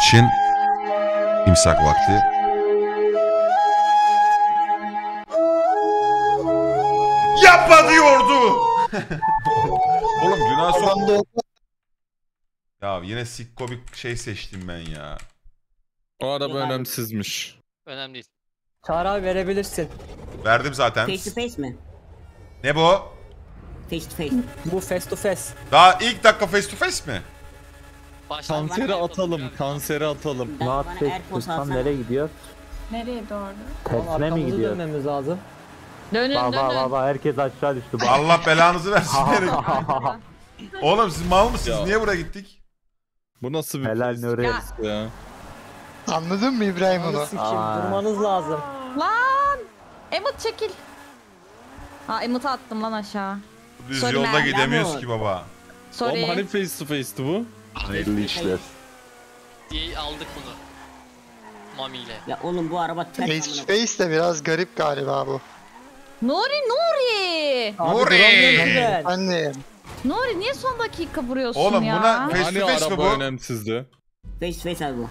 için imsak vakti. Yapma diyordu. Oğlum günah sok. Ya yine sikko bir şey seçtim ben ya. O araba önemsizmiş. Önemli değil. Çağrı abi verebilirsin. Verdim zaten. Face to face mi? Ne bu? Face to face. Bu face to face. Daha ilk dakika face to face mi? Baştan Kanseri atalım, kanseri atalım. Bana Not AirPods tam alsana. nereye gidiyor? Nereye doğru? Tersine mi Arkamızı gidiyor? dönmemiz lazım. Dönün Baba herkes aşağı düştü. Allah belanızı versin. Oğlum siz mal mısınız? Ya. Niye buraya gittik? Bu nasıl bir Helal face Nuri. ya? Anladın mı İbrahim onu? Anasını sikeyim, Aa. durmanız lazım. Lan! Emot çekil. Ha Emot'u attım lan aşağı. Düz Sorry yolda man, gidemiyoruz bravo. ki baba. Sorry. Oğlum hani face to face'ti bu? Hayırlı işler. diye aldık bunu. Mami ile. Ya oğlum bu araba ters Face to amına. face de biraz garip galiba bu. Nuri! Abi Nuri! duramıyorum ki ben. Anne. Nuri niye son dakika vuruyorsun Oğlum ya? buna face Hani to face mi araba bu? önemsizdi? Face to face abi bu.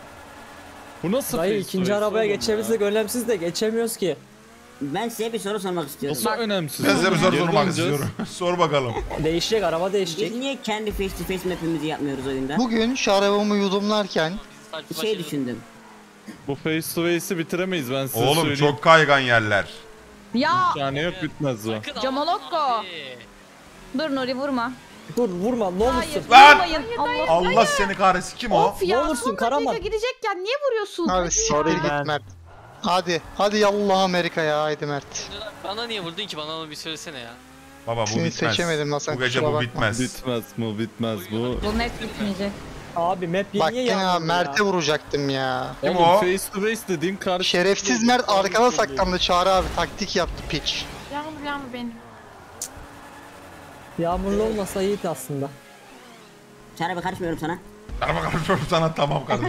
Bu nasıl Dayı face to ikinci face arabaya oğlum geçebilirsek önemsiz de geçemiyoruz ki. Ben size bir soru sormak istiyorum. Nasıl önemsiz? Ben size bir soru Geri sormak döneceğiz. istiyorum. Sor bakalım. Değişecek, araba değişecek. Biz niye kendi face to face map'imizi yapmıyoruz oyunda? Bugün şu arabamı yudumlarken Saçma Bir şey düşündüm. Bu face to face'i bitiremeyiz ben size Oğlum söyleyeyim. çok kaygan yerler. Ya! Yani yok bitmez bu. Sakın Camolokko. abi. Dur Nuri vurma. Dur vurma ne olursun. Hayır Lan! vurmayın. Allah. Allah seni kahretsin, kim o? Of ya Ne olursun, son Karaman. dakika gidecekken niye vuruyorsun? abi siktir Sorry git man. Mert. Hadi yallah Amerika'ya haydi Mert. Bana niye vurdun ki? Bana onu bir söylesene ya. Baba bu Seni bitmez. seçemedim lan sen, Bu gece kusura bu bakma. bitmez. Bitmez bu bitmez bu. Bu net bitmeyecek. Abi map Bak niye gene yağmurlu Mert'e ya? vuracaktım ya. Kim Oğlum o? face to face dediğin karşı... Şerefsiz Mert arkada saklandı, Çağrı abi taktik yaptı piç. Yağmur benim. Yağmurlu olmasa iyiydi aslında. Çağrı karışmıyorum sana. Araba karışıyorum sana, tamam kardeşim.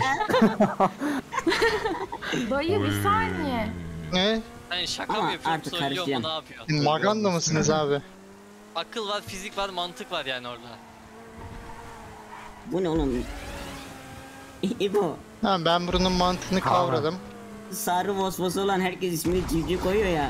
Dayı bir saniye. Ne? Sen şaka Ama mı yapıyorsun? artık Söylüyor mu? karışacağım. Ne yapıyorsun? Maganda mısınız abi? Akıl var, fizik var, mantık var yani orada. Bu ne oğlum? İbo. Ha, ben bunun mantığını kavradım. Sarı vosvosu olan herkes ismini civciv koyuyor ya.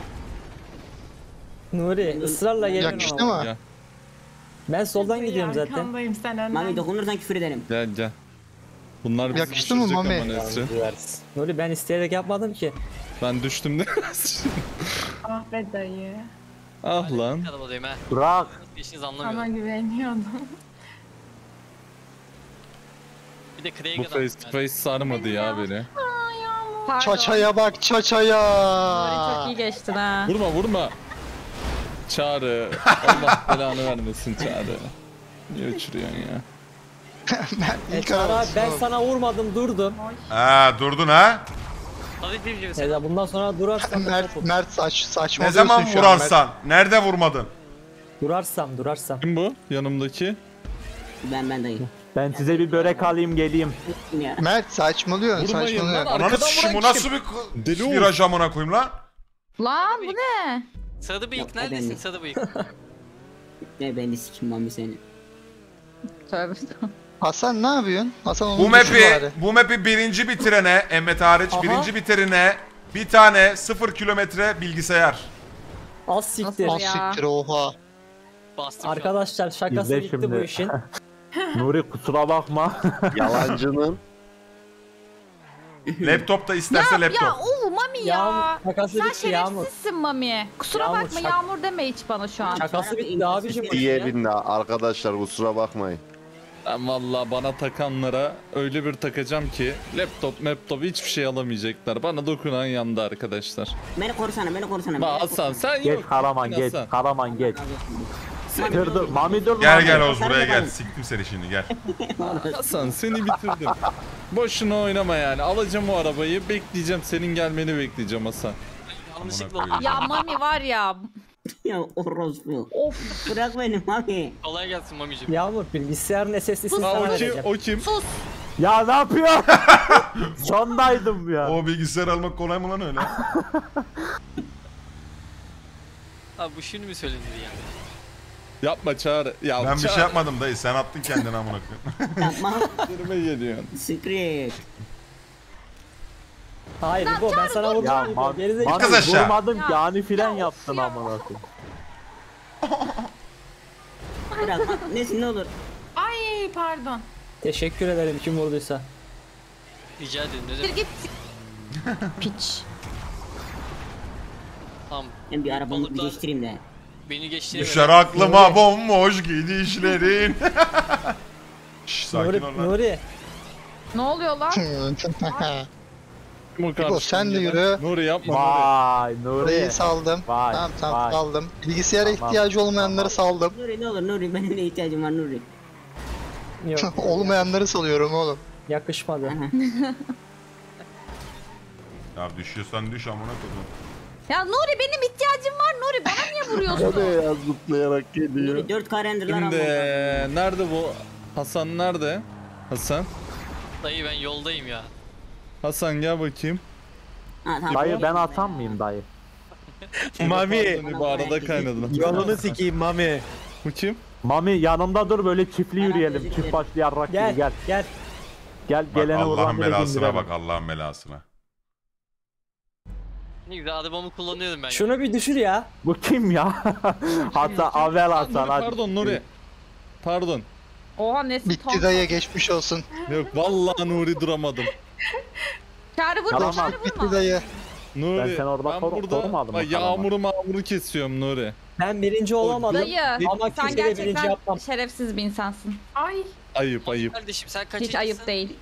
Nuri ısrarla geliyorsun Yakıştı ama. mı? Gel. Ben soldan gidiyorum zaten. Arkandayım sen önden. Mami dokunursan küfür ederim. Gel. Bunlar bizi Yakıştı mı düşürecek Mami? ama Nesri. Nuri ben isteyerek yapmadım ki. Ben düştüm de. Ah be dayı. Ah lan. Arabadayım ha. Bırak. Nasıl geçtiğinizi anlamıyorum. güveniyordum. Bir de Craig'e Bu face to face sarmadı ya beni. Pardon. Çaçaya bak çaçaya. Nuri çok iyi geçtin ha. Vurma. Çağrı. Allah belanı vermesin Çağrı. Niye uçuruyorsun ya? İlk Çağrı abi arabası ben oğlum. sana vurmadım durdum. Ha durdun ha? Hadi bir gibi sen. Ya bundan sonra durarsan Mert saçmalıyorsun Ne zaman şu an Mert. vurarsan? Nerede vurmadın? Durarsam. Kim bu? Yanımdaki. Ben dayı. Ben size bir börek alayım geleyim. Ya. Mert saçmalıyorsun Vurmayın saçmalıyorsun. lan. Ananı Arkadan sikeyim, bu vuran nasıl bir Deli viraj amına koyayım lan? Lan bu ne? Sarı bıyık Yok, neredesin önemli. sarı bıyık? Ne ben de sikim Mami seni. Tövbe. Hasan ne yapıyorsun? Hasan onu Bu düşür map'i, bari. bu map'i birinci bitirene, Emmet hariç, Aha. birinci bitirene bir tane 0 kilometre bilgisayar. Az siktir. Nasıl Az ya? siktir oha. Bastım şu an. Arkadaşlar şakası İzle bitti şimdi. bu işin. Nuri kusura bakma. Yalancının. Laptopta isterse laptop. Ya oğlum Mami ya. Yağmur, şakası Sen bitti Yağmur. şerefsizsin Mami. Kusura Yağmur, bakma şak- Yağmur deme hiç bana şu an. Şakası bitti abicim. Diye binle arkadaşlar, kusura bakmayın. Ben valla bana takanlara öyle bir takacağım ki laptop hiçbir şey alamayacaklar. Bana dokunan yandı arkadaşlar. Beni korusana. Bak Hasan sen Geç yok. Karaman geç. Hasan. Karaman geç. Dur. Mami dur. Gel Mami. gel Oğuz buraya gel. Siktim seni şimdi gel. Hasan seni bitirdim. Boşuna oynama yani. Alacağım o arabayı, bekleyeceğim. Senin gelmeni bekleyeceğim Hasan. Yanlışlıkla Amına oldu. Ya Mami var ya. Ya orospu. Of. Bırak beni Mami. Kolay gelsin Mami'cim. Yağmur bilgisayarın SSD'sini Ha, sana o kim? vereceğim. O kim? Sus. Ya ne yapıyor? Sondaydım ya. O bilgisayar almak kolay mı lan öyle? Abi bu şimdi mi söylenir yani? Yapma Çağrı. Ya Ben bir şey Çağrı, yapmadım dayı. Sen attın kendini amına koyayım. Yapma. Yerime geliyorsun. Secret. Hayır İbo ben sana Ya vuracağım İbo. Mami, Gerizekalı. Kız aşağı. vurmadım ki ani fren yaptın amına koyayım. Bırak. Neyse ne olur. Ay pardon. Teşekkür ederim kim vurduysa. Rica ederim Bir dedim. git. Piç. Tamam. Ben bir arabamı bir Balıklar- geçtireyim de. Beni geçtiğine Düşer aklıma bomboş gidişlerin. Şşş sakin Nuri, ol lan. Nuri. Ne oluyor lan? Kim o İbo kardeşim sen de gelen? yürü. Nuri yapma Nuri. Vay Nuri. Burayı saldım. Vay, Tamam vay. saldım. Bilgisayara Tamam. ihtiyacı olmayanları saldım. Nuri ne olur Nuri benim de ihtiyacım var Nuri. Yok Olmayanları salıyorum oğlum. yakışmadı. Ya düşüyorsan düş amına koyayım. Ya Nuri benim ihtiyacım var Nuri. Bana niye vuruyorsun? Ya zıplayarak geliyor. Nuri 4K renderlar Şimdi almam. nerede bu? Hasan nerede? Hasan. Dayı ben yoldayım ya. Hasan gel bakayım. Ha tamam. Dayı ben atan mıyım dayı? Mami. Pardon, bu arada kaynadın. Yolunu sikeyim Mami. Bu kim? Mami yanımda dur böyle çiftli Ben yürüyelim. özür Çift dilerim. başlı yarrak gibi Gel gel. gel. Gel Bak geleni Allah'ın buradan direkt belasına indirelim. bak Allah'ın belasına. Ne güzel arabamı kullanıyordum ben. Şunu bir düşür ya. Bu kim ya? Hatta Avel Hasan Nuri, hadi. pardon Nuri. Pardon. Oha nesi Bitti dayı geçmiş olsun. Yok vallahi Nuri duramadım. Çağrı vurma Tamam. Çağrı vurma. Bitti dayı. Nuri Ben seni orada korumadım bak o kadar. yağmuru kesiyorum Nuri. Ben birinci olamadım. Dayı Ama sen kimse de birinci gerçekten yapmam. şerefsiz bir insansın. Ay. Ayıp. Kardeşim sen kaç Hiç ayıp değil.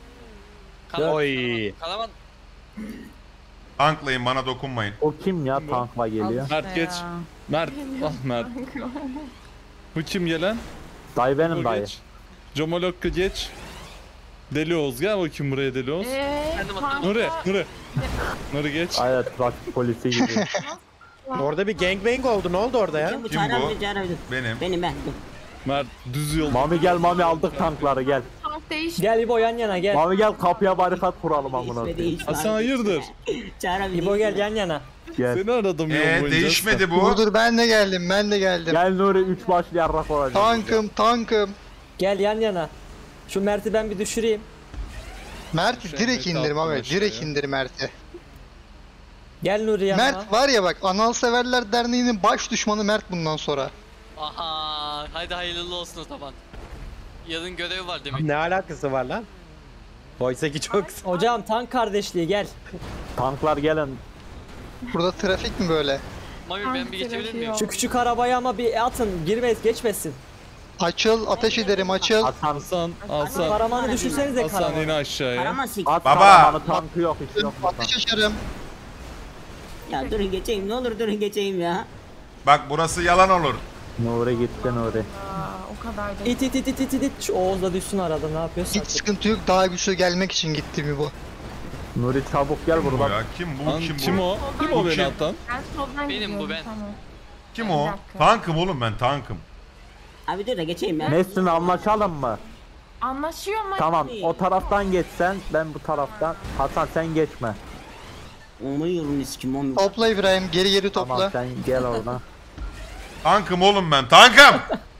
Oy. Kalaman. Tanklayın bana dokunmayın. O kim ya tankla geliyor? Mert geç. Mert. Ah Mert. Bu kim gelen? Dayı benim Dur dayı. geç. Comolokka geç. Deli Oğuz gel bakayım buraya Deli Oğuz. Kendim atıyorum. Nuri. Nuri geç. Evet trafik polisi gibi. Orada bir gangbang oldu. Ne oldu orada ya? Kim bu? Kim Çağrı bu? abi, Çağrı abi. Benim. Benim ben. Dur. Mert düz yol. Mami gel Mami aldık tankları gel. Gel İbo yan yana gel. Mami gel kapıya barikat kuralım amına Değişmedi, koyayım. hiç Hasan fark hayırdır? etmez. Çağrı abi İbo gel değişmedi. yan yana. Gel. Seni aradım yol boyunca. Değişmedi Dur bu. dur ben de geldim ben de geldim. Gel Nuri 3 başlı yarrak olacak. Tankım. Gel yan yana. Şu Mert'i ben bir düşüreyim. Mert Şey, direkt Mete indirim attım abi. aşağıya. Direkt indir Mert'i. Gel Nuri yanıma. Mert var ya bak Anal Severler Derneği'nin baş düşmanı Mert bundan sonra. Aha. Hadi hayırlı olsun o zaman. Yarın görev var demek. Ne alakası var lan? Oysa ki çok... Hocam tank kardeşliği gel. Tanklar gelin. Burada trafik mi böyle? Mami ben bir geçebilir miyim? Şu küçük arabayı ama bir atın. Girmesin. Açıl ateş ederim açıl. Hasan Hasan. Karamanı düşürseniz de Hasan karamanı. in aşağıya. Karaman sik. at Baba! karavanı tankı yok hiç yok. Ateş açarım. Ya durun geçeyim ne olur durun geçeyim ya. Bak burası yalan olur. Nuri gitti Nuri. İt. Şu Oğuz da düşsün arada ne yapıyorsun? Hiç sıkıntı yok daha güçlü gelmek için gitti mi bu? Nuri çabuk gel Bu buradan. ya kim bu Lan kim kim bu? o? Kim o beni atan? Benim bu ben. Kim o? Tankım oğlum ben tankım. Abi dur da geçeyim ya. Nesrin anlaşalım mı? Anlaşıyor mu? Tamam o taraftan geçsen ben bu taraftan. Hasan sen geçme. Umuyorum sikim onu. Topla İbrahim geri Tamam topla. sen gel oradan. Tankım oğlum ben tankım.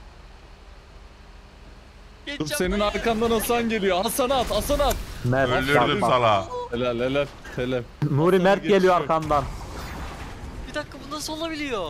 Dur, senin arkandan Hasan geliyor. Hasan at. Mert Öldürdüm yapma. sala. Helal. Nuri Mert geçiyor. geliyor arkandan. Bir dakika bu nasıl olabiliyor?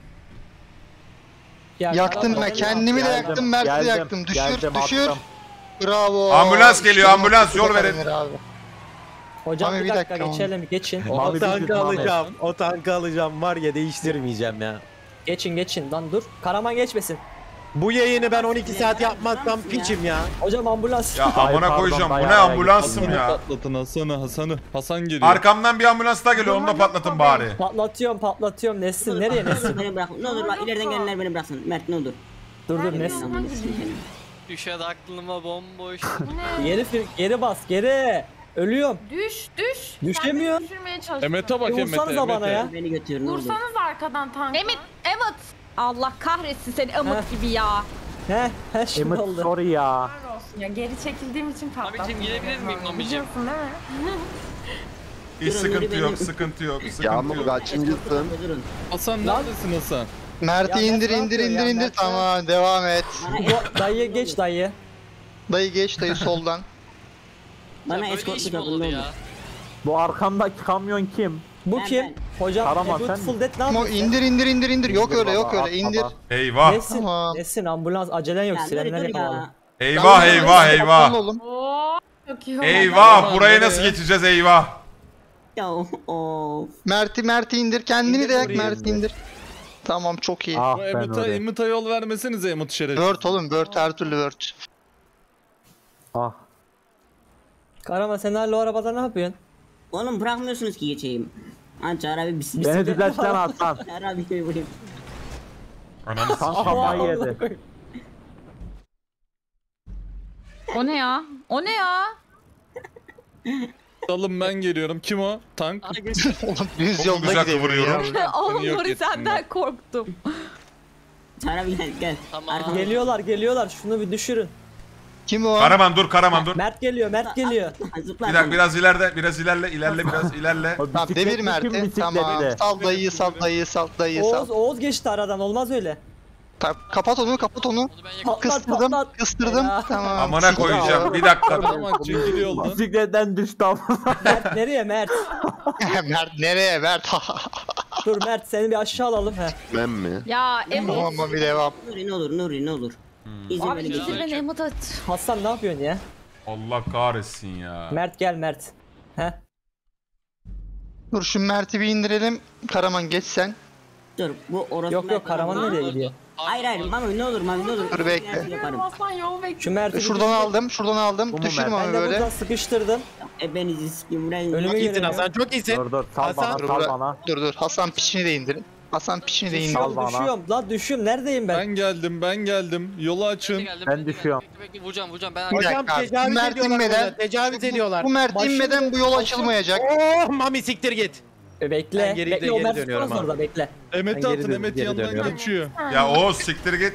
Ya, Yaktım karamanı- ben kendimi de Geldim, yaktım Mert'i de geldim, yaktım. Düşür geldim, düşür. attım. Bravo. Ambulans geliyor, İşte ambulans, bu yol kadar verin. Emir abi. Hocam Mami, bir bir dakika dakika. geçelim. Geçin. O Mami tankı bizim Mami. alacağım. O tankı alacağım var ya değiştirmeyeceğim ya. Geçin. Lan dur. Karaman geçmesin. Bu yayını ben 12 saat yapmazsam piçim ya. Hocam ambulans. Ya amına pardon, koyacağım bu ne bayağı ambulansım Hasan'ı ya. patlatın Hasan'ı. Hasan geliyor. Arkamdan bir ambulans daha geliyor onu da patlatın bari. Patlatıyorum. Nesin? Nereye Nesin? Beni bırak. Ne olur bak ileriden gelenler beni bıraksın. Mert ne olur. Dur Nesin. Aman sikeyim seni. Düşer aklıma bomboş. Geri bas. Geri. Ölüyorum. Düş. Düşemiyor. Emet'e bak Vursanıza bana ya. Beni götür ne olur. arkadan tank. Evet. Allah kahretsin seni Emmet gibi ya. He şimdi Emit oldu. sorry ya. Ya geri çekildiğim için Mamicim girebilir miyim mamicim? Hiç sıkıntı yok sıkıntı yok sıkıntı Yağmur yok. kaçıncısın? Durun. Hasan neredesin Hasan? Mert'i Ya indir Mert ne indir yapıyor indir ya? indir. Mert Tamam devam et. Bu dayı geç dayı. Dayı geç dayı soldan. Bana Ya böyle eskortluk iş mi yapın olur ne ya? olur. Bu arkamdaki kamyon kim? Bu Ben- kim? Hocam Karaman, A sen Beautiful mi? Dead ne Mo yapıyorsun? indir indir indir indir. Yok öyle yok Baba, öyle indir. baba. Eyvah. Nesin? Tamam. Nesin ambulans acelen yok Ya sirenler dur yapalım. ya. Eyvah eyvah Aptal eyvah. oğlum. Çok iyi oldu. Eyvah burayı Nereye? nasıl geçeceğiz eyvah. Ya of. Mert'i indir. Kendini İndir de yak burayı. Mert'i indir. Tamam çok iyi. Ah Bu ben Emut'a oraya. Emut'a yol vermesenize Emut şerefsiz. Word oğlum Word her türlü Word. Ah. Karaman sen hala o arabada ne yapıyorsun? Oğlum bırakmıyorsunuz ki geçeyim. Lan Çağrı abi bisiklet. Beni düzleşten Hasan. Çağrı abi bir vurayım. Ananı Tam kafayı yedi. O ne ya? O ne ya? Alın ben geliyorum. Kim o? Tank. Aa, geç. Oğlum düz Çok yolda güzel gidiyor kıvırıyorum. ya. Oğlum yok Nuri ettim senden korktum. Çağrı abi gel. Tamam. Arkamda. Geliyorlar şunu bir düşürün. Kim o? Karaman dur Karaman dur. Mert geliyor. Zıpla. Bir dakika biraz ileride biraz ilerle biraz ilerle. O Tamam bisikletli devir kim Mert'i. bisikletli? Tamam. Sal dayıyı sal dayıyı sal dayıyı sal. Oğuz geçti aradan olmaz öyle. Tamam, kapat onu kapat onu. Onu ben yakaladım. Kıstırdım patlat. kıstırdım. Ya. Tamam. Amına koyacağım bir dakika. Tamam çekil yoldan. Bisikletten düştü ama. Mert nereye Mert? Mert nereye Mert? Dur Mert seni bir aşağı alalım he. Ben mi? Ya Emut. Tamam bir devam. Nuri ne olur Nuri ne olur. İzin Abi beni getir geçeyim. beni Emut at. Hasan ne yapıyorsun ya? Allah kahretsin ya. Mert gel Mert. He? Dur şu Mert'i bir indirelim. Karaman geç sen. Dur bu orası. Yok Karaman nereye gidiyor? Hayır Mami ne olur Mami ne olur. Dur, bekle. Yaparım. Şu Mert'i bir Şuradan düşür. aldım. Bu mu Düşürme Mert? Ben onu de böyle. buradan sıkıştırdım. Ben izi sikeyim buraya. Önüme Çok iyisin gelemiyorum. Hasan çok iyisin. Dur sal Hasan. bana sal bana. Dur. Hasan pişini de indirin. Hasan pişini de indir. Sal bana. Düşüyorum. Neredeyim ben? Ben geldim. Yolu açın. Geldim, Ben bekle, düşüyorum. bekle, vuracağım. Ben Bir Hocam dakika abi. tecavüz Mert ediyorlar inmeden. burada, tecavüz ediyorlar. Bu Mert Başım- inmeden bu yol açılmayacak. Oh Mami siktir git. Bekle. Ben geri Bekle o Mert dönüyorum tutmaz abi. orada bekle. Emet'i Ben geri atın. Emet geri yandan dönüyorum. geçiyor. Ya Oğuz siktir git.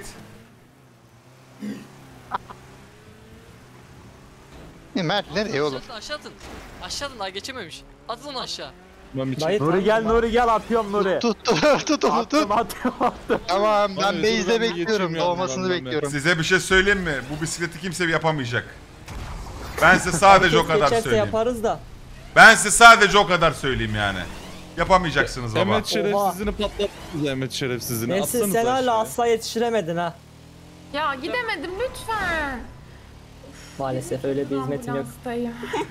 Mert nereye oğlum? Aşağı atın. Aşağı atın daha geçememiş. Atın onu aşağı. Mami Dayı Nuri gel atıyorum Nuri. Tut onu tut. Atıyorum. Tamam ben Mami, dur, base'de ben bir bekliyorum. geçeyim yandan, Doğmasını Mami. bekliyorum. Size bir şey söyleyeyim mi? Bu bisikleti kimse yapamayacak. Ben size sadece o kadar Geçerse söyleyeyim. yaparız da. Ben size sadece o kadar söyleyeyim yani. Yapamayacaksınız baba. Emet şerefsizini patlattınız Emet şerefsizini. Nesin Atsanıza sen hala aşağıya. asla yetiştiremedin ha. Ya gidemedim lütfen. Maalesef öyle bir hizmetin yok. Ambulanstayım.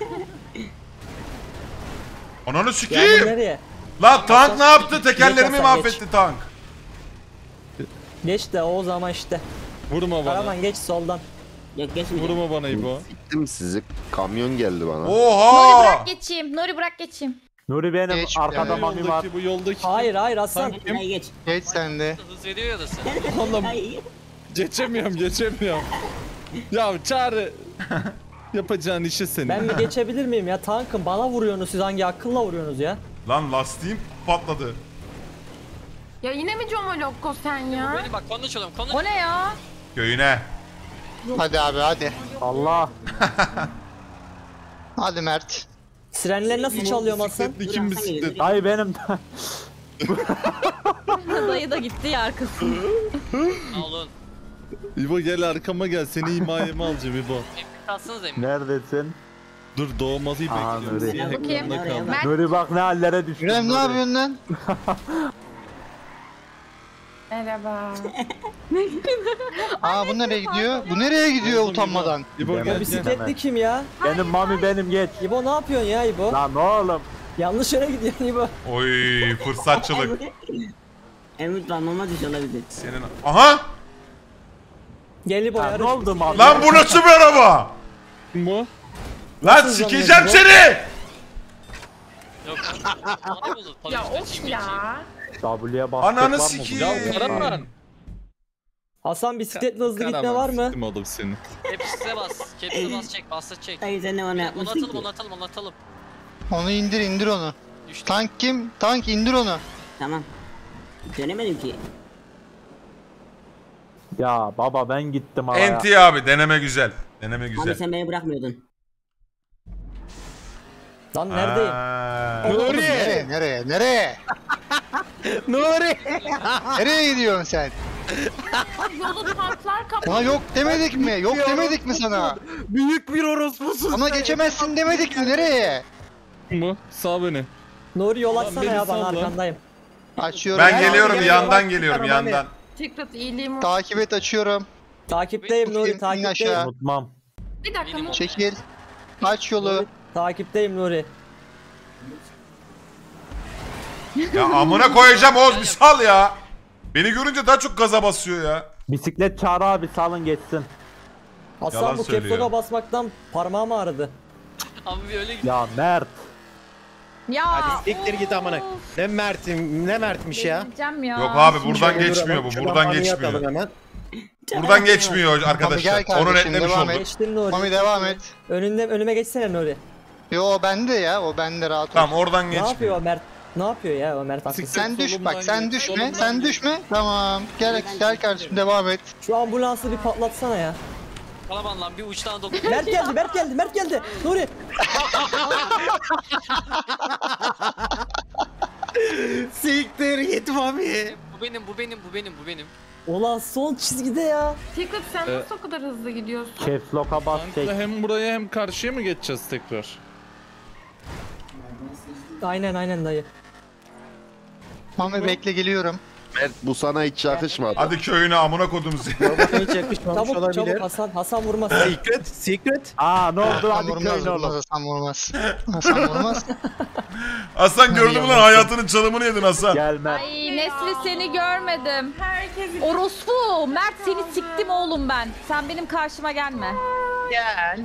Ananı Ya bu sikeyim. nereye? Lan tank ne yaptı? Tekerlerimi Geç Hasan, mahvetti tank. Geç de o zaman işte. Vurma bana. Karaman geç soldan. Yok geçmeyeceğim. Vurma bana İbo. Gittim sizi. Kamyon geldi bana. Nuri Oha! bırak geçeyim. Nuri bırak geçeyim. Nuri benim Geç arkada be. mami var. Bu yoldaki. Hayır Hasan. Buraya geç. Geç sen de. Hız veriyor ya da sen. Oğlum Ay, geçemiyorum. Ya Çağrı. Yapacağın işi senin. Ben bir geçebilir miyim ya? Tankım bana vuruyorsunuz siz hangi akılla vuruyorsunuz ya? Lan lastiğim patladı. Ya yine mi Jomo Lokko sen ya? Böyle bak konu çalıyorum. Konu O ne ya? Köyüne. Hadi abi hadi. Allah. Hadi Mert. Sirenleri nasıl çalıyorum Hasan? Bisikletli kim bisiklet? Dayı benim. Dayı da gitti ya arkasına. alın. İbo gel arkama gel. Seni himayeme alacağım İbo. Emri kalsınız Emri. Neredesin? Dur doğması Aa, bekliyorum. Nuri. Senin Bakayım. yanında kaldım. Mert Nuri bak ne hallere düştü. İrem ne yapıyorsun lan? Merhaba. Aa bu nereye gidiyor? Bu nereye gidiyor utanmadan? İbo Demem. gel gel. Bisikletli kim ya? Benim mami benim geç. İbo ne yapıyorsun ya İbo? Lan oğlum. Yanlış yere gidiyorsun İbo. Oy fırsatçılık. Emut lan olmaz iş olabilir. Senin... Aha! Gel İbo Ya, yarış. ne oldu mami? Lan bu nasıl bir araba? Kim bu? Lan sikeceğim seni! Yok. Bana buldu. Ya of ya. W'ye bak. Ananı Ya sikeyim. Karaman. Hasan bisikletle hızlı gitme Karaman, var mı? siktim oğlum seni. Hepsine bas. Hepsine bas çek. Basta çek. Dayı sen de bana Onu yapmışsın atalım ki. onu atalım. Onu indir onu. Düştü. Tank kim? Tank indir onu. Tamam. Dönemedim ki. Ya baba ben gittim araya. NT abi deneme güzel. Deneme Abi güzel. sen beni bırakmıyordun. Lan neredeyim? Ha. Oğlum nereye? Nuri. Nereye gidiyorsun sen? Yolu tanklar kapalı. Sana yok demedik mi? Yok demedik mi sana? Büyük bir orospusun. Ona geçemezsin demedik mi? Nereye? Bu sağ beni. Nuri yol Lan açsana beni ya, ben salla. arkandayım. Açıyorum. Ben geliyorum gel, yandan gel, geliyorum gel, yandan. Secret iyiliğim var. Takip et, açıyorum. Takipteyim Nuri, İn takipteyim. aşağı. Unutmam. Bir dakika mı? Çekil. Aç yolu. Takipteyim Nuri. Ya amına koyacağım Oğuz bir sal ya. Beni görünce daha çok gaza basıyor ya. Bisiklet Çağrı abi salın geçsin. Hasan Yalan bu söylüyor. kepsoga basmaktan parmağım ağrıdı. Abi bir öyle gidiyor. Ya Mert. Ya. Hadi siktir git amına. Ne Mert'miş ya. Delireceğim ya. Yok abi buradan Şöyle geçmiyor duralım, bu. şuradan Buradan banyo geçmiyor. atalım hemen. Buradan geçmiyor Abi arkadaşlar. gel Onu kardeşim, netlemiş devam olduk. et. Geçtim Nuri. Mami devam et. Önüme geçsene Nuri. Yo o bende ya. O bende, rahat ol. Tamam oradan Ne yapıyor geçmiyor. o Mert? Ne yapıyor ya o Mert haklısın. Sen düş Solumdan bak, sen geç, düşme, solumdan sen geç. düşme. Tamam. Gel kardeşim, devam et. Şu ambulansı bir patlatsana ya. Kalaman lan bir uçtan dokun. Mert geldi. Nuri. Siktir git Mami. Bu benim. Ulan son çizgide ya. Secret sen nasıl o kadar hızlı gidiyorsun? Caps Lock'a bas çek. Tankla hem buraya hem karşıya mı geçeceğiz tekrar? Aynen dayı. Mami bekle, geliyorum. Mert bu sana hiç yakışmadı. Hadi köyüne amına kodum seni. Hiç yakışmamış Çabuk olabilir. Hasan vurmaz. Secret. Aa ne oldu Hasan hadi vurmaz, köyün vurmaz, oğlum. Hasan vurmaz. Hasan vurmaz. Hasan gördün mü lan hayatının çalımını yedin Hasan. Gel Mert. Ay Nesli seni görmedim. Herkes Orospu. Mert seni siktim oğlum ben. Sen benim karşıma gelme. Gel.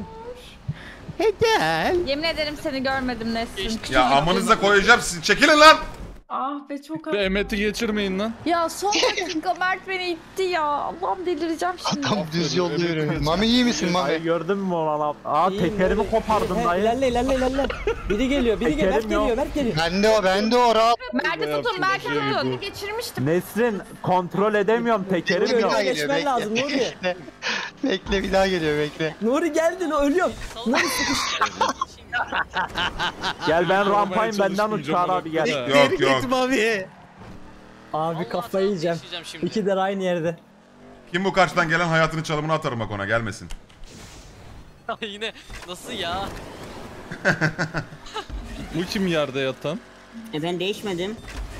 Yemin ederim seni görmedim Nesrin. Ya amınıza koyacağım sizi. Çekilin lan. Ah be çok Bir Emet'i geçirmeyin lan. Ya son dakika Mert beni itti ya. Allah'ım delireceğim şimdi. Tam düz yolda yürüyor. Mami iyi misin Dayı Mami? gördün mü onu? Aa İyiyim tekerimi Nuri. kopardın He, dayı. İlerle. Biri geliyor. Tekerim Mert geliyor. Bende o rahat. Mert'i tutun, Mert'i tutun. geçirmiştim. Nesrin kontrol edemiyorum tekerim Bir yok. daha Geçmen geliyor, lazım bekle. Nuri. Bekle, bir daha geliyor, bekle. Nuri geldi, ölüyorum. Nuri Gel ben Olmaya rampayım benden uç çalışmayacağım Çağrı abi gel. ya. Yok Siktir yok. git Mami. Abi kafayı yiyeceğim. Yaşayacağım şimdi. İki de aynı yerde. Kim bu karşıdan gelen hayatının çalımını atarım bak ona gelmesin. Yine nasıl ya? Bu kim yerde yatan? Ben değişmedim.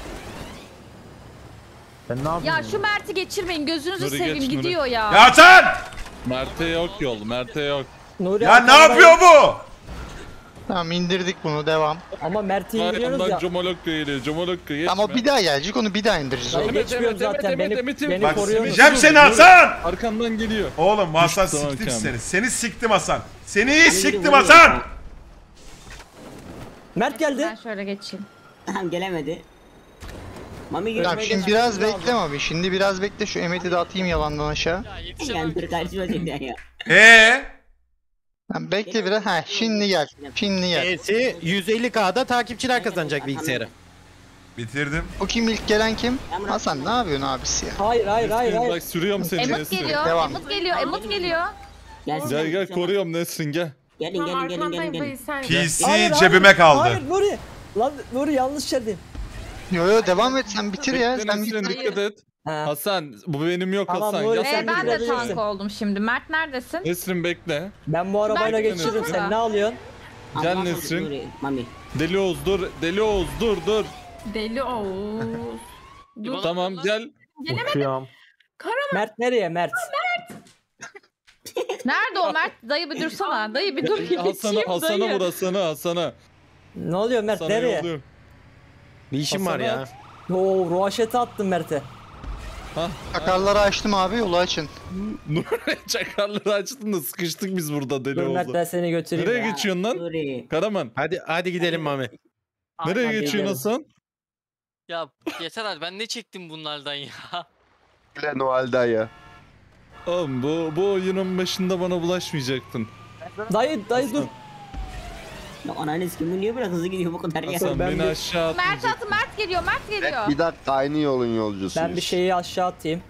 Sen ne yapıyorsun? Ya şu Mert'i geçirmeyin. Gözünüzü Nuri seveyim geç, Nuri. gidiyor ya. Ya Hasan! Mert'e yok yol, Mert'e yok. Nuri Ya ne arkadan- yapıyor bu? Tamam, indirdik bunu, devam. Ama Mert'i indiriyoruz Ondan ya. Comolokko geliyor, Comolokko geçme. Ama bir daha gelecek, onu bir daha indireceğiz. Dayı oğlum. geçmiyorum zaten. Beni Bak koruyorsunuz. sikeceğim seni Hasan! Arkamdan geliyor. Oğlum Hasan Düştü, tamam, siktim Kamil. seni. Seni siktim Hasan. Seni siktim Hasan! Mert geldi. Ben şöyle geçeyim. Tamam gelemedi. Mami Tamam, görmeye şimdi biraz bekle Mami. Şimdi biraz bekle, şu Emet'i de atayım yalandan aşağı. Ya yetişemem. geldi karşıma çekti ya. Tamam, bekle biraz. Heh, şimdi gel. Şimdi gel. E'si 150K'da takipçiler kazanacak bilgisayarı. Bitirdim. O kim, ilk gelen kim? Hasan ne yapıyorsun abisi ya? Hayır. Bak sürüyorum seni Emot Nesrin. geliyor, Devam. Emot geliyor. Gel koruyorum Nesrin gel. Gelin Tamam gelin arkandayım gelin. dayı sen. PC cebime kaldı. Hayır Nuri. Lan Nuri yanlış yerdin. Yo devam et, sen bitir ya. Bekle Sen Nesrin bitir. dikkat et. Ha. Hasan bu benim yok Tamam, Hasan. Nuri, Gel sen sen Ben de bitirebilirsin. tank oldum şimdi. Mert neredesin? Nesrin bekle. Ben bu arabayla Ben geçiririm. geçiyorum Sen da. ne alıyorsun? Gel Allah Nesrin. Nuri, Mami. Deli Oğuz dur. Deli Oğuz dur. Deli Oğuz. Dur. Tamam gel. Uçuyorum. Mert nereye Mert? Nerede o Mert? Dayı bir dursana. Dayı bir dur. Hasan'a vur Hasan'a. Ne oluyor Mert Sana nereye? yolluyorum. Bir işim var ya. Oo roşete attım Mert'e. Sakarları açtım abi, yolu açın. Nuri çakarları açtın da sıkıştık biz burada Deli Dur Mert Oğuz'la. ben seni götüreyim. Nereye geçiyorsun lan? Nuri. Karaman. Hadi gidelim Mami. Nereye Hadi geçiyorsun gidelim. Hasan? Ya yeter abi ben ne çektim bunlardan ya. Bile Noel dayı. Oğlum bu oyunun başında bana bulaşmayacaktın. Dayı dur. Ya ananız kim bu niye böyle hızlı gidiyor bu kadar ya? Hasan beni aşağı Mert atmayacaktın. atı Mert geliyor. Mert geliyor. Bir dakika aynı yolun yolcusuyuz. Ben bir şeyi aşağı atayım.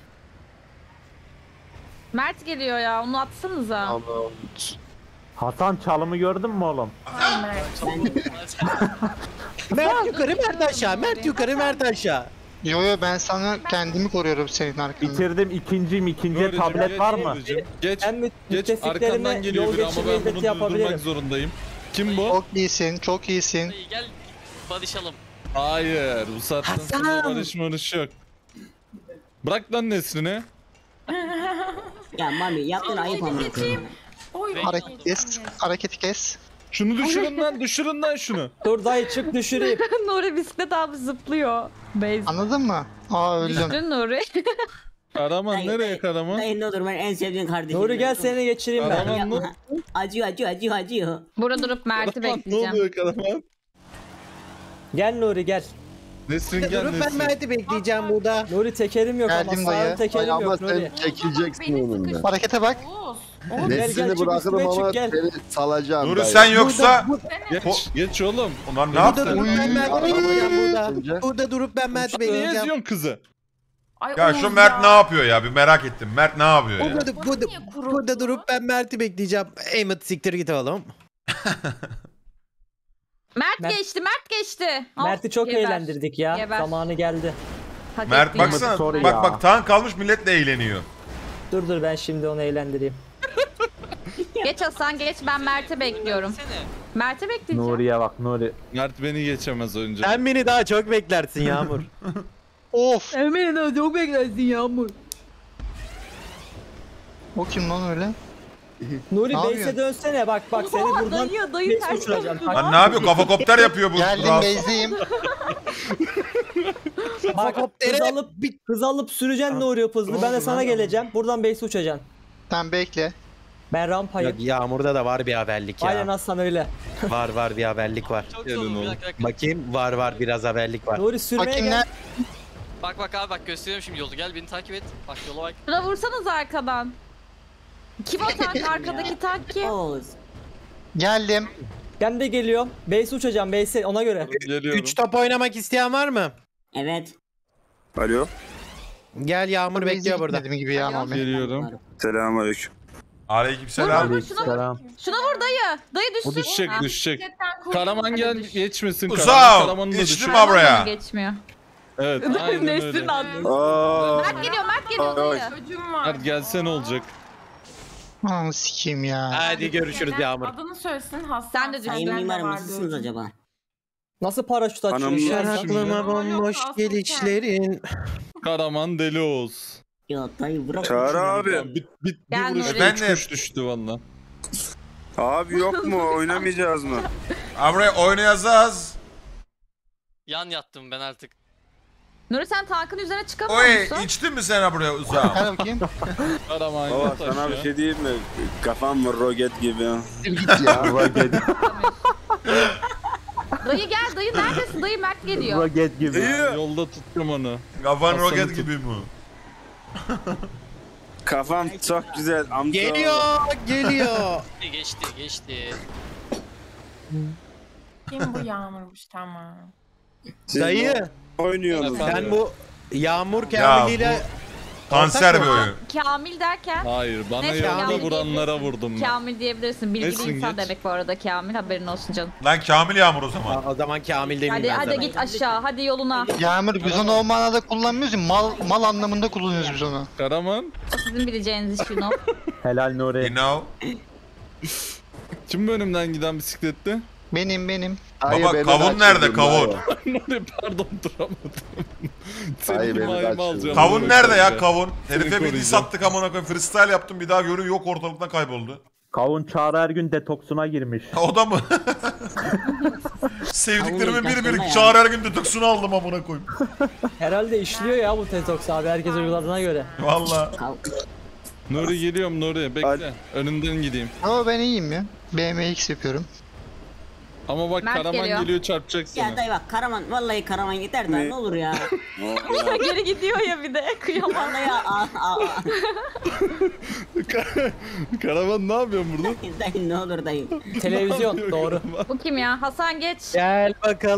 Mert geliyor ya. Onu atsanıza. Tamam. Hasan çalımı gördün mü oğlum? Mert yukarı Mert aşağı. Mert yukarı Mert aşağı. Yo ben sana kendimi koruyorum senin arkanda. Bitirdim ikinciye Nuri'cim, tablet geç, var mı? Nuri'cim. Geç. Ben Geç. müttefiklerime Arkamdan geliyor yol biri ama geçirme ben bunu hizmeti durdurmak yapabilirim. zorundayım. Kim bu? Çok iyisin, çok iyisin. Dayı gel barışalım. Hayır. Bu saatten sonra barış yok. Bırak lan Nesrin'i. Ya Mami yaptın ayıp amına koyayım. Oy. Hareket kes, hareketi kes. Şunu düşürün lan şunu. Dur dayı çık düşüreyim. Nuri bisiklet abi zıplıyor. Beyz. Anladın mı? Aa öldüm. Düştün Nuri. Karaman Dayı, nereye dayı, Karaman? Dayı ne olur ben en sevdiğin kardeşim. Nuri gel seni geçireyim ben. Karaman mı? Yapma. Acıyor. Burada durup Mert'i Ne bekleyeceğim. oluyor Karaman? Gel Nuri gel. Nesrin gel Durup ben Nesrin. Mert'i bekleyeceğim burada. Nuri tekerim yok Geldim ama dayı. sağ tekerim Ama yok Nuri. sen çekileceksin onunla. Harekete bak. Oğuz. Gel, Nesrini çık, bırakırım üstüme ama çık, gel. seni salacağım. Nuri dayı. sen yoksa... Geç oğlum. Ulan ne Burada yaptın? durup ben Mert'i bekleyeceğim burada. Önce. Burada durup ben Mert'i Niye bekleyeceğim. eziyorsun kızı? Ay, Ya Oğuz şu Mert ne yapıyor ya? Bir merak ettim. Mert ne yapıyor ya? Burada durup ben Mert'i bekleyeceğim. Ahmet siktir git oğlum. Mert Mert- geçti. Mert'i çok Geber. eğlendirdik ya. Geber. Zamanı geldi. Hak Mert ettiğin- baksana. Sorry Bak ya. bak tank kalmış milletle eğleniyor. Dur ben şimdi onu eğlendireyim. Geç Hasan geç ben Mert'i bekliyorum. Sene. Mert'i bekleyeceğim. Nuri'ye bak Nuri. Mert beni geçemez önce. Sen beni daha çok beklersin Yağmur. Of. Emin çok beklersin Yağmur. O kim lan öyle? Nuri Ne base'e yapıyorsun? dönsene bak seni buradan Dayı base uçuracağım. Lan ne yapıyor? Kafa kopter yapıyor bu. Geldim Rahat. bezdeyim. Bak hız alıp süreceksin Nuri hızlı. Ben de sana geleceğim. Buradan base uçacaksın. Sen bekle. Ben rampayım. Yağmur'da da var bir haberlik ya. Aynen Hasan öyle. Var bir haberlik var. Çok Gelin iyi olur. oğlum. Bir dakika. Bakayım var biraz haberlik var. Nuri sürmeye Bakayım gel. ne? Bak abi bak gösteriyorum şimdi yolu. Gel beni takip et. Bak yola bak. Şuna vursanız arkadan. Kim o tank? Arkadaki tank kim? Oğuz. Geldim. Ben de geliyorum. Base uçacağım base'e ona göre. Geliyorum. 3 top oynamak isteyen var mı? Evet. Alo. Gel Yağmur Base'e bekliyor burada. gitmedim gibi ya Mami. Geliyorum. Selamünaleyküm. Aleykümselam. Selam. Şuna vur dayı. Dayı O düşsün. düşecek Ha. düşecek. Bisikletten koş. Karaman gel Hadi düş. geçmesin. Uzav, Karaman'ın da geçtim düşecek. abi. buraya. Karaman geçmiyor. Evet aynen Nesrin öyle. attı. Mert geliyor dayı. Çocuğum var. Mert gelse ne olacak? Aman sikeyim ya. Hadi görüşürüz Yağmur. Adını söylesin Hasan. Sen de düşün. Sayın senden de mimar vardı mısınız öyle. acaba? Nasıl paraşüt açıyorsun? Hanım- Düşer Şimdi- aklıma bomboş Yok, gelişlerin. Karaman deli Oğuz. Ya dayı bırak. Çağrı şunu. abi. Bir Gel vuruşta Nuri. 3 kuş düştü valla. Abi yok mu? Oynamayacağız mı? Abi buraya oynayacağız. Yan yattım ben artık. Nuri sen tankın üzerine çıkamıyor Oy musun? içtin mi sen ha buraya Uzav? Gel bakayım. Karaman Baba yat sana bir aşağı. şey diyeyim mi? Kafam var roket gibi ya. Git ya. Dayı gel dayı neredesin? Dayı Mert geliyor. Roket gibi. Yolda tuttum onu. Kafan Hasan'ı roket tut. gibi mi? Kafam çok güzel. Amca. Geliyor. Geçti. Kim bu Yağmur'muş tamam. Siz Dayı oynuyorsunuz. sen bu Yağmur Ya Kamil'iyle Kanser bir oyun. Kamil derken Hayır bana Neyse, yolda Kamil vuranlara diyebilirsin. vurdum ben. Kamil diyebilirsin. Bilgili Nesin, insan geç. demek bu arada Kamil. Haberin olsun canım. Lan Kamil Yağmur o zaman. o zaman Kamil demeyeyim Hadi ben hadi sana. git aşağı. Hadi yoluna. Yağmur biz onu o manada kullanmıyoruz ya. Mal anlamında kullanıyoruz biz onu. Karaman. O sizin bileceğiniz iş Yuno. Helal Nuri. You know? Kim bu önümden giden bisikletti? Benim. Dayı Baba, beni kavun kaçırdın nerede, kavun? dayı. Nuri pardon duramadım. Hayır, Senin beni himayemi kaçırdın. alacağım. Kavun Nuri nerede ya kanka. kavun? Seni Herife bir koruyacağım. diss attık amına koyayım. Freestyle yaptım bir daha görün yok ortalıktan kayboldu. Kavun Çağrı her gün detoksuna girmiş. O da mı? Sevdiklerimin biri Kavun bir çağır her gün detoksunu aldım amına koyayım. Herhalde işliyor ya bu Tetox abi herkes uyguladığına göre. Valla. Nuri geliyorum Nuri bekle. Hadi. Önünden gideyim. Ama ben iyiyim ya. BMX yapıyorum. Ama bak Mert Karaman geliyor. geliyor çarpacak Ya seni. dayı bak Karaman vallahi Karaman yeter de ne olur ya. Geri gidiyor ya bir de. Kıyamam. Vallahi ya. Karaman ne yapıyorsun burada? Dayı ne olur dayı. Televizyon doğru. Bu kim ya? Hasan geç. Gel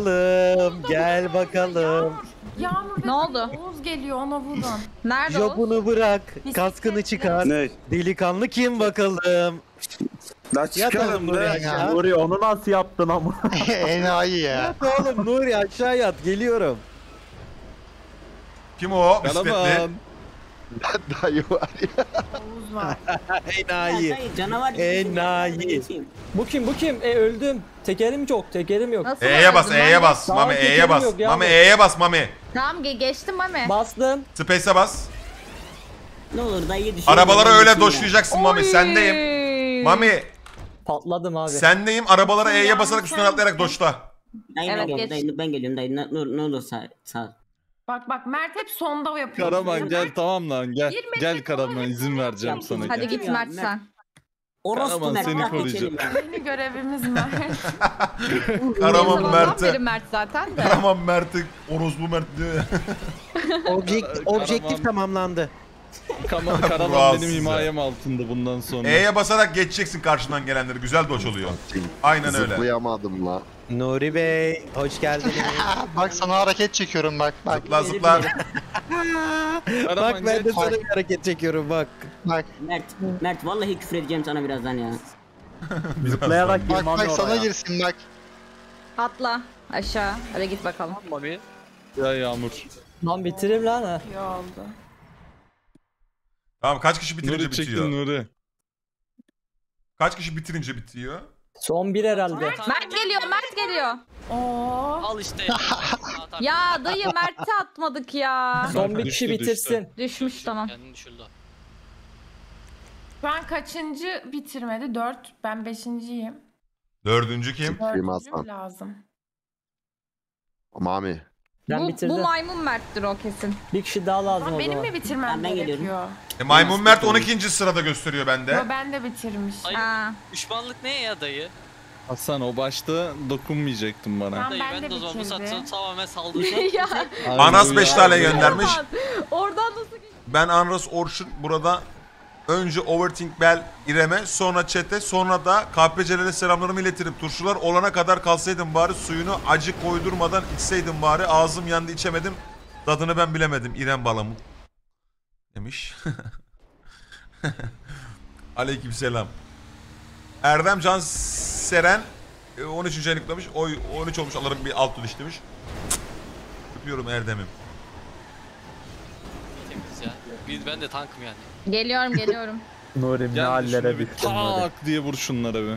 bakalım. Yağmur Ne oldu? Oğuz geliyor ona vurun. Nerede o? Jobunu bırak, kaskını çıkar. Ne? Delikanlı kim bakalım? La Yatalım çıkalım Nuri da. aşağı. Nuri onu nasıl yaptın ama? Enayi ya. Yat oğlum Nuri aşağı yat geliyorum. Kim o? Bisikletli. Karaman. Dayı var ya. Oğuz var. Enayi. Dayı, canavar. Enayi. Bu kim? Öldüm. Tekerim yok. Tekerim yok. Nasıl E'ye bas, öldün E'ye Mami? bas. Tamam, Mami E'ye tekerim bas. yok ya Mami bu. E'ye bas Mami. Tamam geçtim Mami. Bastım. Space'e bas. Ne olur dayı düşün. Arabalara Dayı öyle düşün ya. doşlayacaksın Mami. Oy. Sendeyim. Mami Patladım abi. sendeyim. Arabalara E'ye basarak üstüne atlayarak doşla. Dayı Evet, ben geç. geliyorum, dayı ben geliyorum dayı. Ne olur sağ. Bak Mert hep sonda yapıyor. Karaman gel tamam lan gel. Girme, Gel girme, Karaman hep izin vereceğim sana. Hadi Gel. git Mert sen. Orospu Karaman, Mert. seni bırak koruyacağım. geçelim ya. Yeni görevimiz Mert. Karaman Sabahtan beri Mert'e. Mert zaten de. Karaman Mert'e. Orospu Mert diyor ya. Objektif tamamlandı. Karaman Rahatsız benim ya. himayem altında bundan sonra. E'ye basarak geçeceksin karşından gelenleri. Güzel doş oluyor. Aynen öyle. Zıplayamadım la. Nuri Bey hoş geldiniz. Bak sana hareket çekiyorum bak. Zıpla zıpla. Karaman Bak ben de sana bir hareket çekiyorum bak. Bak. Mert vallahi küfür edeceğim sana birazdan ya. Zıplayarak Bak girmem bak sana oraya. girsin bak. Atla aşağı. Hadi git bakalım. Mami. Ya Yağmur. Lan bitireyim lan ha. İyi oldu. Tamam kaç kişi bitirince Nuri çektin bitiyor? Nuri. Kaç kişi bitirince bitiyor? Son bir herhalde. Mert geliyor. Oo. Al işte. Ya dayı Mert'i atmadık ya. Son bir Düştü, kişi düştü. bitirsin. Düşmüş tamam. Kendini düşürdü. Şu an kaçıncı bitirmedi? 4. Ben 5.'yim. Dördüncü kim? Dördüncü lazım. Mami. Ben Bu bitirdim. maymun Mert'tir o kesin. Bir kişi daha lazım Ama o benim zaman. mi bitirmem Ben geliyorum. gerekiyor? Maymun Mert 12. sırada gösteriyor bende. Yo, ben de bitirmiş. Hayır. Ha. Düşmanlık ne ya dayı? Hasan o başta dokunmayacaktın bana. Tamam, Dayı ben ben de de o zaman bu bitirdim. satı tamamen saldıracağım. ya. Anas 5 tane göndermiş. Oradan nasıl Ben Anras Orçun burada önce Overthink Bell İrem'e, sonra chat'e, sonra da KPC'lere selamlarımı iletirim. Turşular olana kadar kalsaydım bari, suyunu acı koydurmadan içseydim bari. Ağzım yandı içemedim. Tadını ben bilemedim İrem balamı. Demiş. Aleykümselam. Erdem Can Seren 13. ayını kutlamış. Oy 13 olmuş, alırım bir alt tuş demiş. Öpüyorum Erdem'im. Temiz ya. Ben de tankım yani. Geliyorum. Nuri ne Gel hallere şunu bir düştün Nuri. tak diye vur şunlara bir.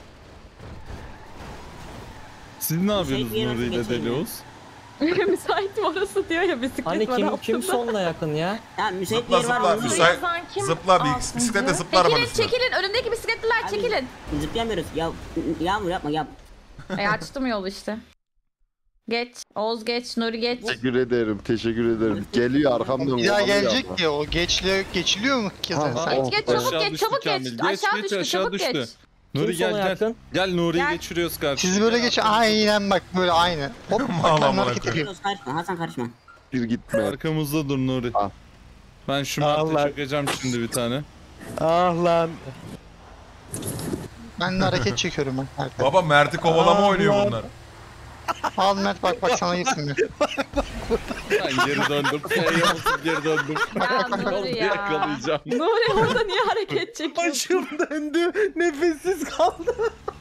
Siz ne yapıyorsunuz bir yere Nuri ile geçelim Deli ya. Oğuz? Müsaitim orası diyor ya bisiklet Hani var kim altında. sonuna yakın ya? Ya müsait bir Zıpla yer var zıpla mı? müsait. Yazan kim? Zıpla bir Altıncı. bisikletle zıpla arabanın Çekilin üstüne. çekilin önümdeki bisikletliler Abi, çekilin. Zıplayamıyoruz. Ya Yağmur yapma yap. Açtım yolu işte. Geç. Oğuz geç. Nuri geç. Teşekkür ederim. Geliyor arkamdan. Bir daha kovalıyor gelecek ama. ya o geçiliyor mu ki Ha, sen? oh. Geç çabuk Aşağı geç düştü çabuk Kamil. geç. Geç, Aşağı geç, düştü aşağı çabuk düştü. geç. Nuri Kim sona gel gel. yakın? Gel Nuri'yi Gel. geçiriyoruz karşıya. Siz böyle geç aynen bak böyle aynı. Hop bak Allah'ım ben hareket bırakın. yapıyorum. Karışma Hasan karışma. Bir gitme. Arkamızda dur Nuri. Al. Ben şu Allah. Mert'e çökeceğim şimdi bir tane. Ah lan. Ben de hareket çekiyorum bak. Mert. Baba Mert'i kovalama oynuyor bunlar. Al Mert bak sana girsin bir. Ben geri döndüm. F'ye basıp geri döndüm. Ya Yolda Nuri ya. yakalayacağım. Nuri orada niye hareket çekiyorsun? Başım döndü. Nefessiz kaldım.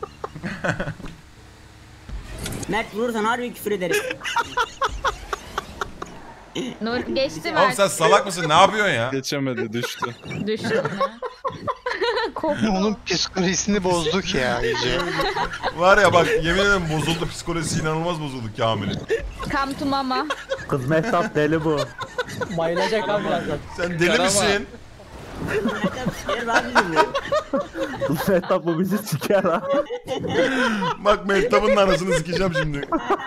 Mert vurursan harbi küfür ederim. Nuri geçti Oğlum Mert. sen salak mısın? Ne yapıyorsun ya? Geçemedi düştü. Düştü yine. Koptu. Onun psikolojisini bozduk ya iyice. Var ya bak, yemin ederim bozuldu, psikolojisi inanılmaz bozuldu Kamil'in. Come to mama. Kız Mehtap deli bu. Bayılacak abi birazdan. Sen deli Karaman. misin? Yer var mı bu? Kız Mehtap bu bizi siker ha. Bak Mehtap'ın anasını sikeceğim şimdi.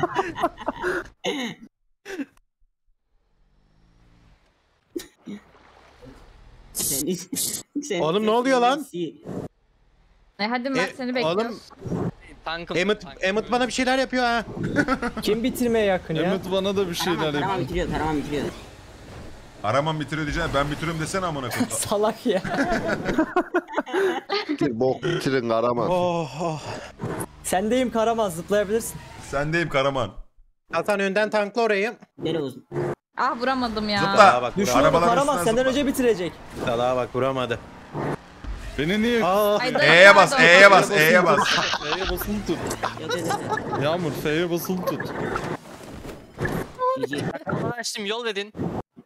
Oğlum ne oluyor lan? Hadi Mert seni bekliyoruz. Oğlum Tankım. Emmet bana bir şeyler yapıyor ha. Kim bitirmeye yakın ya? Emmet bana da bir şeyler Karaman yapıyor. bitiriyor, Karaman bitiriyor. Araman bitiriyor diyeceğim, ben bitiriyorum desene amına koyayım. Salak ya. Bir bok bitirin Karaman. Oh. Sendeyim Karaman, zıplayabilirsin. Sendeyim Karaman. Hasan önden tankla orayı. Deli olsun. Ah vuramadım ya. Zıpla. bak, Düşüyordu Arabaların Karaman, üstünden senden zıpla. önce bitirecek. Salaha bak vuramadı. Beni niye... Ay, dayı E'ye bas, nerede o? E'ye bas, E'ye bas. F'ye basılı tut. Yok yok. Yağmur F'ye basılı tut. GG. Açtım yol verin.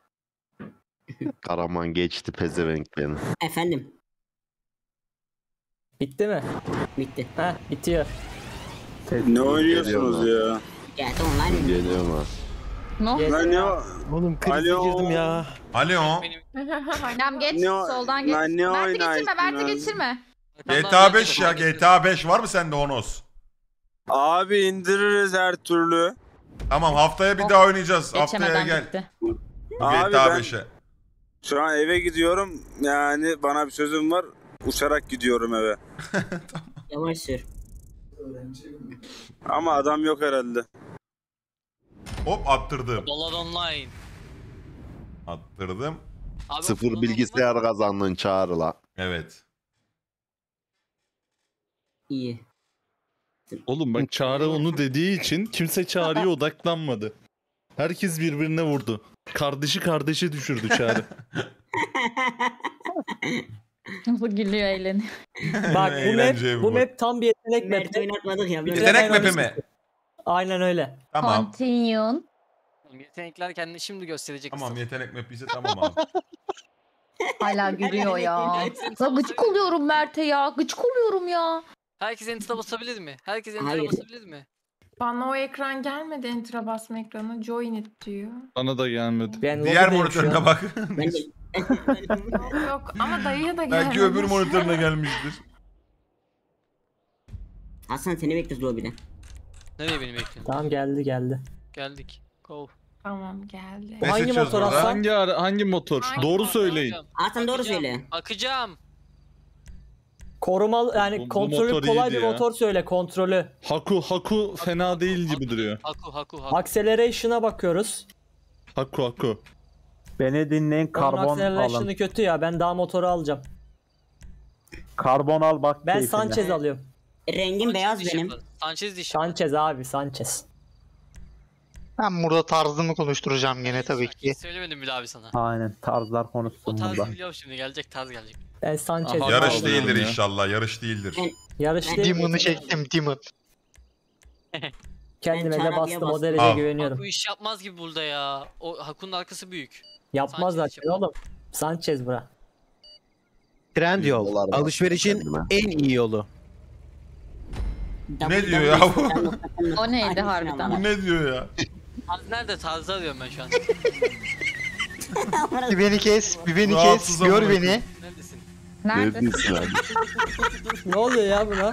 Karaman geçti pezevenk beni. Efendim. Bitti mi? Bitti. Heh bitiyor. Ne oynuyorsunuz ya? Geldi online mi? Geliyorum ha. Ne oldu? Lan ne o? Oğlum krize Alo. girdim ya. Alo. Tamam geç. Ne o- Soldan geç. Lan ne Mert'i geçirme. oynarsın Mert'i lan? geçirme. GTA 5 ya, GTA 5 var mı sende Honos? Abi indiririz her türlü. Tamam, haftaya bir daha oynayacağız. Haftaya Geçemeden gel. gitti. Bu Abi GTA ben- 5'e. Şu an eve gidiyorum. Yani bana bir sözüm var. Uçarak gidiyorum eve. Yavaş sür. Ama adam yok herhalde. Hop attırdım. Dolar online. Attırdım. Abi, Sıfır Dolar bilgisayar kazandın çağrı la. Evet. İyi. Oğlum bak Çağrı onu dediği için kimse Çağrı'ya odaklanmadı. Herkes birbirine vurdu. Kardeşi kardeşe düşürdü Çağrı. Nasıl gülüyor eğleniyor. Bak bu Eğlenceli map, bu bu map tam bir yetenek Mert map'i. oynatmadık ya. Böyle. Yetenek map'i mi? Aynen öyle. Tamam. Continue. Yetenekler kendini şimdi gösterecek. Tamam, yetenek map'i ise tamam abi. Hala gülüyor ya. Ya gıcık oluyorum Mert'e ya. Gıcık oluyorum ya. Herkes enter'a basabilir mi? Herkes enter'a Hayır. basabilir mi? Bana o ekran gelmedi, enter'a basma ekranı. Join it diyor. Bana da gelmedi. Ben Diğer lobideyim şu an. monitörüne bak. Ben de... Yok ama dayıya da gelmedi. Belki öbür monitörüne gelmiştir. Hasan seni bekliyoruz lobide. Nereye beni bekliyorsun? Tamam geldi. Geldik. Go. Tamam geldi. Ne Hangi seçiyoruz motor burada? Hasan? Hangi motor? Hangi Doğru motor? söyleyin. Hasan doğru Bakacağım, söyle. Bakacağım. Korumalı yani Bu kontrolü motor kolay iyiydi bir ya. motor söyle kontrolü. Haku fena değil gibi duruyor. Haku. Acceleration'a bakıyoruz. Haku. Beni dinleyin, Onun karbon alın. acceleration'ı kötü ya, ben daha motoru alacağım. Karbon al bak Ben keyfine. Sanchez alıyorum. Rengim beyaz diş benim. yapar. Sanchez diş. Sanchez abi Sanchez. Ben burada tarzımı konuşturacağım gene tabii ki. Söylemedim bile abi sana. Aynen, tarzlar O konuşsun tarzı burada. biliyorum şimdi. Gelecek tarz gelecek. Ben Sanchez. Aha, Yarış Aldım değildir ya. inşallah, yarış değildir. Yarış değil. Demon'ı çektim, Demon. Kendime Ben de Çağrı'ya bastım, o bastım. derece Al. güveniyorum. Haku iş yapmaz gibi burada ya. O Haku'nun arkası büyük. Yapmaz Sanchez zaten oğlum. Sanchez bura. Trendyol. Dolar var Alışverişin kendime. en iyi yolu. Ne diyor ya bu? O neydi harbiden? Bu ne diyor ya? Tarz nerede? Tarzı arıyorum ben şu an. Bir beni kes, bir beni kes, Rahatsız gör amına beni. Neredesin? Nerede? Neredesin abi? Ne oluyor ya buna?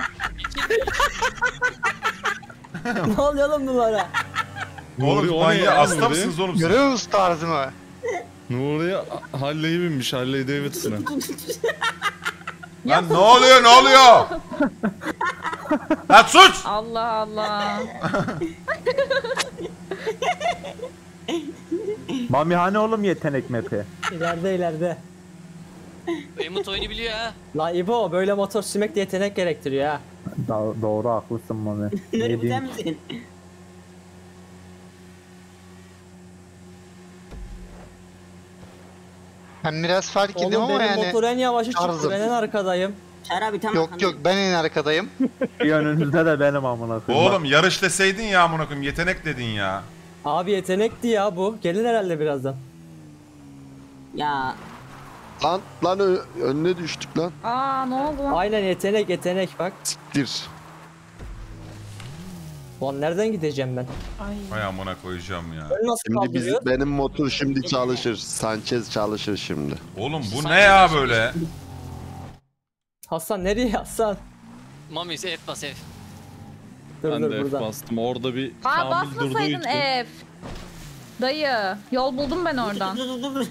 Ne oluyor oğlum bunlara? Oğlum o ne manyak, ya, hasta Nuri? mısınız oğlum siz? Görüyor musun tarzımı? Nuri'ye Harley'e binmiş. Harley Davidson'a. Lan ne oluyor? Lan sus! Allah Allah. Mami hani oğlum yetenek map'i? İleride. Emut oyunu biliyor ha. La İbo, böyle motor sürmek de yetenek gerektiriyor ha. Doğru haklısın Mami. Ne Nuri bu sen diyeyim? misin? Ben biraz fark edeyim Oğlum ama benim yani. motor en yavaşı çıktı, tarzım. ben en arkadayım. Çağrı abi tam Yok ben en arkadayım. Bir önünüzde de benim amına koyayım. Oğlum yarış deseydin ya amına koyayım, yetenek dedin ya. Abi yetenekti ya bu. Gelin herhalde birazdan. Ya Lan önüne düştük lan. Aa ne oldu lan? Aynen yetenek bak. Siktir. Lan nereden gideceğim ben? Ay. Hay amına koyacağım ya. Böyle nasıl Şimdi kaldırıyor? benim motor şimdi çalışır. Sanchez çalışır şimdi. Oğlum bu ne ya böyle? Hasan nereye Hasan? Mami F bas F. Dur Ben de F burada. bastım. Orada bir Aa Kamil durduğu basmasaydın için. F. Dayı yol buldum ben oradan. dur.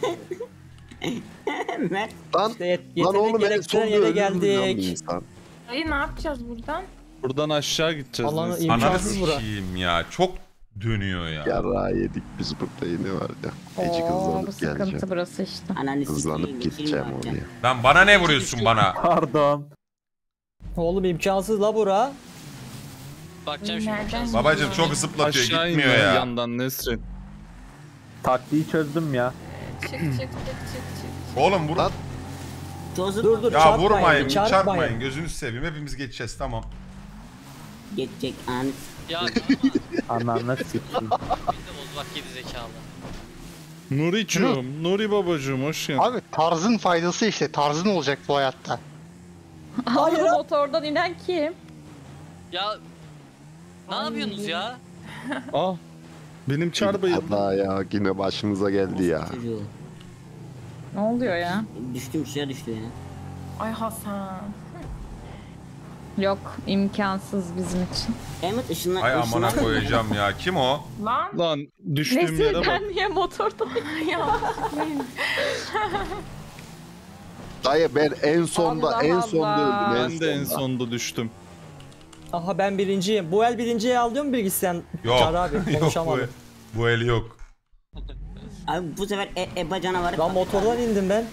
Mert Lan, İşte lan yetenek oğlum en gerektiren sonunda yere ölür mü lan bir geldik. insan? Dayı ne yapacağız buradan? Buradan aşağı gideceğiz. Allah'ın neyse. İmkansız Ananı bura. sikeyim ya. Çok dönüyor ya. Yarrağı yedik biz burada yine var ya. Ecik Oo bu hızlanıp sıkıntı geleceğim. burası işte. ananı Hızlanıp gideceğim oraya. Lan bana ne vuruyorsun bana? Pardon. Oğlum imkansız la bura. Bakacağım şimdi. Nereden bakacağız. Babacım çok zıplatıyor, Aşağı gitmiyor iniyor ya. yandan Nesrin. Taktiği çözdüm ya. Çık. Oğlum vur. Lan. Dur Ya çarpmayın, vurmayın, çarpmayın. çarpmayın. Gözünü seveyim. Hepimiz geçeceğiz, tamam. Geçecek anı. Ya Ananı sikeyim. bir de bozbak geri zekalı. Nuri'cum, Nuri babacığım hoş geldin. Abi tarzın faydası işte. Tarzın olacak bu hayatta. Hayır. Motordan inen kim? Ya ne yapıyorsunuz ya? Ah, benim çar bayıldı. Hata ya yine başımıza geldi ya. Çocuğu. Ne oluyor ya? Düştüm suya düştü ya. Ay Hasan. Yok, imkansız bizim için. Ahmet ışınla... Ay amına koyacağım ya. Kim o? Lan. Lan düştüğüm yere bak. Ben niye motordan Ya. Dayı ben en sonda Allah en sonda Allah. öldüm. Ben de en sonda düştüm. Aha ben birinciyim. Bu el birinciye alıyor mu bilgisayar? Yok. Çağrı abi Yok konuşamadım. bu el yok. Abi bu sefer Eba canavarı... Lan motordan indim ben.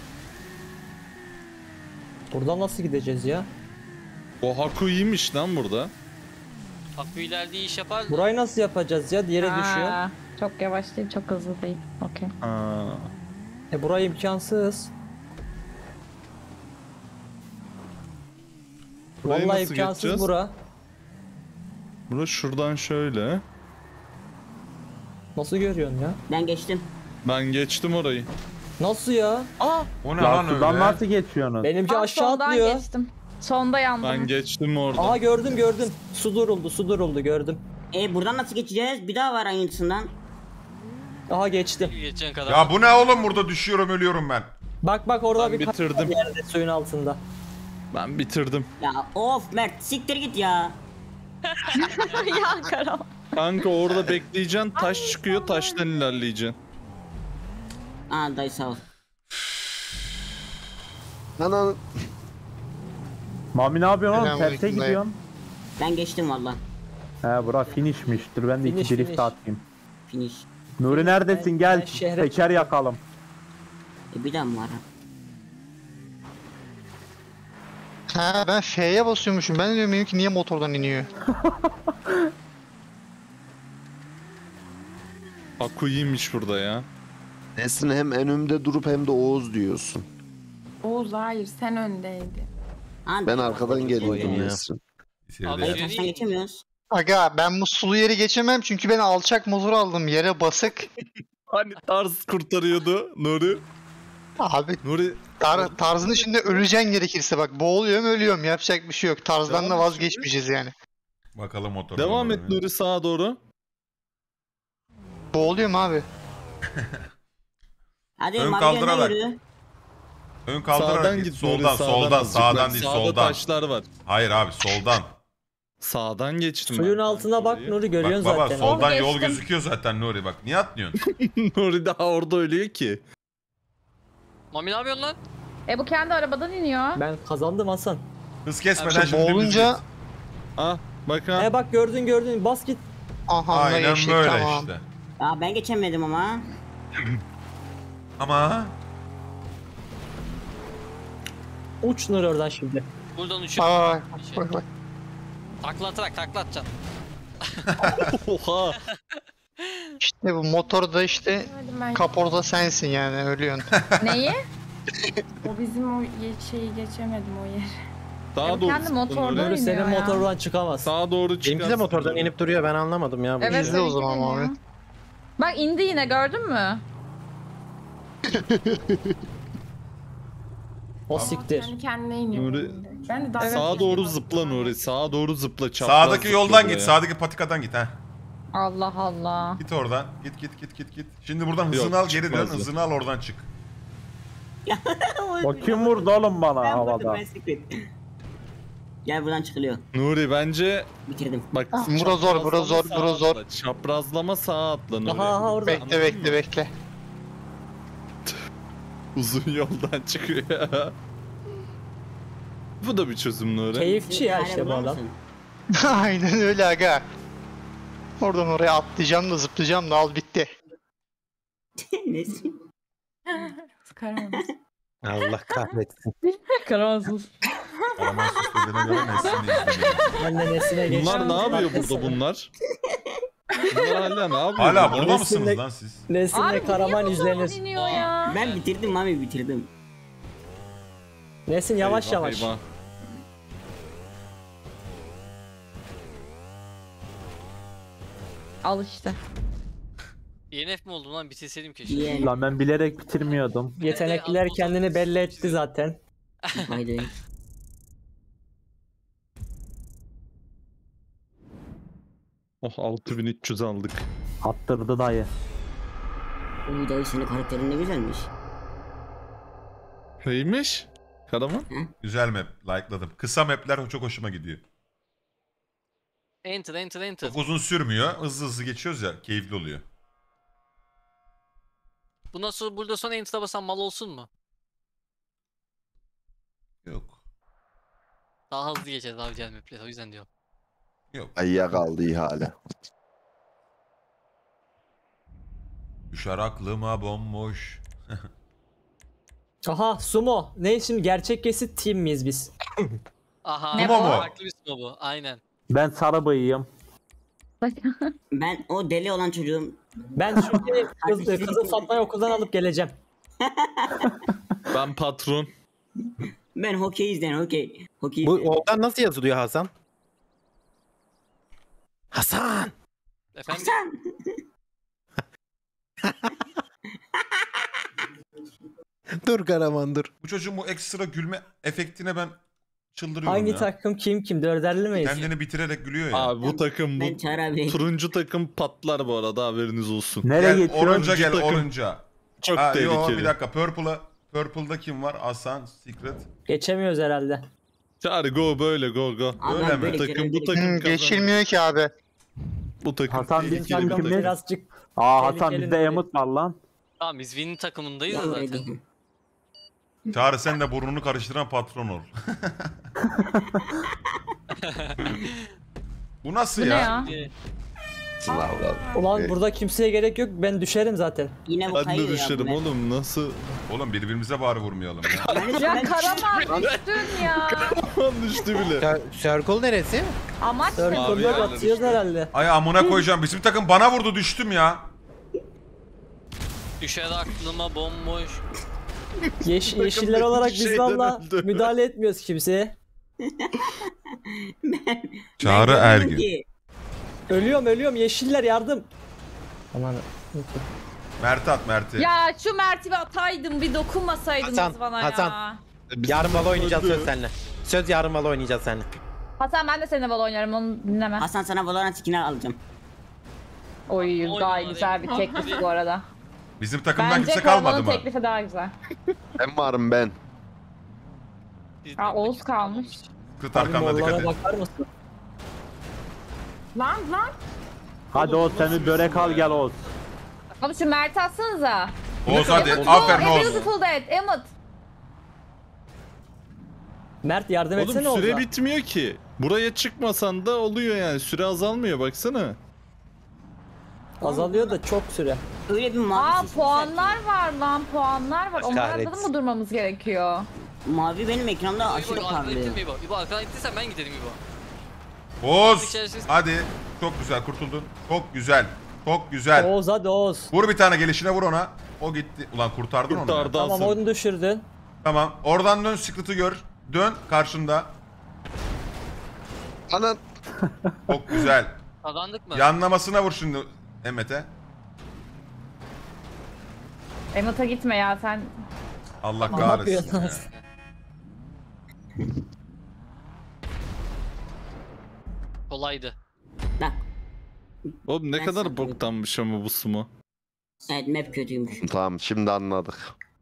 Buradan nasıl gideceğiz ya? O Haku iyiymiş lan burada. Hakkı ileride iş yapar. Burayı nasıl yapacağız ya? Diğere düşüyor. Çok yavaş değil, çok hızlı değil. Okey. Aa, Burayı imkansız. burayı Vallahi nasıl imkansız geçeceğiz? bura. Burası şuradan şöyle. Nasıl görüyorsun ya? Ben geçtim. Ben geçtim orayı. Nasıl ya? O ne Ya lan sudan öyle? nasıl geçiyorsunuz? Benimki Ben aşağı sondan atlıyor. geçtim. Sonda yandım. Ben geçtim orada. Aha gördüm. Su duruldu gördüm. Buradan nasıl geçeceğiz? Bir daha var aynısından. Aha geçtim. Geçen kadar. Ya bu ne oğlum, burada düşüyorum ölüyorum ben. Bak orada Ben bir bitirdim. yerde suyun altında. Ben bitirdim. Ya of Mert siktir git ya. Ya Karaman. Kanka orada bekleyeceksin, taş çıkıyor, taştan ilerleyeceksin. Aa dayı sağ ol. Ana Mami ne yapıyorsun oğlum? Selamünaleyküm Terse dayı. gidiyorsun. Ben geçtim valla. He bura finishmiş. Dur ben de iki Finish, drift finish. atayım. Finish. Nuri neredesin? Ben Gel. şehre Teker yakalım. Bir daha mı var? Ha ben F'ye basıyormuşum. Ben de diyorum benimki niye motordan iniyor? Haku iyiymiş burada ya. Nesin hem önümde durup hem de Oğuz diyorsun. Oğuz hayır sen öndeydin. Ha, Ben arkadan geliyordum ya. Nesin. Abi, Dayı taştan geçemiyoruz. Aga ben bu sulu yeri geçemem çünkü ben alçak motor aldım. Yere basık. Hani tarz kurtarıyordu Nuri. Abi Nuri tarzın içinde öleceksin gerekirse bak. Boğuluyorum ölüyorum. Yapacak bir şey yok. Tarzdan Devam da et vazgeçmeyeceğiz yani. Bakalım motor. devam et Nuri sağa doğru. Boğuluyorum abi. Hadi Ön mavi kaldırarak. yönden yürü. Ön kaldırarak Sağdan git. git Soldan, Nuri, soldan, azıcık sağdan bak. değil, Sağda soldan. taşlar var. Hayır abi, soldan. Sağdan geçtim. Suyun ben. altına bak Nuri Bak görüyorsun baba, zaten. soldan yol geçtim. gözüküyor zaten Nuri, bak. Niye atlıyorsun? Nuri daha orada ölüyor ki. Mami ne yapıyorsun lan? Bu kendi arabadan iniyor. Ben kazandım Hasan. Hız kesmeden İşte şimdi dümdüz boğulunca git. Ah bak ha. Bak gördün bas git. aha da Aynen geçtik böyle tamam. işte. Aa ben geçemedim ama. Ama Uç Nuri oradan şimdi. Buradan uçup Ay, bak bak. takla atacaksın. Oha. İşte bu motorda işte Hadi ben. kaporta sensin yani ölüyorsun. Neyi? O bizim o şeyi geçemedim o yeri. Daha bu doğru. kendi motorda Nuri. Nuri senin iniyor ya. motordan çıkamaz. Sağa doğru çıkarsın. Benimki de motordan inip duruyor ben anlamadım ya. Bu Evet, İzle o benimki zaman de iniyor. abi. Bak indi yine gördün mü? O siktir. Kendi kendine iniyor. Nuri- Ben de daha Sağa doğru zıpla Nuri. Sağa doğru zıpla. Çapraz sağdaki zıpla yoldan buraya. git, sağdaki patikadan git ha. Allah Allah. Git oradan. Git. Şimdi buradan hızını Yok, al, geri dön. çıkmaz o. Hızını al, oradan çık. O kim vurdu oğlum bana Ben vurdum havada? ben siktir. Gel buradan çıkılıyor. Nuri bence Bitirdim. bak. Bura zor, bura zor, çaprazlama bura sağa zor. atla. Çaprazlama sağa atla Nuri. Aha orada. Bekle. Uzun yoldan çıkıyor ya. Bu da bir çözüm Nuri. Keyifçi ya işte bu Hala adam. mısın? Aynen öyle aga. Oradan oraya atlayacağım da zıplayacağım da al bitti. Nesin? Karamaz. Allah kahretsin. Kararsız. Karaman süslediğine göre Nesin'i izlemedim. Ben de Nesin'e geçtim. Bunlar ne yapıyor burada bunlar? Bunlar hala ne yapıyor? Hala burada? burada Nesin'le- mısınız lan siz? Nesin'le Karaman izlenir. iniyor ya? Ben bitirdim mami bitirdim. Nesin yavaş Eyvah, yavaş. eyvah. Al işte. DNF mi oldu lan? Bitirseydim keşke. Lan ben bilerek bitirmiyordum. Yetenekliler kendini belli etti zaten. Haydi. Oh 6300 aldık. Attırdı dayı. Bu dayı senin karakterin ne güzelmiş. Neymiş? Karaman? Güzel map. Like'ladım. Kısa mapler çok hoşuma gidiyor. Enter. Çok uzun sürmüyor. Hızlı hızlı geçiyoruz ya. Keyifli oluyor. Bundan sonra burada son enter'a basan mal olsun mu? Yok. Daha hızlı geçeceğiz abi diğer map'leri, o yüzden diyorum. Yok. Ayya kaldı ihale. Düşer aklıma bomboş. Aha sumo. Ne şimdi gerçek kesit team miyiz biz? Aha. Ne bu? Farklı bir sumo bu. Aynen. Ben sarı bıyığım. Ben o deli olan çocuğum. Ben şimdi kızıl Fatma'yı okuldan alıp geleceğim. Ben patron. Ben hokey izleyen hokey. Hokey Bu izleyen. oradan nasıl yazılıyor Hasan? Hasan! Efendim? Hasan! Dur Karaman dur. Bu çocuğun bu ekstra gülme efektine ben çıldırıyorum Hangi ya. takım kim? Dörderli miyiz? Kendini bitirerek gülüyor ya. Abi bu takım Ben bu Çağrı abi. turuncu takım patlar bu arada, haberiniz olsun. Nereye Gel geçiyorsun? orunca gel takım. orunca. Çok Yo, tehlikeli. bir dakika. Purple'da kim var? Hasan, Secret. Geçemiyoruz herhalde. Çağrı go böyle go. Abi Öyle ben mi? böyle Bu takım görevleri- kazanır. Geçilmiyor ki abi. Bu takım Hasan tehlikeli bizim bir takım takım. Birazcık Hasan tehlikeli bizde nuri. emot var lan. Tamam biz Win'in takımındayız Ya da zaten. öyle. Çağrı sen de burnunu karıştıran patron ol. Bu nasıl Bu ne ya? ya? Sınavlar. Ulan burada kimseye gerek yok. Ben düşerim zaten. Yine bu Ben de kayıyor ya. düşerim bu. oğlum, nasıl? Oğlum birbirimize bari vurmayalım ya. Ya Karaman düştün ya. Aman düştü bile. Circle neresi? Amaç ne? Circle'da yerler batıyoruz herhalde. Ay amına koyacağım. Bizim takım bana vurdu, düştüm ya. Düşer aklıma bomboş. Yeşiller olarak biz şeyden valla öldü. müdahale etmiyoruz kimseye. Çağrı Ben Ergün. ki, Ölüyorum yeşiller yardım. Aman. Mert'i at Mert'i. Ya şu Mert'i bir ataydım, bir dokunmasaydınız Hasan, bana Hasan. ya. Yarın balı oynayacağız söz seninle. Söz yarın balı oynayacağız seninle. Hasan ben de seninle bal oynarım, onu dinleme. Hasan sana Valorant skin'i alacağım. Oy Oy, gayet oy. güzel bir teklif bu arada. Bizim takımdan Bence kimse kalmadı Karaman'ın mı? teklifi daha güzel. Ben varım ben. Ha Oğuz kalmış. Kıt arkanda dikkat Morlara et. bakar mısın? Lan. Hadi Oğuz sen bir börek al gel Oğuz. Abi şu Mert'i atsanıza. Oğuz hadi. Emot, Aferin go, a Oğuz. beautiful death, Emot. Mert yardım etsene Oğlum süre Oğuz'a. bitmiyor ki. Buraya çıkmasan da oluyor yani. Süre azalmıyor baksana. Azalıyor da çok süre. Öyle bir mavi Aa sis puanlar var lan, puanlar var. Onlara da Kahretsin. mı durmamız gerekiyor? Mavi benim ekranda aşırı İbo arkadan parlıyor. ittin mi İbo? İbo arkadan ittiysen ben gidelim İbo. Oğuz. Hadi. Çok güzel kurtuldun. Çok güzel. Çok güzel. Oğuz hadi Oğuz. Vur bir tane gelişine, vur ona. O gitti. Ulan kurtardın onu. ya. Kurtardı Tamam Hasan. onu düşürdün. Tamam. Oradan dön, Secret'ı gör. Dön karşında. Anan. Çok güzel. Kazandık mı? Yanlamasına vur şimdi Emmet'e. Emot'a gitme ya sen. Allah Ne kahretsin. yapıyorsunuz? ya. Kolaydı. Bak. Oğlum ne Ben kadar sana- boktanmış ama bu sumo. Evet map kötüymüş. Tamam şimdi anladık.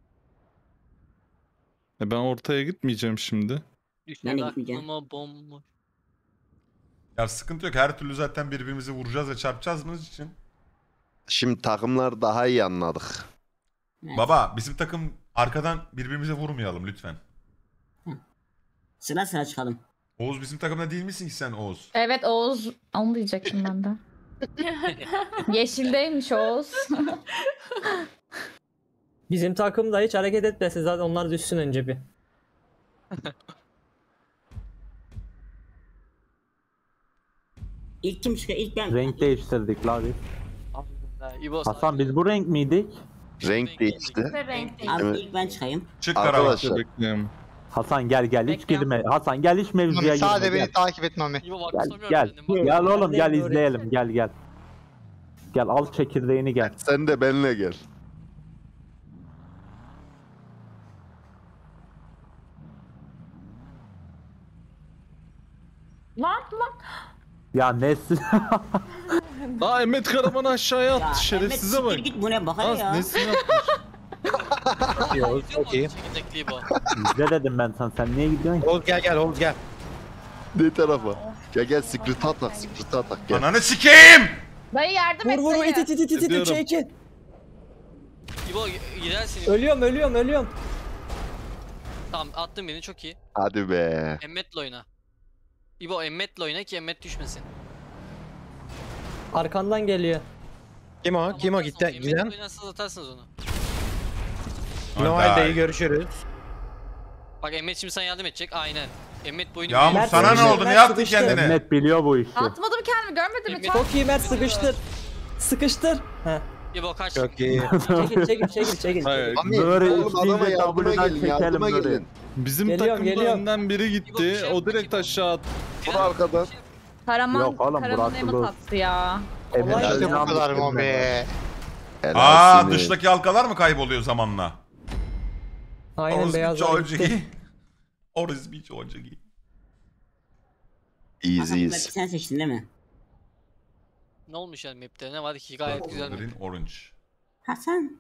Ben ortaya gitmeyeceğim şimdi. Düşer gitmeyeceğim. aklıma bomboş. Ya sıkıntı yok. Her türlü zaten birbirimizi vuracağız ve çarpacağız için. Şimdi takımlar daha iyi anladık. Evet. Baba bizim takım arkadan birbirimize vurmayalım lütfen. Sıra sıra çıkalım. Oğuz bizim takımda değil misin ki sen Oğuz? Evet Oğuz, onu diyecektim ben de. Yeşildeymiş Oğuz. Bizim takım da hiç hareket etmesin zaten, onlar düşsün önce bir. İlk kim çıkıyor? İlk ben. Renk değiştirdik la biz. İbo Hasan biz bu renk miydik? Renk değişti. Ve renk değil. Abi Evet. ilk ben çıkayım. Çık karavan. Arkadaşlar Bekliyorum. Hasan gel hiç Bekliyorum. girme. Hasan gel hiç mevzuya Mami, girme. sadece Gel beni takip et Mami. İbo bak Gel tutamıyorum gel. kendimi. Gel oğlum gel Neredeyim, izleyelim gel gel. Gel al çekirdeğini gel. Sen de benimle gel. Lan. Ya Nesin? Aa Emmet Karaman'ı aşağıya attı. Şerefsize Emmet, bak. siktir git bu ne bakar Az ya. Nesin atmış. Oğuz çok iyi. Çekirdekli bu. İzle dedim ben sana. Sen niye gidiyorsun ki? Oğuz gel Oğuz gel. Ne tarafa? Gel secret atak gel. Ananı sikeyim! Dayı yardım et Vur dayı. it. Ediyorum. 3'e 2. İbo girersin. Ölüyorum. Tamam attım birini çok iyi. Hadi be. Emmet'le oyna. İbo Emmet'le oyna ki Emmet düşmesin. Arkandan geliyor. Kim o? Tamam, Kim o atarsın. giden? Emmet'le oynarsanız atarsınız onu. Noel Hadi. dayı görüşürüz. Bak Emmet şimdi sana yardım edecek. Aynen. Emmet boyunu Yağmur Mert sana ne sıkıştı, oldu? Ne Mert yaptın sıkıştı. kendine? Emmet biliyor bu işi. Atmadım kendimi görmedin mi? Emmet- Çok iyi Mert sıkıştır. Heh. İbo kaç. Çok iyi. Çekil. Hayır. Böyle Oğlum adama üstüyle yardıma W'dan gelin, çekelim yardıma böyle. gelin. Bizim Geliyorum, takımda geliyorum. önden biri İbo, bir gitti. şey O yapma, direkt İbo. aşağı attı. Vur arkadan. Karaman, Yok oğlum, Karaman Burak Emmet Ulu. attı ya. Emmet İşte İşte Karaman bu kadar mı bitirme. be? Aa dıştaki halkalar mı kayboluyor zamanla? Aynen Orası bir beyazlar gitti. çocuğu. Orası bir çocuğu. Easy. Sen seçtin değil mi? Ne olmuş yani map'te? Ne var ki gayet güzel map. Green orange. Hasan.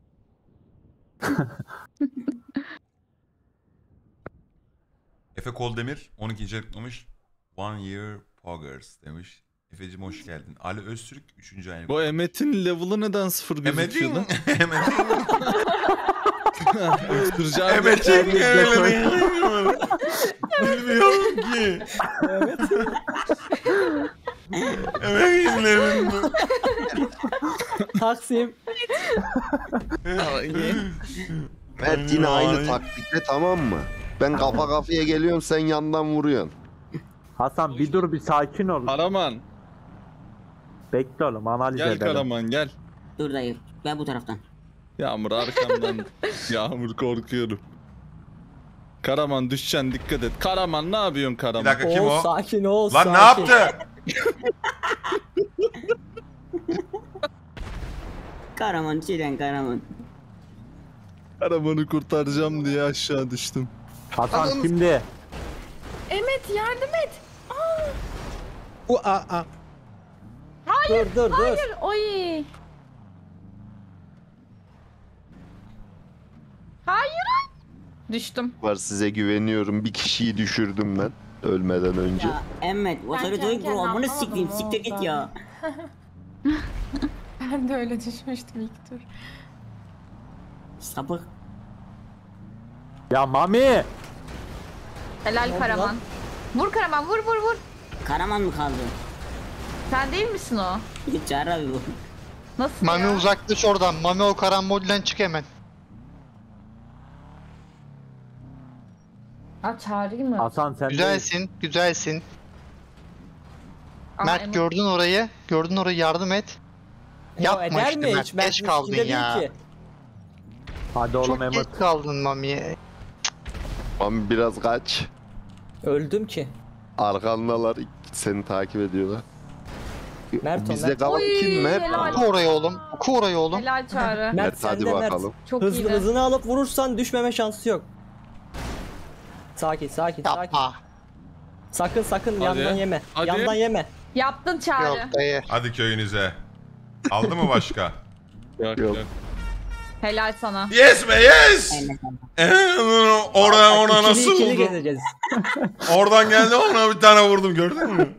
Efe Koldemir 12. aylıklamış. One year poggers demiş. Efe'cim hoş geldin. Ali Öztürk 3. aylık. Bu Emmet'in level'ı neden 0 gözüküyor lan? Öksüreceğim. Emet'in bilmiyorum ki. Emet'in Taksim. Mert yine aynı taktikle tamam mı? Ben kafa kafaya geliyorum sen yandan vuruyorsun. Hasan bir dur bir sakin ol. Karaman. Bekle oğlum analiz Gel edelim. Karaman gel. Dur dayı. Ben bu taraftan. Yağmur arkamdan. Yağmur korkuyorum. Karaman düşeceksin dikkat et. Karaman ne yapıyorsun Bir Karaman? dakika kim o? Sakin ol. Lan ne sakin. yaptı? Karaman çiren Karaman. Karaman'ı kurtaracağım diye aşağı düştüm. Hasan kimdi? Emmet yardım et. Dur. Oy. Hayır. Düştüm. Var size güveniyorum. Bir kişiyi düşürdüm ben ölmeden önce. Ya Emmet, what are you doing bro? Amına sikeyim, siktir git ya. Ben de öyle düşmüştüm ilk tur. Sapık. Ya Mami! Helal Karaman. Vur Karaman vur. Karaman mı kaldı? Sen değil misin o? Çağır abi bu. Nasıl Mami ya? uzaklaş oradan. Mami o karambolden çık hemen. Aa çağırayım mı? Hasan sen Güzelsin. Ama Mert Emmet- gördün orayı yardım et. Ya Yapma eder işte mi Mert, hiç? geç Mert kaldın üstünde ya. değil ki. Hadi oğlum Çok geç Emmet. kaldın Mami'ye. Mami biraz kaç. Öldüm ki. Arkandalar seni takip ediyorlar. Mert o, Bizde Mert. kalan Oy, kim Mert? helal. Oku orayı oğlum. Helal çağrı. Mert Mert hadi sende Mert. bakalım. Çok iyiydi. Hızını alıp vurursan düşmeme şansı yok. Sakin. Yapma. Sakın Hadi. yandan yeme. Hadi. Yandan yeme. Yaptın çağrı. Yok dayı. Hadi köyünüze. Aldı mı başka? Yok. Helal sana. Yes be yes! Oradan İkili nasıl ikili vurdu? gezeceğiz. Oradan geldi ona bir tane vurdum gördün mü?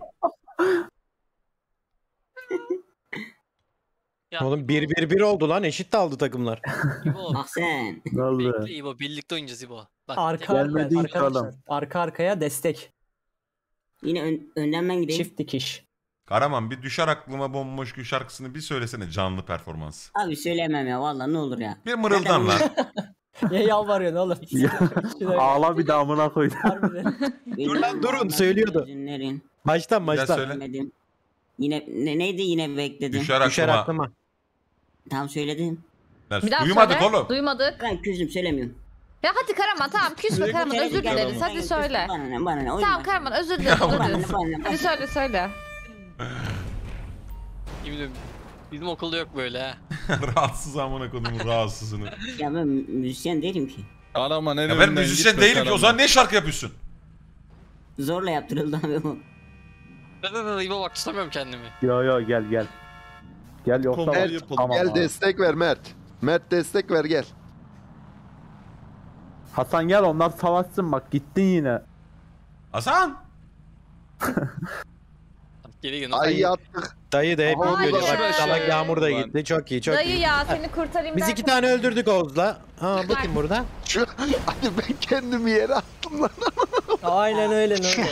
Ya, Oğlum 1-1-1 oldu lan. Eşit de aldı takımlar. İbo, Bak sen. Ne oldu? bekle İbo birlikte oynayacağız İbo. Bak Arka Gelmedi hiç arkaya, oğlum. arka arkaya destek. Yine önden ben gideyim. Çift dikiş. Karaman bir düşer aklıma bomboş gün şarkısını bir söylesene canlı performans. Abi söyleyemem ya vallahi ne olur ya. Bir mırıldan lan. Niye yalvarıyorsun oğlum? Ağla bir damına koy. Harbiden. Dur lan, durun, söylüyordu. Baştan. Bir daha söyle. Söyledim. Yine neydi yine bekledim. Düşer Düşer aklıma. aklıma. Tamam söyledim. Bir daha Duymadık söyle. oğlum. Duymadık. Ben küsüm söylemiyorum. Ya hadi Karaman tamam küsme Karaman özür dileriz hadi söyle. Bana ne oyun Tamam var. Karaman özür dileriz. Bana ne, bana ne. Hadi söyle. Yemin ediyorum Bizim okulda yok böyle ha. Rahatsız amına kodumun rahatsızını. Ya ben müzisyen değilim ki. Karaman en Ya ben önden müzisyen gitme değilim ki. O Karaman. zaman ne şarkı yapıyorsun? Zorla yaptırıldı abi bu. İbo bak tutamıyorum kendimi. Yo gel gel. Gel yoksa Kolay bak, yapalım. tamam Gel abi. destek ver Mert. Mert destek ver gel. Hasan gel onlar savaşsın bak gittin yine. Hasan! Geri gelin. Ay attık. Dayı da hep Hayır. gidiyor. Bak Hayır. salak Yağmur da gitti. Çok iyi çok Dayı iyi. ya seni kurtarayım Biz derken- 2 tane öldürdük Oğuz'la. Ha bakın burada. Hadi ben kendimi yere attım lan. Aynen öyle Nuri.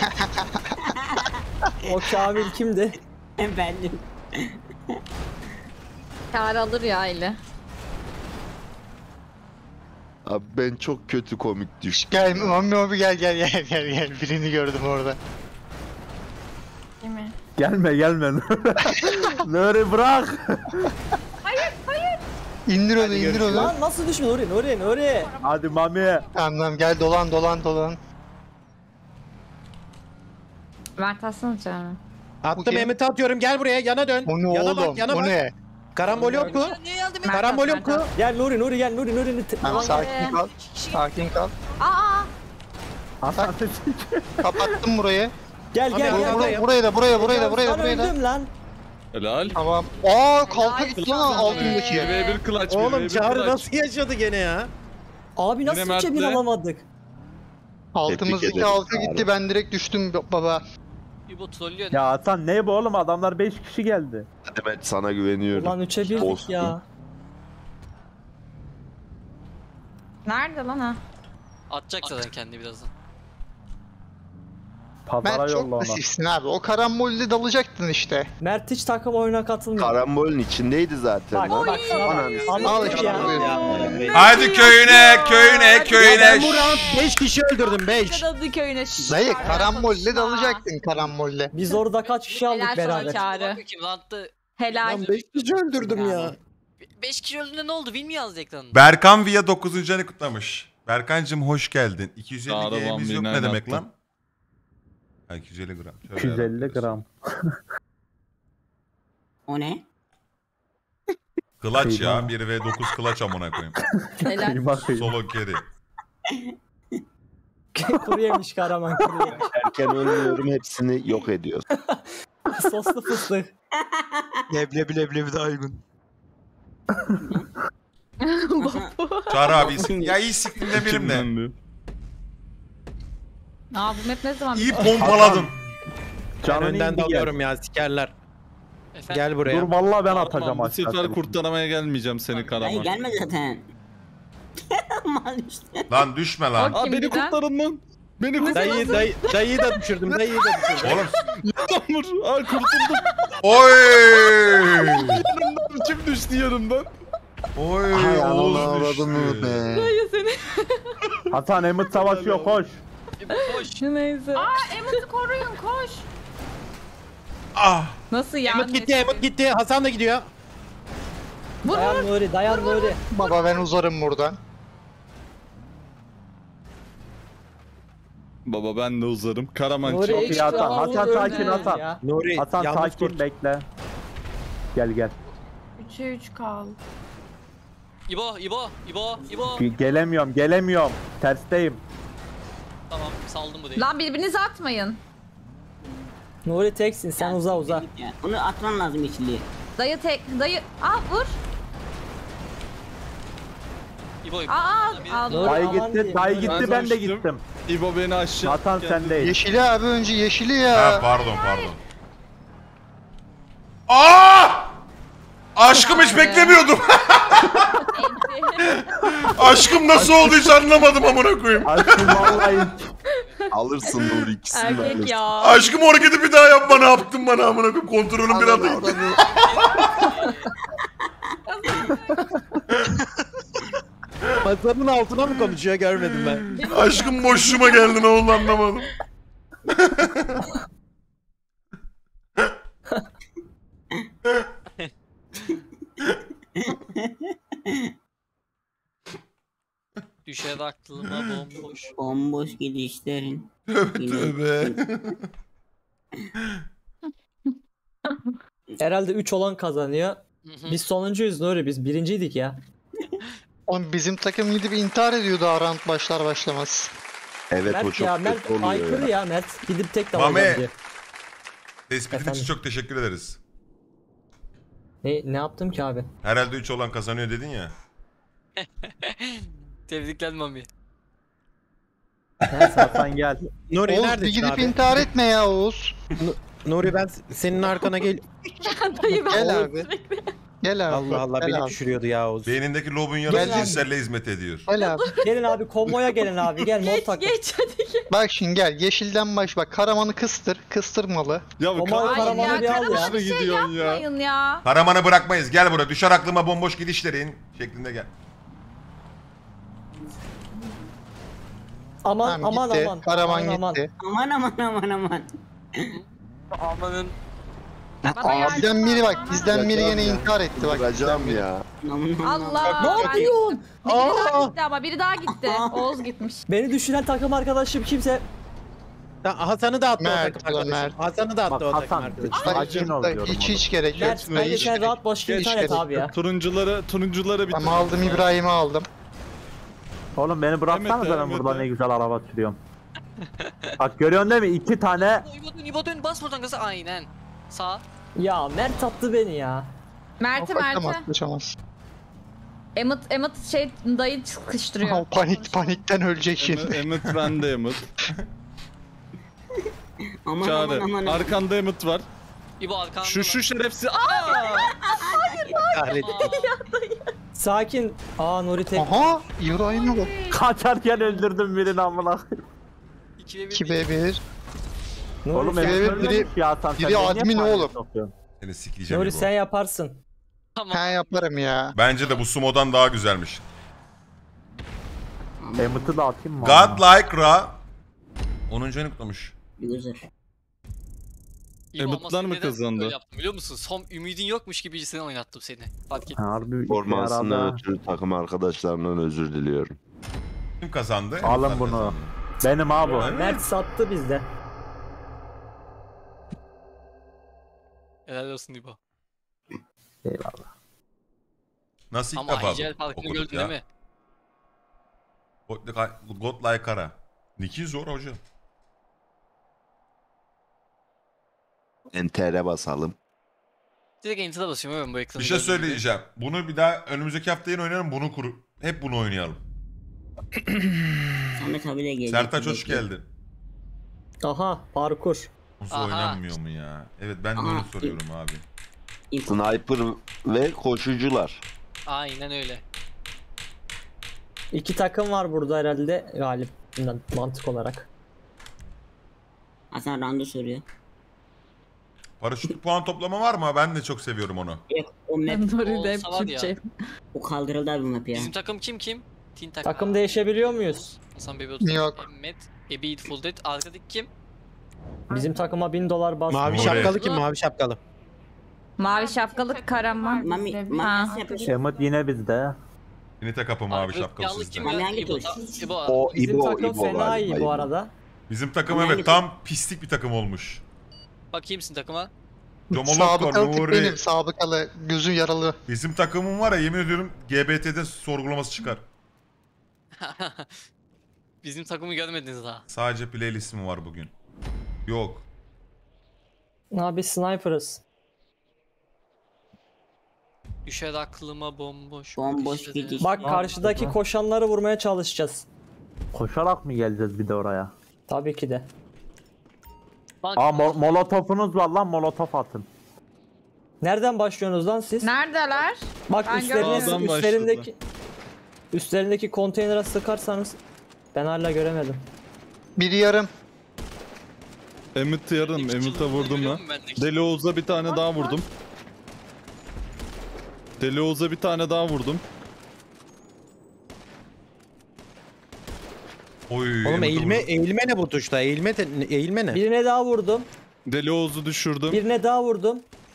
O Kamil kimdi? Efendim. Kar alır ya ile. Abi ben çok kötü komik düştüm. Gel Mami abi gel. Birini gördüm orada. Değil mi? Gelme. Nuri bırak. İndir onu. Lan nasıl düşmüyor Nuri? Hadi Mami. Tamam gel dolan. Mert atsana canım. Attım Okey. Mehmet'i atıyorum. Gel buraya yana dön. O ne yana oğlum? bak yana O bak. ne? Karambol yok mu? Mert Karambol at, yok Mert mu? at. Gel Nuri gel Nuri. Tamam, sakin kal. Aa! Hasan Kapattım burayı. Gel. Buraya da. Lan öldüm lan. Helal. Tamam. Kalka gitti lan altındaki. 1v1 clutch. Oğlum 1v1 Çağrı clutch. nasıl yaşadı gene ya? Abi nasıl Yine 3'e 1 Mert'le. alamadık? Altımızdaki ederim. halka gitti ben direkt düştüm baba. İbo trollüyor. Ya Hasan ne bu oğlum adamlar 5 kişi geldi. Hadi Mert sana güveniyorum. Ulan 3'e 1'dik Olsun. ya. Nerede lan ha? Atacak zaten kendi birazdan. Pazara Mert çok yolla ona. pasifsin abi. O karambolde dalacaktın işte. Mert hiç takım oyuna katılmıyor. Karambolün içindeydi zaten. Bak lan. şuna bak. Ananı Al Anladık işte ya. Haydi köyüne. Ben bu round 5 kişi öldürdüm 5. Dadı köyüne. Dayı karambolde dalacaktın karambolde. Biz orada kaç kişi aldık Helal sana beraber? Çağrı. Bak bakayım lantta Helal. Lan 5 kişi öldürdüm ya. 5 kişi öldüğünde ne oldu bilmiyor yazdı ekranda. Berkan Via 9. ayını kutlamış. Berkancığım hoş geldin. 250 Sağda G'miz bambi yok ne nereden demek attın? lan? Ha 250 gram. Şöyle 250 yapıyoruz. gram. O ne? Clutch ya. Kıyma. 1v9 clutch amına koyayım. Helal. Kıyma. Solo carry. Kuru yemiş Karaman kuru yemiş. Erken ölmüyorum hepsini yok ediyor. Soslu fıstık. Leblebi daha uygun. Çağrı abi iyisin. Ya iyi siktim demeyelim de. İçimden de. Aa bu map ne zaman? İyi pompaladın. Ben Canını önden indi gel. dalıyorum ya sikerler. Efendim? Gel buraya. Dur vallahi ben Tamam, atacağım bu sefer aşağıya. kurtaramaya gelmeyeceğim seni Dayı Karaman. gelme zaten. Mal işte. Lan düşme lan. Aa beni Kimden? kurtarın lan. Beni kurtarın. Dayıyı da düşürdüm. Oğlum. Yağmur. Aa kurtuldum. Oy. Kim düştü yanımdan? Oy. Ay Oğuz Allah avradını düştü. be. Hasan Emmet savaşıyor koş. Koş. Neyse. Emot'u koruyun koş. Ah. Nasıl ya? Emot gitti. Hasan da gidiyor. Dayan Nuri. Baba ben uzarım buradan. Baba ben de uzarım. Karaman Nuri çık. Çok iyi Hasan. Hasan sakin öldü Hasan. Ya. Nuri Hasan yalnız sakin kurt. bekle. Gel. 3'e 3 kaldı. İbo. Gelemiyorum. Tersteyim. Tamam saldım bu değil. Lan birbirinize atmayın. Nuri teksin sen uza. Ya, bunu atman lazım yeşilliği. Dayı. Aa vur. İbo. Aa. Nuri Dayı aman gitti. diyeyim, Dayı Nuri. gitti Ben ben de savaştım. gittim. İbo beni aşağı. Hasan sen değil. Yeşili abi önce yeşili Ha ya. pardon. Aa! Aşkım hiç beklemiyordum. Aşkım nasıl oldu hiç anlamadım amına koyayım. Aşkım vallahi. Alırsın Nur ikisini de Erkek alırsın. ya. Aşkım o hareketi bir daha yapma ne yaptın bana amına koyayım. Kontrolüm bir anda gitti. Masanın altına mı konuşuyor görmedim ben. Aşkım boşluğuma geldi ne oldu anlamadım. Düşer aklıma bomboş. Bomboş gidişlerin. Tövbe. Herhalde 3 olan kazanıyor. Biz sonuncuyuz Nuri, biz birinciydik ya. Oğlum bizim takım gidip intihar ediyordu round başlar başlamaz. Evet o Mert çok ya, kötü Mert oluyor aykırı ya. ya Mert. Gidip tek Mame. dalacağım diye. Tespitin için Efendim? çok teşekkür ederiz. Ne yaptım ki abi? Herhalde 3 olan kazanıyor dedin ya. Tebrikler Mami. Neyse Hasan gel. Nuri Oğuz bir neredesin gidip abi? intihar etme ya Oğuz. Nuri ben senin arkana gel. Dayı ben Gel abi. Gel abi. Allah Allah Gel beni abi. düşürüyordu ya Oğuz. Beynindeki lobun yarısı Gel. cinselle hizmet ediyor. Gel abi. Gelin abi, konvoya gelin abi, gel mor takım. Geç hadi gel. Bak şimdi gel. Yeşilden baş bak. Karamanı kıstır. Kıstırmalı. Ya bu Aman kadar Karaman'ı Hayır bir ya al ya. Karaman bir şey gidiyorsun ya. yapmayın ya. Karaman'ı bırakmayız. Gel buraya. Düşer aklıma bomboş gidişlerin şeklinde gel. Aman Tamam, aman gitti. aman. Karaman aman, aman. gitti. Aman aman aman aman. Amanın. Bana yardım Bizden biri var. bak. Bizden biri gene intihar etti bak. Vuracağım ya. Aman aman. Allah. Ne yapıyorsun? Biri daha gitti ama biri daha gitti. Oğuz gitmiş. Beni düşüren takım arkadaşım kimse. Hasan'ı da attı Mert, o takım arkadaşı. Mert. Hasan'ı da attı Bak o takım Hasan, arkadaşı. Bak, sakin ol diyorum hiç gerek yok. Mert bence Hiç sen gerek- rahat başka Hiç intihar et gerek abi ya. Turunculara bir Tamam aldım İbrahim'i aldım. Oğlum beni bıraksanız Evet, ben evet, burada evet. ne güzel araba sürüyorum. Bak görüyorsun değil mi? 2 tane İbo dön bas buradan gaza. Aynen. Sağ. Ya Mert attı beni ya. Mert'e Kaçamaz, Mert'e. kaçamaz. Emmet şey dayı sıkıştırıyor. Panikten ölecek şimdi. Emmet bende Emmet. Aman Çağrı. aman aman. Arkanda Emmet var. İbo arkanda. Şu şerefsiz. Kahretsin. Sakin. Aa Nuri tek. Aha İbrahim'e bak. kaçarken öldürdüm birini amına. 2v1. Nuri, Oğlum sen, beni biri- ölmemiş ya Hasan. biri sen beni admin niye oğlum. sokuyorsun? Seni sikeceğim Nuri İbo. sen yaparsın. Tamam. Ben yaparım ya. Bence de bu sumodan daha güzelmiş. Emmet'i de atayım mı? Godlike Ra 10. ayını kutlamış. Güzel. İbo Emotlar olmasa mı neden kazandı? böyle yaptım biliyor musun? Son ümidin yokmuş gibi seni oynattım seni. Fark ettim. Harbi Formasından yarada. ötürü takım arkadaşlarından özür diliyorum. Kim kazandı? Alın Emotlar bunu. kazandı. Benim abi. o. Mert sattı bizde. Helal olsun İbo. Eyvallah. Nasıl ilk Ama defa IGL farkını okuduk gördün ya? değil mi? Godlike Ra. Niki zor hocam. Enter'e basalım. Direkt enter'a basıyorum ben bu ekranı. Bir şey gördüğüm gibi. söyleyeceğim. Bunu bir daha önümüzdeki hafta yine oynayalım. Bunu kuru. Hep bunu oynayalım. Samet abi de gelecek. Sertaç hoş geldin. Aha parkur. Nasıl Aha. oynanmıyor mu ya? Evet ben de Aha. onu soruyorum abi. Sniper ve koşucular. Aynen öyle. 2 takım var burada herhalde galip. Bundan mantık olarak. Hasan Rando soruyor. Paraşütlü puan toplama var mı? Ben de çok seviyorum onu. Yok o map Nuri de hep Olsa var ya. Türkçe. o kaldırıldı abi map ya. Bizim takım kim? Tin takım. Takım değişebiliyor muyuz? Hasan Bebe olsun. Yok. Emmet. A Beautiful Dead. Arkadaki kim? Bizim takıma $1000 bas. Mavi Nuri. şapkalı kim? Mavi şapkalı. Mavi şapkalı Karaman. Mami, Ha. Mami nasıl yapıyor? Emmet yine bizde. Yine kapı mavi Arkadaki şapkalı yalnız sizde. kim Mami ya? hangi İbo. tuş? İbo. O Bizim İbo, takım İbo fena galiba, iyi İbo. bu arada. Bizim takım Hangi evet tam pislik bir takım olmuş. Bakayım sizin takıma. Domolokko, Sabıkalı tık Nuri. benim. Sabıkalı. Gözü yaralı. Bizim takımın var ya yemin ediyorum GBT'de sorgulaması çıkar. Bizim takımı görmediniz daha. Sadece playlistim var bugün. Yok. Abi sniper'ız. Düşer aklıma bomboş. Bomboş bakışları. gidiş. Bak karşıdaki koşanları vurmaya çalışacağız. Koşarak mı geleceğiz bir de oraya? Tabii ki de. Bak, Aa molotofunuz var lan, molotof atın. Nereden başlıyorsunuz lan siz? Neredeler? Bak Ben görmüyorum. üstlerindeki konteynere sıkarsanız ben hala göremedim. Biri yarım. Emmet yarın. Emmet'e vurdum ya. Deli Oğuz'a bir tane daha vurdum. Deli Oğuz'a bir tane daha vurdum. Oy. Oğlum Emre'de eğilme ne bu tuşta? Eğilme ne? Birine daha vurdum. Deli Oğuz'u düşürdüm. Birine daha vurdum.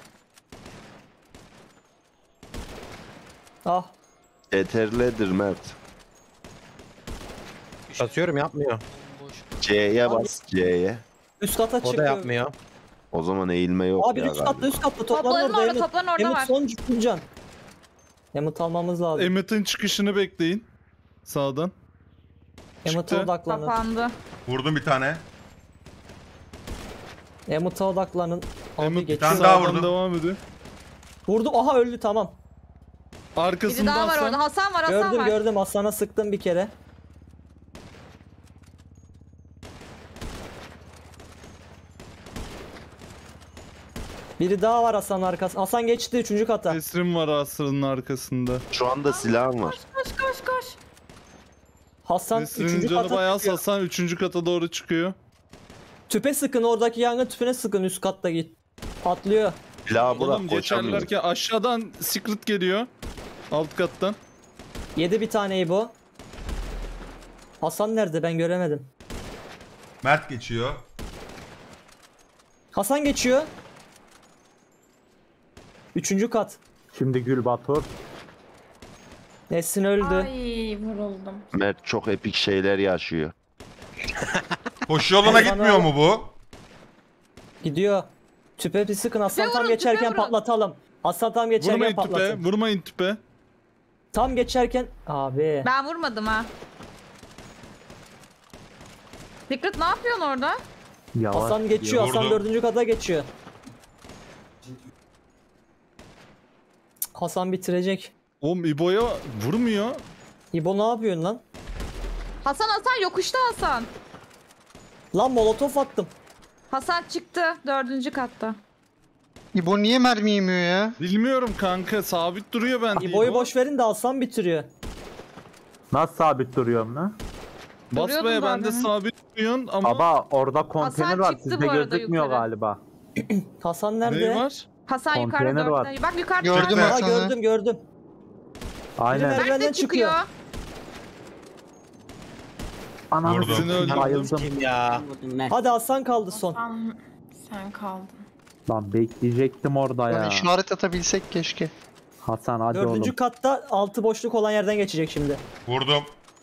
Ah. Yeterlidir Mert. Basıyorum yapmıyor. Bomboş. C'ye bas C'ye. Üst kata O da çıkıyor. yapmıyor. O zaman eğilme yok Abi ya üst katta galiba. üst katta toplanın Topların orada. orada, Emit. topların orada Emit var. son can. Emit almamız lazım. Emmet'in çıkışını bekleyin. Sağdan. Emit'e çıktı. odaklanın. Kapandı. Vurdum bir tane. Emit'e odaklanın. Abi Emmet geçiyor. tane daha sağdan vurdum. devam ediyor. Vurdum. Aha öldü tamam. Biri Arkasından daha var orada. Hasan var, Hasan Gördüm var. gördüm. Hasan'a sıktım bir kere. Biri daha var Hasan'ın arkasında. Hasan geçti 3. kata. Teslim var Asra'nın arkasında. Şu anda silahım var. Koş. Hasan Teslim'in 3. canı kata bayağı çıkıyor. Hasan 3. kata doğru çıkıyor. Tüpe sıkın, oradaki yangın tüpüne sıkın, üst katta git. Patlıyor. Silahı Oğlum bırak koşamıyorum. geçerlerken aşağıdan Secret geliyor. Alt kattan. Yedi bir taneyi bu. Hasan nerede, ben göremedim. Mert geçiyor. Hasan geçiyor. 3. kat. Şimdi Gülbatur. Nesin öldü. Ay vuruldum. Mert çok epik şeyler yaşıyor. Koşu yoluna Bana- gitmiyor mu bu? Gidiyor. Tüpe bir sıkın, Hasan Tüpe tam vurun, geçerken tüpe vurun. patlatalım. Hasan tam geçerken Vurmayın tüpe. patlatın. Vurmayın tüpe. Tam geçerken abi. Ben vurmadım ha. Secret ne yapıyorsun orada? Yavaş. Hasan geçiyor. Vurdum. Hasan 4. kata geçiyor. Hasan bitirecek. Oğlum İbo'ya vurmuyor. İbo ne yapıyorsun lan? Hasan yokuşta Hasan. Lan molotof attım. Hasan çıktı 4. katta. İbo niye mermi yemiyor ya? Bilmiyorum kanka, sabit duruyor bende. İbo'yu boş verin de Hasan bitiriyor. Nasıl sabit duruyorum lan? Basmaya Duruyordun daha bende demin. sabit duruyorsun ama Baba orada konteyner var, çıktı sizde bu arada gözükmüyor yukarı. galiba. Hasan ne nerede? var? Hasan Konteyner yukarıda var. 4'te. Bak yukarıda. Gördüm Aa, Hasan'ı. gördüm. Aynen. Biri Mert de çıkıyor. Ananı Vurdum. s**eyim, bayıldım. Kim ya? Vurdum Mert. Hadi Hasan kaldı son. Sen kaldın. Lan bekleyecektim orada ya. Yani işaret atabilsek keşke. Hasan hadi 4. oğlum. katta altı boşluk olan yerden geçecek şimdi. Vurdum.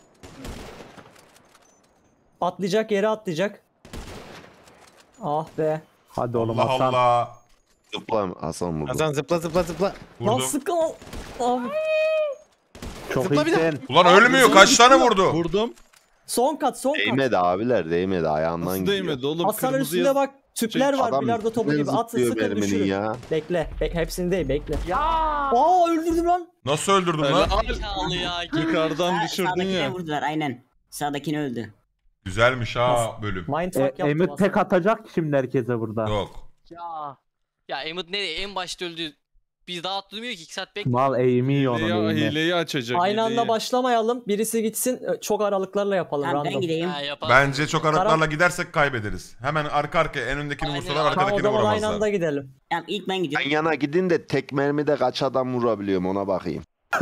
Atlayacak, yere atlayacak. Ah be. Hadi oğlum Allah Hasan. Allah. Zıpla Hasan vurdu. Hasan zıpla zıpla zıpla. Vurdum. Nasıl kal? Abi. Çok Zıpla bir iyisin. Ulan ölmüyor. Kaç tane vurdu? Vurdum. Son kat. Değmedi abiler, değmedi ayağından Nasıl gidiyor. değmedi oğlum? Hasan Kırmızı üstünde yaz- bak tüpler var, Adam bilardo topu üstünden gibi. Atın, zıplıyor sıkın, merminin düşürün. ya. Bekle. Hepsini değil, bekle. Ya. Aa öldürdüm lan. Nasıl öldürdün lan? Zekalı ya. Yukarıdan düşürdün Sağdakine ya. vurdular aynen. Sağdakini öldü. Güzelmiş ha bölüm. Mindfuck yaptım Emir Hasan. tek atacak şimdi herkese burada. Yok. Ya Emmet nereye? En başta öldü. Biz daha atlamıyor ki 2 saat bekle. Mal eğimi iyi onun eğimi. Hileyi açacak. Aynı anda hileyi. başlamayalım. Birisi gitsin, çok aralıklarla yapalım. Tamam ben random. gideyim. Ha, yapalım. Bence çok aralıklarla gidersek kaybederiz. Hemen arka arkaya en öndekini Aynen. vursalar Tamam, Tamam o arkadakini zaman aynı vuramazlar. anda gidelim. Tamam ilk ben Yan gidiyorum. yana gidin de tek mermide kaç adam vurabiliyorum ona bakayım.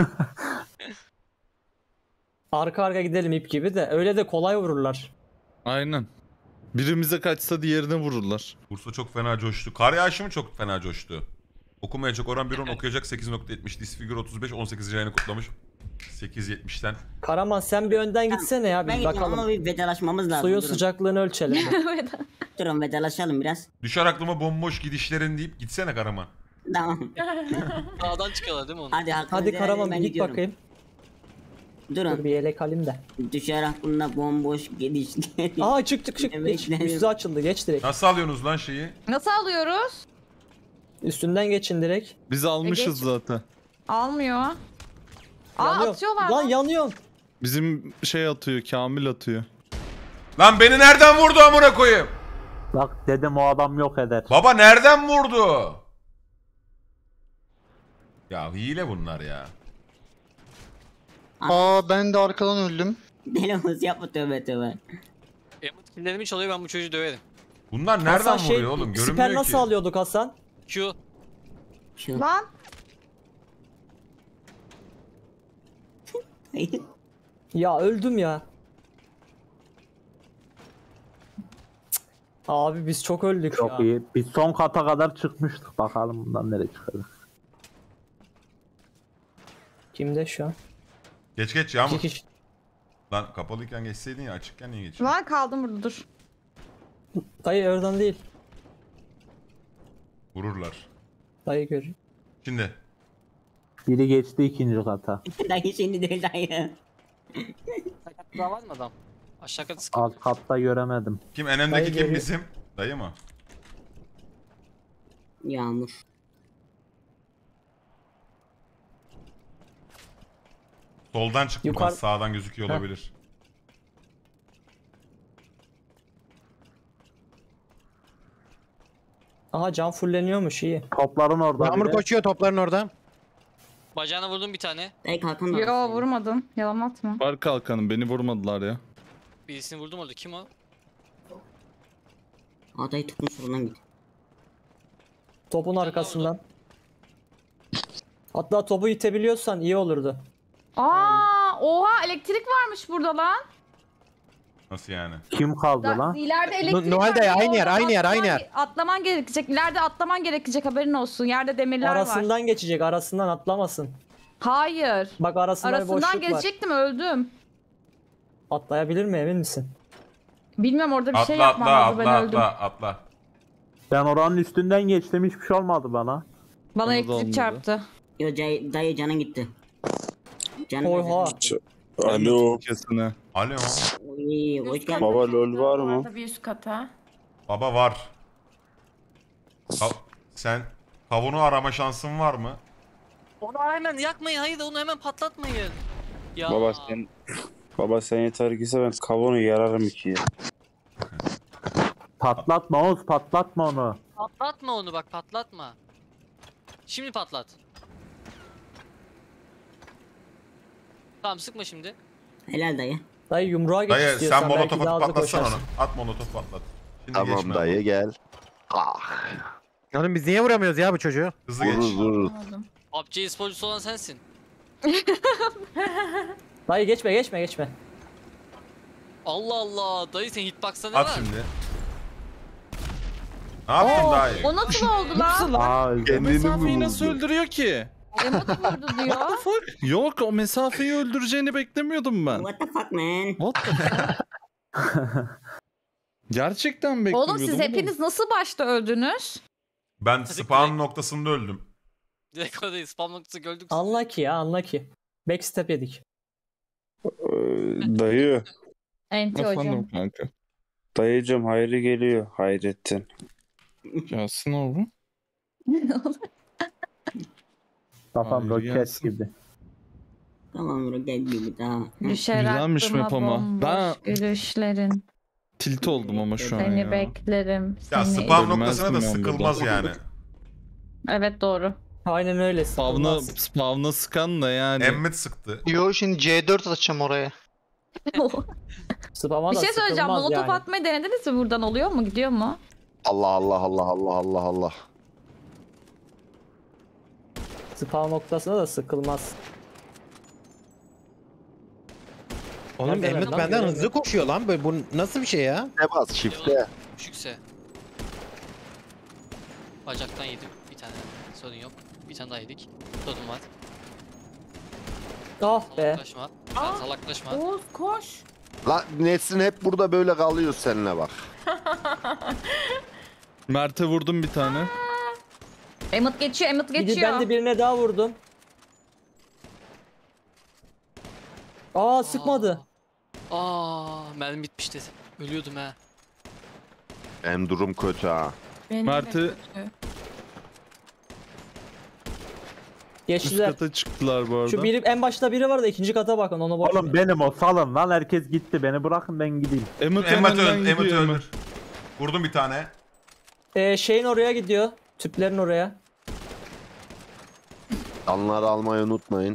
Arka arka gidelim ip gibi de. Öyle de kolay vururlar. Aynen. Birimize kaçsa diğerine vururlar. Bursa çok fena coştu. Kar yağışı mı çok fena coştu? Okumayacak Orhan Biron okuyacak 8.70. Disfigure 35 18. ayını kutlamış. 8.70'ten. Karaman sen bir önden gitsene ya, Ben bir gidiyorum ama bakalım. bir vedalaşmamız lazım. Suyun Durun. sıcaklığını ölçelim. Durun vedalaşalım biraz. Düşer aklıma bomboş gidişlerin deyip gitsene Karaman. Tamam. Dağdan çıkıyorlar değil mi onlar? Hadi hakkınızı Hadi helal edin, Karaman bir ben git gidiyorum. bakayım. Dur Durun. bir yelek alayım da. Düşer aklımda bomboş gidişler. Aa çık. Evet, Geç. ben- Üstü açıldı, geç direkt. Nasıl alıyorsunuz lan şeyi? Nasıl alıyoruz? Üstünden geçin direkt. Biz almışız geç. zaten. Almıyor. Aa Yanıyorum. atıyorlar Lan lan. yanıyorum. Bizim şey atıyor, Kamil atıyor. Lan beni nereden vurdu amına koyayım? Bak dedim o adam yok eder. Baba nereden vurdu? Ya hile bunlar ya. Aa ben de arkadan öldüm. Deli olsun yapma tövbe tövbe. Emmet killerimi çalıyor, ben bu çocuğu döverim. Bunlar nereden Hasan vuruyor oğlum? Görünmüyor Siper nasıl ki. alıyorduk Hasan? Q. Şu. Lan. Ya öldüm ya. Cık. Abi biz çok öldük Çok ya. iyi. Biz son kata kadar çıkmıştık. Bakalım bundan nereye çıkacak. Kimde şu an? Geç Yağmur. 2 kişi. Lan kapalıyken geçseydin ya, açıkken niye geçiyorsun? Lan kaldım burada dur. Dayı oradan değil. görüyorlar. Dayı gör. Şimdi Biri geçti ikinci kata. Dayı seni değil dayı. Daha var mı adam? Aşağı katı sık. Alt katta göremedim. kim en öndeki Dayı kim geliyor. bizim? Dayı mı? Yağmur. Soldan çıktı Yukarı- bak, sağdan gözüküyor Heh. olabilir. Aha can fulleniyormuş iyi. Topların orada. Yağmur biri. koşuyor topların orada. Bacağına vurdum bir tane. Dayı kalkan da Yo var. vurmadın. Yalan atma. Var kalkanım, beni vurmadılar ya. Birisini vurdum orada. Kim o? Aa dayı tutmuş oradan git. Topun arkasından. Hatta topu itebiliyorsan iyi olurdu. Aa, oha elektrik varmış burada lan. Nasıl yani? Kim kaldı lan? İleride elektrik Noel var. dayı, aynı yer, Oradan aynı yer, aynı yer. Atlaman gerekecek. İleride atlaman gerekecek, haberin olsun. Yerde demirler var. Arasından geçecek, arasından atlamasın. Hayır. Bak arasında bir Arasından boşluk var. geçecektim, öldüm. Atlayabilir mi, emin misin? Bilmiyorum, orada bir şey Atla yapmam atla lazım, ben atla öldüm. atla atla. Ben oranın üstünden geçtim, hiçbir şey olmadı bana. Bana da elektrik olmadı. çarptı. Yo dayı canın gitti. Canın Oha. gitti. Alo. Kesine. Alo. Oy, hoş geldin. Baba lol var mı? Tabii üst kata. Baba var. Sen kavunu arama şansın var mı? Onu hemen yakmayın. Hayır, onu hemen patlatmayın. Ya. Baba sen yeter ki ben kavunu yararım ikiye. Patlatma Oğuz, patlatma onu. Patlatma onu, bak patlatma. Şimdi patlat. Tamam, sıkma şimdi. Helal dayı. Dayı yumruğa geç Dayı istiyorsan sen belki molotofu daha hızlı patlatsan onu. koşarsın. At molotofu patlat. Şimdi Tamam geçme dayı ama. gel. Ah. Oğlum biz niye vuramıyoruz ya bu çocuğu? Hızlı geç. Vururuz vururuz. Aldım. PUBG sporcusu olan sensin. Dayı geçme. Allah Allah. Dayı sen hitbox'ta ne At var? şimdi. Ne yaptın dayı? O nasıl oldu lan? Aa öldüm. Kendini mesafeyi mi nasıl buldu? öldürüyor ki? Emot vurdu diyor. Yok, o mesafeyi öldüreceğini beklemiyordum ben. What the fuck man? What the fuck? Gerçekten beklemiyordum. Oğlum siz hepiniz nasıl başta öldünüz? Ben Hadi spawn direkt. noktasında öldüm. Direkt oradayız. Spam noktası gördük. Unlucky. Backstep yedik. Dayı. Enti hocam. Efendim kanka. Dayıcım hayrı geliyor. Hayrettin. Gelsin oğlum. Kafam Hayır, roket gelsin. gibi. Tamam roket gibi daha. Düşer Güzelmiş aklıma map ama. bomboş Ben- gülüşlerin. Tilt oldum ama şu an Seni ya. beklerim. Ya seni- spawn Ölmez noktasına da miyim ben sıkılmaz burada? yani. Evet doğru. Aynen öyle. sıkılmaz. Spawn'a sıkan da yani. Emmet sıktı. Yo şimdi C4 atacağım oraya. Spam'a Bir da şey söyleyeceğim. sıkılmaz Molotof yani. atmayı denediniz mi? Buradan oluyor mu? Gidiyor mu? Allah Allah Allah Allah Allah Allah. Spawn noktasına da sıkılmaz. Oğlum Nerede Emret lan? benden Göremiyorum. hızlı koşuyor lan. Böyle, bu nasıl bir şey ya? Ne bas çifte. Düşükse. Bacaktan yedim bir tane. Sorun yok. Bir tane daha yedik. Sorun var. Ah be. Salaklaşma. Aa. Salaklaşma. Oğuz koş. La Nesrin hep burada böyle kalıyor seninle bak. Mert'e vurdum bir tane. Emot geçiyor. Ben de birine daha vurdum. Aa sıkmadı. Mermi bitmişti. Ölüyordum ha. Benim durum kötü ha. Benim de Mert'i- kötü. Üst Geçtiler. kata çıktılar bu arada. Şu biri en başta biri var da ikinci kata bakın onu boş Oğlum ver. benim o, salın lan, herkes gitti, beni bırakın ben gideyim. Emmet Emmet önden öldür. Emmet gidiyor. öldür. Vurdum bir tane. Şeyin oraya gidiyor. Tüplerin oraya. Canları almayı unutmayın.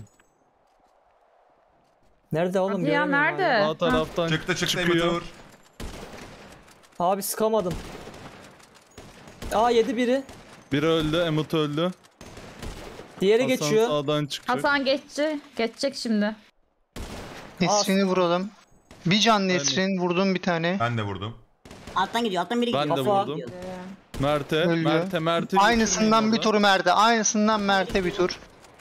Nerede oğlum? Hadi ya, Göremiyorum nerede? hala. Sağ taraftan Çıktı çıkıyor. Emmet'i vur. Abi sıkamadım. Aa yedi biri. Biri öldü, Emmet öldü. Diğeri Hasan geçiyor. sağdan çıkacak. Hasan geçti. Geçecek şimdi. Nesrin'i vuralım. Bir can Nesrin vurdum bir tane. Ben de vurdum. Alttan gidiyor. Alttan biri Ben gidiyor. de Kafa. vurdum. Mert'e, Ölüyor. Mert'e. Aynısından bir tur. tur Mert'e. Aynısından Mert'e bir tur.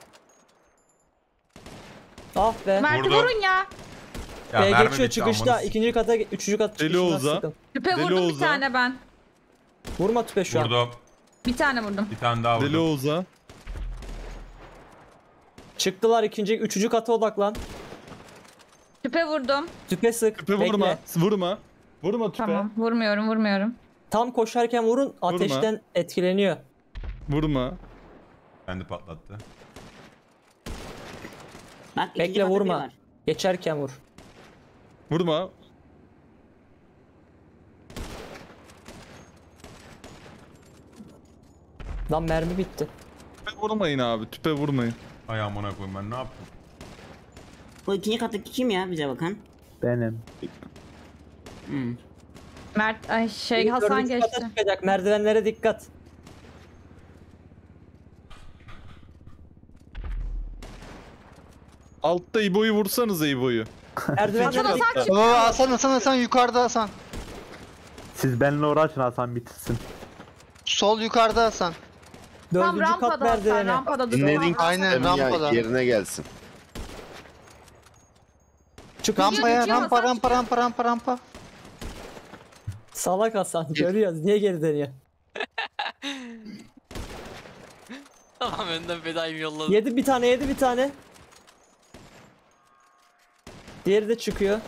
Ah be. Mert'i Vurdu. vurun ya. Ya mermi Geçiyor bitti, çıkışta. amanız. İkinci kata, üçüncü kat Deli çıkışına Oğuz'a. sıkın. Tüpe Deli vurdum bir Oğuz'a. tane ben. Vurma tüpe şu an. Vurdum. Bir tane vurdum. Bir tane daha Deli vurdum. Oğuz'a. Çıktılar üçüncü kata odaklan. Tüpe vurdum. Tüpe sık. Tüpe bekle. vurma. Vurma. Vurma tüpe. Tamam. Vurmuyorum. Tam koşarken vurun, ateşten etkileniyor. Vurma. Kendi patlattı. Bak, ikinci Bekle katta biri vurma. var. Geçerken vur. Vurma. Lan mermi bitti. Tüpe vurmayın abi. Tüpe vurmayın. Ay amına koyayım ben ne yaptım? Bu ikinci kattaki kim ya bize bakan? Benim. Mert ay Biri Hasan dördüncü kata geçti. çıkacak. Merdivenlere dikkat. Altta İbo'yu vursanız İbo'yu. Merdivenlere Hasan dikkat. çık. Hasan yukarıda Hasan. Siz benimle uğraşın, Hasan bitirsin. Sol yukarıda Hasan. Tam Dördüncü kat rampada Hasan, merdivene. rampada dur. Dinledin Aynen, sistem ya, rampada. yerine gelsin. Rampaya rampa. Salak Hasan. Görüyoruz. Niye geri dönüyor? Tamam önden fedayım yolladım. Yedi bir tane. Diğeri de çıkıyor.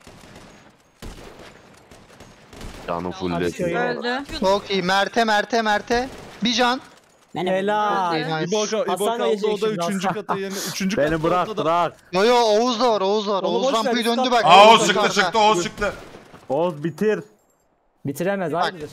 Canı Abi fulledi. şöyle- Öldü. Çok iyi. Mert'e. Bir can. Ben de Helal. Nice. İbo Hasan kaldı gelecek o da şimdi, 3. Hasan. kata yeni 3. Beni bırak. Yo Oğuz da var. Onu Oğuz boş ver, rampayı döndü stop. bak. Aa Oğuz da çıktı yukarıda. Oğuz çıktı. Oğuz bitir. Bitiremez hayırdır.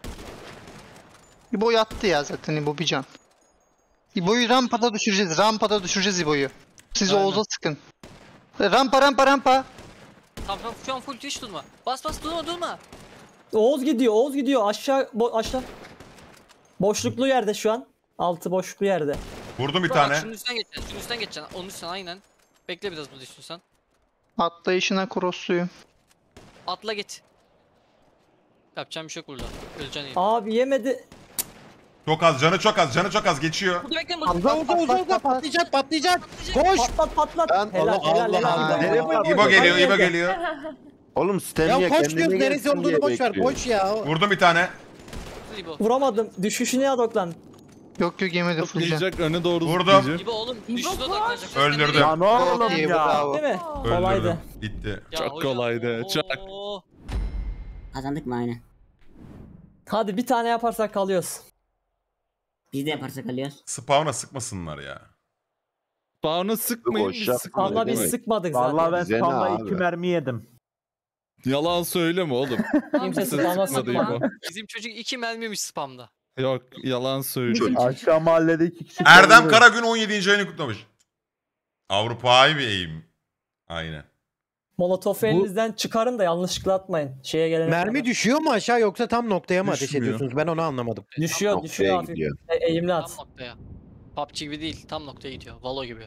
İbo yattı ya zaten İbo bir can. İbo'yu rampada düşüreceğiz İbo'yu. Siz Aynen. Oğuz'a sıkın. Rampa. Tamam şu an full hiç durma. Bas durma. Oğuz gidiyor. Aşağı. Boşluklu yerde şu an. Altı boşluklu yerde. Vurdum bir Bak, tane. Şunun üstten geçeceksin. Onun üstüne aynen. Bekle biraz burada istiyorsan. Atlayışına crossluyum. Atla git. Yapacağım bir şey yok burada. Öleceksin iyi. Abi yemedi. Çok az canı çok az geçiyor. Burada bekle Uza patlayacak. Koş. Patlat. Lan, Helal. Allah. Nereye İbo geliyor. Oğlum sistem Ya koş kendine diyoruz, neresi gelsin diye olduğunu boş ver. bekliyor. Koş ya. Vurdum bir tane. İbo. Vuramadım. Düşüşüne odaklan. Yok yemedi full can. Zıplayacak öne doğru Vurdum. zıplayacak. İbo oğlum düşüşte odaklanacak. Öldürdüm. Ya ne oğlum Çok iyi, ya. bravo. Değil mi? Kolaydı. Öldürdüm. Bitti. Ya Çok hocam, kolaydı, çok. oo. Kazandık mı aynen? Hadi bir tane yaparsak kalıyoruz. Biz de yaparsak alıyoruz. Spawn'a sıkmasınlar ya. Bağını sıkmayın biz Boşak. sıkmadık. Valla biz demek? sıkmadık zaten. Vallahi ben Bize ne spamda abi? 2 mermi yedim. Yalan söyleme oğlum. Kimse Sen spam'a sıkmadı sıkmadı. İbo. Bizim çocuk 2 mermiymiş spamda. Yok yalan söylüyor. Aşağı mahallede 2 kişi. Erdem kaldı. Karagün 17. ayını kutlamış. Avrupa'yı bir eğim. Aynen. Molotofu elinizden çıkarın da yanlışlıkla atmayın. Şeye gelene Mermi kadar. düşüyor mu aşağı yoksa tam noktaya mı ateş Düşmüyor. ediyorsunuz? Ben onu anlamadım. Düşüyor Noktaya hafif. gidiyor. Eğimli Tam at. noktaya. PUBG gibi değil. Tam noktaya gidiyor. Valo gibi.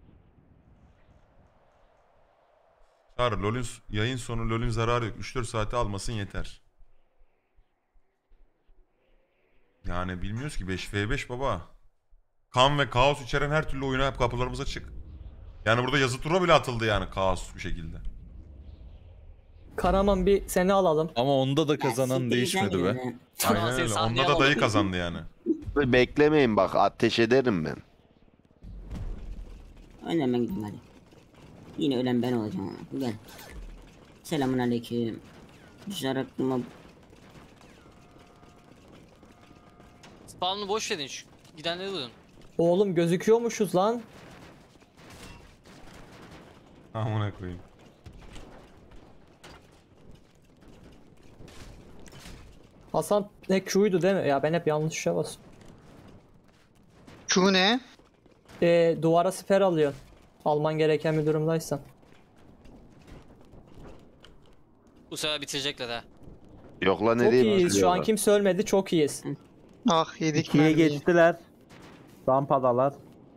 Çağrı LoL'ün yayın sonu LoL'ün zararı yok. 3-4 saate almasın yeter. Yani bilmiyoruz ki 5v5 baba. Kan ve kaos içeren her türlü oyuna hep kapılarımız açık. Yani burada yazı tura bile atıldı yani kaos bir şekilde. Karaman bir seni alalım. Ama onda da kazanan siktir değişmedi sen be. gidin. Aynen Seni öyle. sahneye Onda da dayı alalım. kazandı yani. Beklemeyin bak, ateş ederim ben. Önden ben gideyim hadi. Yine ölen ben olacağım ama. Gel. Selamun aleyküm. Düşler aklıma. Spawn'u boş verin şu. Gidenleri vurun. Oğlum gözüküyormuşuz lan. Amına koyayım. Hasan ne Q'ydu değil mi? Ya ben hep yanlış şey basıyorum. Q ne? Duvara siper alıyorsun. Alman gereken bir durumdaysan. Bu sefer bitirecekler ha. Yok lan, Çok nereye iyiyiz. Şu an bakıyorlar? kimse ölmedi. Çok iyiyiz. Ah yedik 2'ye mermiyi. geçtiler. Rampadalar.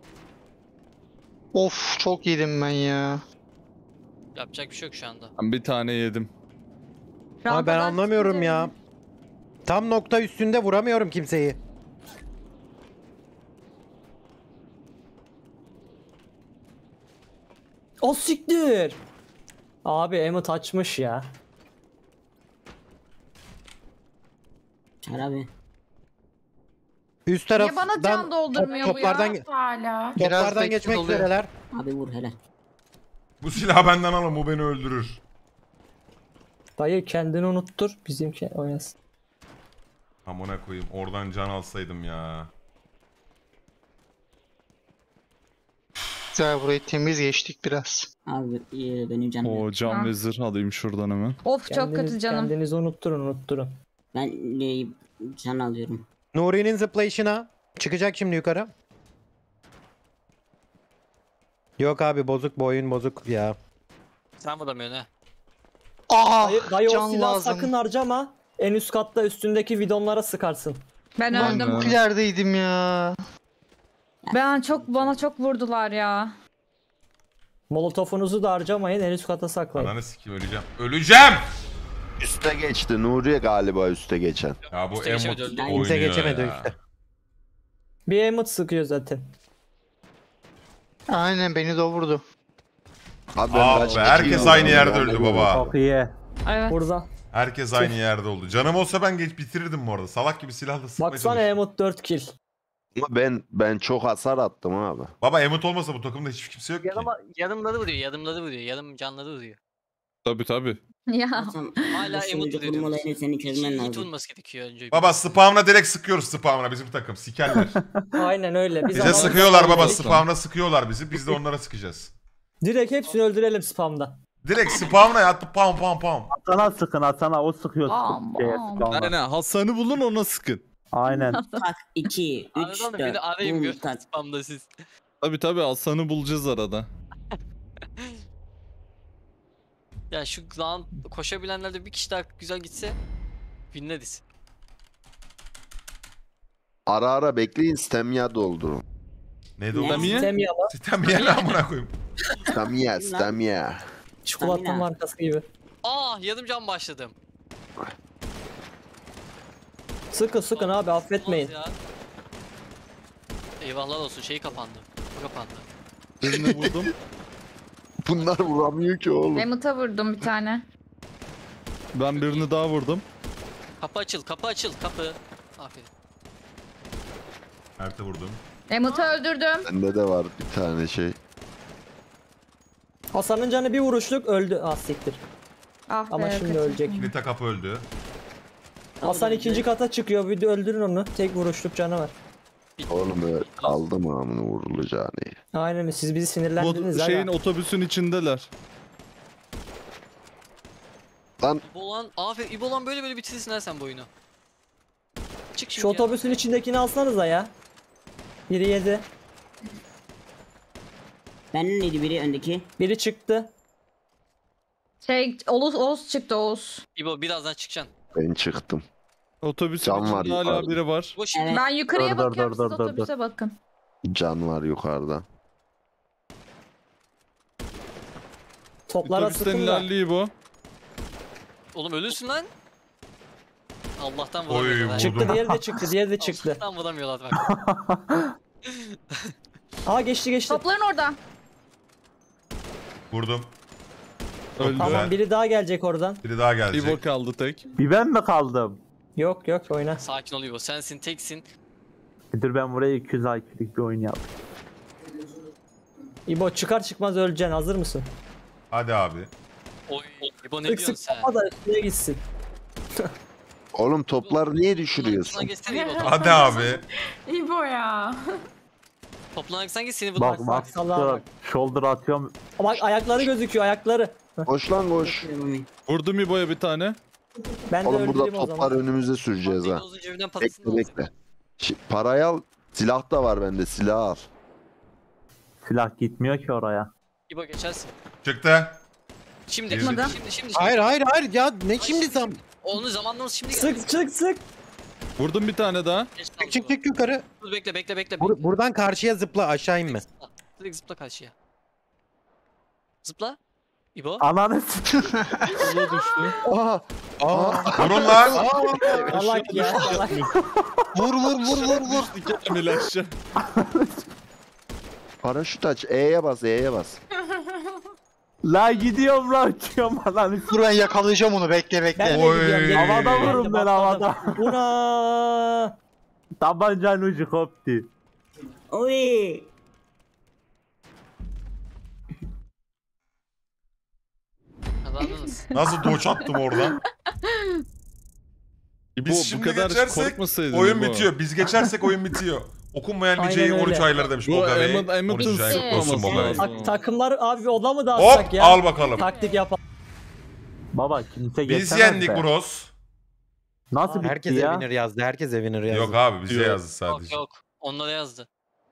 Of çok yedim ben ya. Yapacak bir şey yok şu anda. Ben bir tane yedim. Ama ben Rampadan anlamıyorum çıkınca- ya. Tam nokta üstünde vuramıyorum kimseyi. O siktir. Abi Emmet açmış ya. Çağır abi. Üst Niye bana can taraftan doldurmuyor bu ya? toplardan Hala. toplardan geçmek oluyor. üzereler. Abi vur helal. Bu silahı benden alın, bu beni öldürür. Dayı kendini unuttur. Bizimki oynasın. Amına koyayım, oradan can alsaydım ya. Güzel, burayı temiz geçtik biraz. Abi benim canım. O cam ve zırh alayım şuradan hemen. Of çok kötü canım. Kendinizi unutturun. Ben can alıyorum. Nuri'nin zıplayışına çıkacak şimdi yukarı. Yok abi bozuk, bu oyun bozuk ya. Sen vuramıyorsun ha. Aha! Dayı o Can silahı lazım. sakın harcama. En üst katta üstündeki bidonlara sıkarsın. Ben Ben öldüm. bu yerdeydim ya. Bana çok vurdular ya. Molotofunuzu da harcamayın, en üst kata saklayın. Ananı sikeyim, öleceğim. Öleceğim! Üste geçti. Nuriye galiba üste geçen. Ya bu Üste Emot geçemedi, öldü. oynuyor Kimse geçemedi ya. üste. Bir emot sıkıyor zaten. Aynen, beni de o vurdu. Abi ben Ah kaç be, kişi herkes aldım aynı ya? yerde öldü baba. Çok iyi. Evet. Burada. Herkes aynı yerde oldu. Canım olsa ben bitirirdim bu arada. Salak gibi silahla sıkmaya Baksana çalışıyorum. emot 4 kill. Ama ben çok hasar attım abi. Baba Emot olmasa bu takımda hiç kimse yok ki. Yarımları vuruyor. Yarım canları vuruyor. Tabii. Ya. Hasan, Hala bu emot sunucu vuruyor kurma diyoruz. olayını senin çözmen Hit lazım. vurması gerekiyor önce. Baba spawn'a direkt sıkıyoruz spawn'a bizim takım. Sikerler. Aynen öyle. Biz Bize adamı- sıkıyorlar baba, spawn'a sıkıyorlar bizi. Biz de onlara sıkacağız. Direkt hepsini öldürelim spamda. Direkt spawn'a yattı pam. Hasan'a sıkın, Hasan'a o sıkıyor. Aman. Aynen, Hasan'ı bulun ona sıkın. Aynen. Tak 2, 3, Aradan da 4. beni arayayım gör. tak. Spamda siz. Tabii Hasan'ı bulacağız arada. Ya şu lan koşabilenlerde bir kişi daha güzel gitse winleriz. Ara bekleyin, stamina doldurun. Neydi o? Niye? Semyalı. Sistem yerine amına koyayım. Stamina. Çikolata Stamina. markası gibi. Yarım can başladım. Sıkın abi, affetmeyin. Olmaz ya. Eyvahlar olsun, şey kapandı. Bu kapandı. Birini vurdum. Bunlar vuramıyor ki oğlum. Emut'a vurdum bir tane. Ben birini daha vurdum. Kapı açıl. Aferin. Ert'e vurdum. Emut'u öldürdüm. Bende de var bir tane şey. Hasan'ın canı bir vuruşluk öldü. Ah siktir. Ah Ama be, şimdi kötü. ölecek. Kilita kapı öldü. Hasan ikinci kata çıkıyor. Bir de öldürün onu. Tek vuruşluk canı var. Oğlum aldım amını vurulacağını. Aynen, siz bizi sinirlendiniz Bu şeyin aga. otobüsün içindeler. Lan İbolan böyle bitirsin ha sen bu oyunu. Çık şimdi Şu otobüsün içindekini alsanıza ya. Biri yedi. Benim neydi biri öndeki? Biri çıktı. Oğuz çıktı Oğuz. İbo birazdan çıkacaksın. ben çıktım. Otobüsün Can var içinde hala yukarıda. biri var. Boş Evet. Ben yukarıya Dur, bakıyorum, dur, siz dur, otobüse bakın. Can var yukarıda. Toplara Otobüsten sıkın da. ilerliyor bu. Oğlum ölürsün lan. Allah'tan Oy, vuramıyorlar. vurdum. Çıktı, diğeri de çıktı. Allah'tan vuramıyorlar bak. Aa geçti. Topların orada. Vurdum. Öldü. Tamam, biri daha gelecek oradan. Biri daha gelecek. İbo kaldı tek. Bir ben mi kaldım? Yok oyna. Sakin ol İbo. Sensin, teksin. Dur ben buraya 200 IQ'lik bir oyun yaptım. İbo çıkar çıkmaz öleceksin. Hazır mısın? Hadi abi. Oy İbo ne Sık diyorsun sık sen? topa da üstüne gitsin. Oğlum topları niye düşürüyorsun? Toplan geçsene İbo. Hadi abi. İbo ya. Toplanarak sanki seni Bak vurmak. bak salağa bak. shoulder atıyorum. Bak ayakları gözüküyor, ayakları. Koş lan koş. Vurdum İbo'ya bir tane. Ben de Oğlum burada öldüreyim o toplar zaman. önümüze süreceğiz ha. Uzun cebinden patasını Bekle bekle. Parayı al. Silah da var bende, silah al. Silah gitmiyor ki oraya. İbo geçersin. Çıktı. Şimdi. Hayır ya ne şimdi zam? Onun zamanlaması şimdi geldi. Sık. Vurdum bir tane daha. Geç kaldı Çık İbo. yukarı. Dur bekle. Buradan karşıya zıpla, aşağı inme. Direkt zıpla karşıya. Zıpla. İbo. Ananı s***. İbo düştü. Vurun lan. Salak ya, salak. Vur. Emil aşağı. Paraşüt aç. E'ye bas. La gidiyorum lan, uçuyorum ananı s***. Dur ben yakalayacağım onu, bekle. Ben de Oy. gidiyorum. Havada vurun ben, Patladım. havada. Buna. Tabancanın ucu koptu. Oy. Kazandınız. Nasıl doç attım oradan? Biz Bu şimdi kadar geçersek korkmasaydın oyun bu. bitiyor. Biz geçersek oyun bitiyor. Okunmayan Aynen niceyi 13 öyle. ayları demiş Bu Boga Bey. Hamilton 13 ay kutlu olsun olması Boga Bey. lazım. Takımlar abi oda mı dağıtsak Hop ya? al bakalım. Taktik yapalım. Baba kimse Biz geçemez yendik be. Bros. Nasıl bitti Herkes ya? Evinir yazdı. Herkes Evinir yazdı. Yok abi bize Yok. yazdı Yok sadece. yok. Onlara yazdı.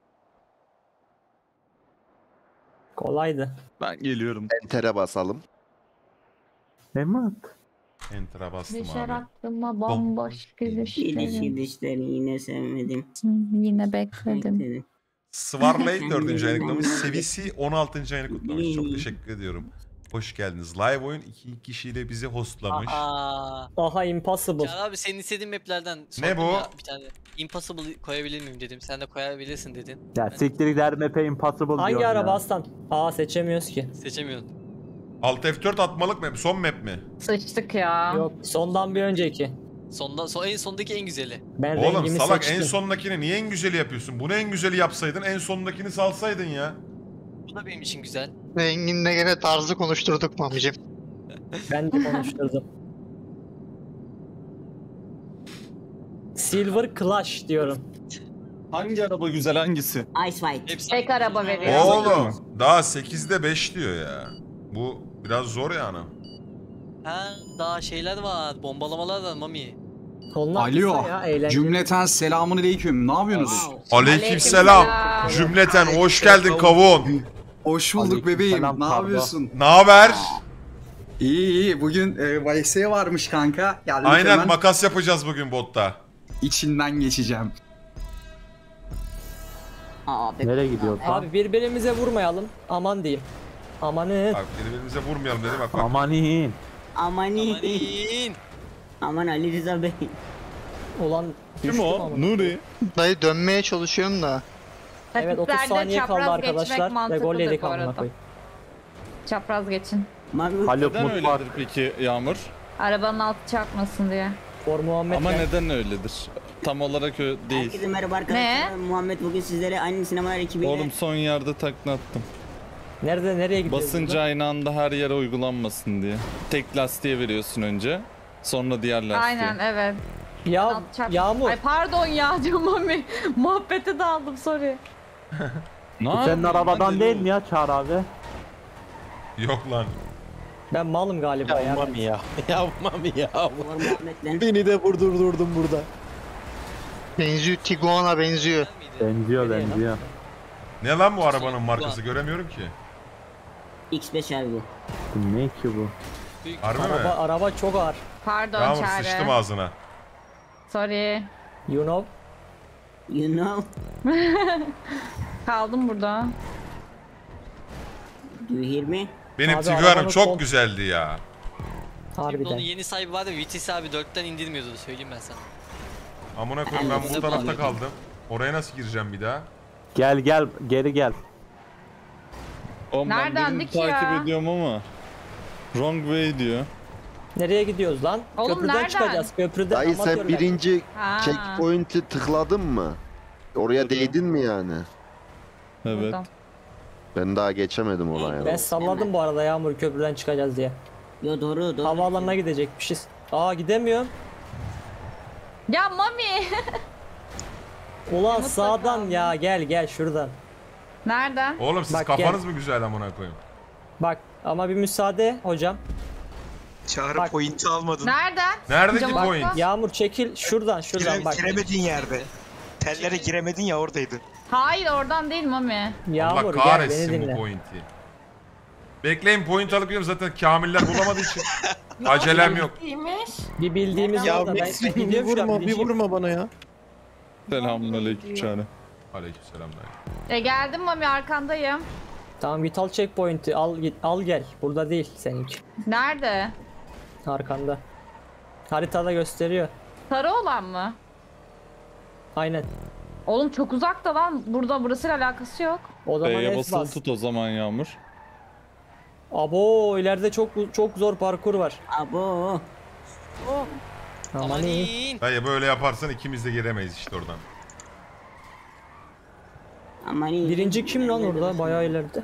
Kolaydı. Ben geliyorum. Enter'e basalım. Mehmet. Enter'a bastım Düşer abi. aklıma bomboş gülüşlerin. Gidişleri yine sevmedim. Yine bekledim. Svarley 4. ayını kutlamış. Sevisi 16. ayını kutlamış. Çok teşekkür ediyorum. Hoş geldiniz. Live oyun 2 kişiyle bizi hostlamış. Aa. Aha impossible. Çağrı abi senin istediğin maplerden Ne sordum bu? ya bir tane. Impossible koyabilir miyim dedim. Sen de koyabilirsin dedin. Ya siktir gider map'e impossible Hangi diyorsun araba ya. aslan? Aa seçemiyoruz ki. Seçemiyorsun. Alt F4 atmalık map. Son map mi? Sıçtık ya. Yok sondan bir önceki. En sondaki en güzeli. Ben Oğlum rengimi salak seçtim. en sondakini niye en güzeli yapıyorsun? Bunu en güzeli yapsaydın en sondakini salsaydın ya. Bu da benim için güzel. Renginle gene tarzı konuşturduk Mami'cim. Ben de konuşturdum. Silver Clash diyorum. Hangi araba güzel hangisi? Ice White. Hepsi Tek araba veriyor. Oğlum daha 8'de 5 diyor ya. Bu biraz zor yani. Ha daha şeyler var. Bombalamalar var Mami. Onlar Alo, kısa ya, eğlenceli. cümleten selamun aleyküm. Ne yapıyorsunuz? Aleykümselam. Cümleten hoş geldin kavun. Hoş bulduk bebeğim. Aleykümselam, Ne pardon. yapıyorsun? Ne haber? İyi iyi. Bugün VS varmış kanka. Geldik Aynen hemen makas yapacağız bugün botta. içinden geçeceğim. Nereye gidiyorsun? Abi birbirimize vurmayalım. Aman diyeyim. Amanı. Bak birbirimize vurmayalım dedi bak bak. Amanin. Amani. Amanin. Aman Ali Rıza Bey. Ulan Kim düştüm o? ama. Nuri. Dayı dönmeye çalışıyorum da. Evet 30 Takitlerde saniye kaldı çapraz arkadaşlar geçmek ve gol mantıklıdır yedik bu amına arada. koyayım. Çapraz geçin. Mavi. Haluk Neden mutfak. öyledir peki Yağmur? Arabanın altı çarpmasın diye. For Muhammed Ama ben- neden öyledir? Tam olarak öyle Herkese değil. merhaba arkadaşlar. Muhammed bugün sizlere aynı sinemalar ekibiyle. Oğlum son yerde takla attım. Nereye gidiyoruz? Basınca aynı anda her yere uygulanmasın diye. Tek lastiğe veriyorsun önce. Sonra diğer lastiğe. Aynen evet. Ya Altı çarp- Yağmur. Ay pardon ya diyorum Mami. Muhabbete daldım sorry. Ne Senin yapayım? arabadan Hadi değil oğlum. mi ya Çağrı abi? Yok lan. Ben malım galiba ya. Mami ya. Ya Mami ya. Var Muhammed'le. Beni de vurdurdun burada. Benziyor. Tiguan'a benziyor. Benziyor benziyor. Ne lan bu arabanın markası göremiyorum ki. X5 abi bu. Bu ne ki bu? Büyük. Harbi mi? Araba çok ağır. Pardon Yağmur Çağrı. sıçtım ağzına. Sorry. You know. You know. Kaldım burada. Do you hear me? Benim Abi Tiguan'ım arabanın çok son- güzeldi ya. Şimdi onun Harbiden. yeni sahibi vardı. Vitis abi 4'ten indirmiyordu söyleyeyim ben sana. Amına koyayım ben bu Bize tarafta bağlı. kaldım. Oraya nasıl gireceğim bir daha? Gel gel geri gel. Oğlum ben Nereden birini dik ya? takip ediyorum ama. Wrong way diyor. Nereye gidiyoruz lan? Oğlum Köprüden nereden? çıkacağız. Köprüden Dayı amatörler. sen birinci Ha. checkpoint'i tıkladın mı? Oraya değdin mi yani? Evet. Buradan. Ben daha geçemedim oraya. Ben salladım bu arada Yağmur köprüden çıkacağız diye. Yo doğru. Havaalanına gidecekmişiz. Aa gidemiyorum. Ya Mami. Ulan Mutlaka. sağdan ya gel şuradan. Nereden? Oğlum siz Bak, kafanız mı güzel amına koyayım? Bak ama bir müsaade hocam. Çağrı Bak. point'i almadın. Nereden? Neredeki Cam- point? Yağmur çekil şuradan bak. Giremediğin yerde. Tellere giremedin ya oradaydın. Hayır oradan değil Mami. Allah Yağmur gel beni kahretsin bu dinle. pointi. Bekleyin point alıp geliyorum zaten kamiller bulamadığı için. Acelem yok. İyiymiş. Bir bildiğimiz Ya var da ben bir gidiyorum şu an, vurma bir birinci- vurma bana ya. Selamünaleyküm Çağrı. Aleykümselam dayı. Geldim Mami arkandayım. Tamam git al checkpoint'i al gel. Burada değil seninki. Nerede? Arkanda. Haritada gösteriyor. Sarı olan mı? Aynen. Oğlum çok uzakta lan. Burada burasıyla alakası yok. O zaman B'ye F basılı bas. tut o zaman Yağmur. Abo ileride çok zor parkur var. Abo. Aman iyi. Dayı böyle yaparsan ikimiz de giremeyiz işte oradan. Aman iyi. Birinci kim lan orada? Bayağı ileride.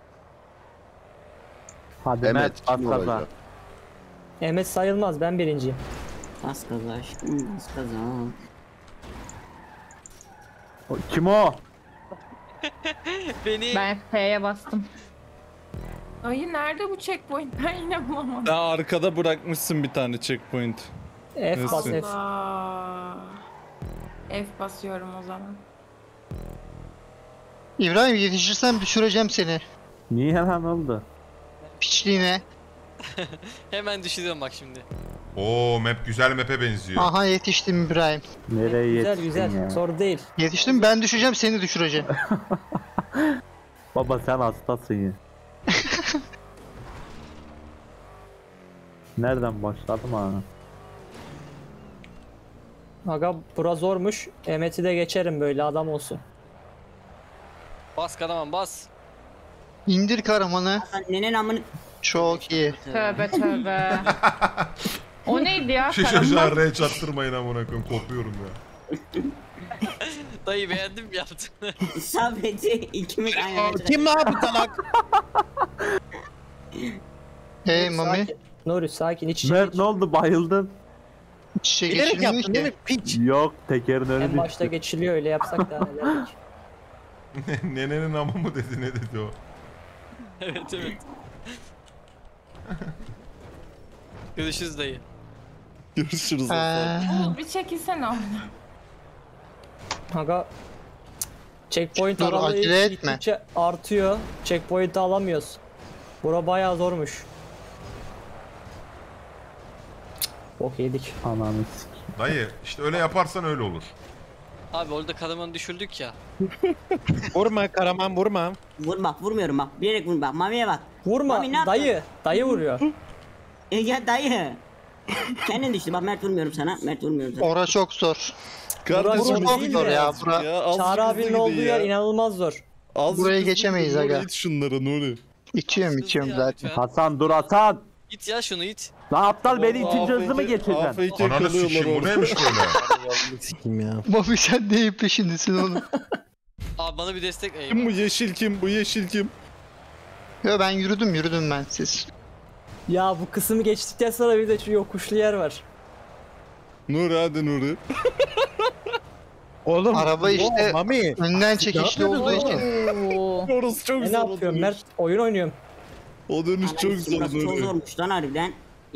Hadi Evet, Mert bas kim gaza. olacak? Mehmet sayılmaz, ben birinciyim. Bas gaza aşkım, bas gaza. Kim o? Beni Ben F'ye bastım. Dayı nerede bu checkpoint? Ben yine bulamadım. Daha arkada bırakmışsın bir tane checkpoint. F bas Neyse. F. Aa, F basıyorum o zaman. İbrahim yetişirsem düşüreceğim seni. Niye hemen oldu? Piçliğine. hemen düşürüyorum bak şimdi. Oo map güzel map'e benziyor. Aha yetiştim İbrahim. Nereye Güzel yetiştin güzel. ya? Soru değil. Yetiştim, ben düşeceğim, seni düşüreceğim. Baba sen hastasın ya. Nereden başladım ha? Aga bura zormuş. Mehmet'i de geçerim böyle adam olsun. Bas Karaman bas. İndir Karaman'ı. Nenen amını... Çok iyi. Tövbe tövbe. O neydi ya? Şu çocuğa R çattırmayın amına koyayım, kopuyorum ya. Dayı beğendim mi yaptığını? Sabret'i ikimiz aynı. Kim lan bu salak? Hey Mami. Sakin. Nuri sakin, iç içe Mert geç. ne oldu, bayıldın? Çiçeği Bilerek geçirmiyor yaptın değil mi? ki. Piç. Yok, tekerin önü En başta düştü. geçiliyor, öyle yapsak daha neler. Nenenin ama mı dedi, ne dedi o? evet evet. Görüşürüz dayı. Görüşürüz. Bir çekilsene oradan. Aga checkpoint Dur, aralığı acele etme. gittikçe artıyor. Checkpoint'i alamıyoruz. Bura bayağı zormuş. Bok yedik. Ananı sik. Dayı işte öyle yaparsan öyle olur. Abi orada Karaman'ı düşürdük ya. Vurma Karaman vurma. Vur bak, vurmuyorum bak. Bilerek vur bak. Mami'ye bak. Vurma Mami, ne yaptın? dayı. Dayı vuruyor. Ya dayı. Kendin düştü. Bak Mert vurmuyorum sana. Mert vurmuyorum sana. Ora çok zor. Kardeşim Burası çok değil zor de. ya. Bura... Çağrı abinin olduğu yer inanılmaz zor. Burayı geçemeyiz aga. İt şunları Nuri. İtiyorum Ya, zaten. lütfen. Hasan dur Hasan. İt ya şunu it. Lan aptal beni Vallahi ikinci hızlı mı geçeceksin? AFK Ananı kalıyorlar sikeyim, bu orada. neymiş böyle? Sikim ya. Mami sen neyin peşindesin oğlum? Abi bana bir destek ayı. Kim bu yeşil kim? Bu yeşil kim? Yo ben yürüdüm ben siz. Ya bu kısmı geçtikten sonra bir de şu yokuşlu yer var. Nuri hadi Nuri. Oğlum. Araba işte Mami. önden çekişli olduğu için. Oo. Orası çok Ne zor. o yapıyorum dönüş. Mert? Oyun oynuyorum. O dönüş çok zor Burası çok Nuri. zormuş lan harbiden.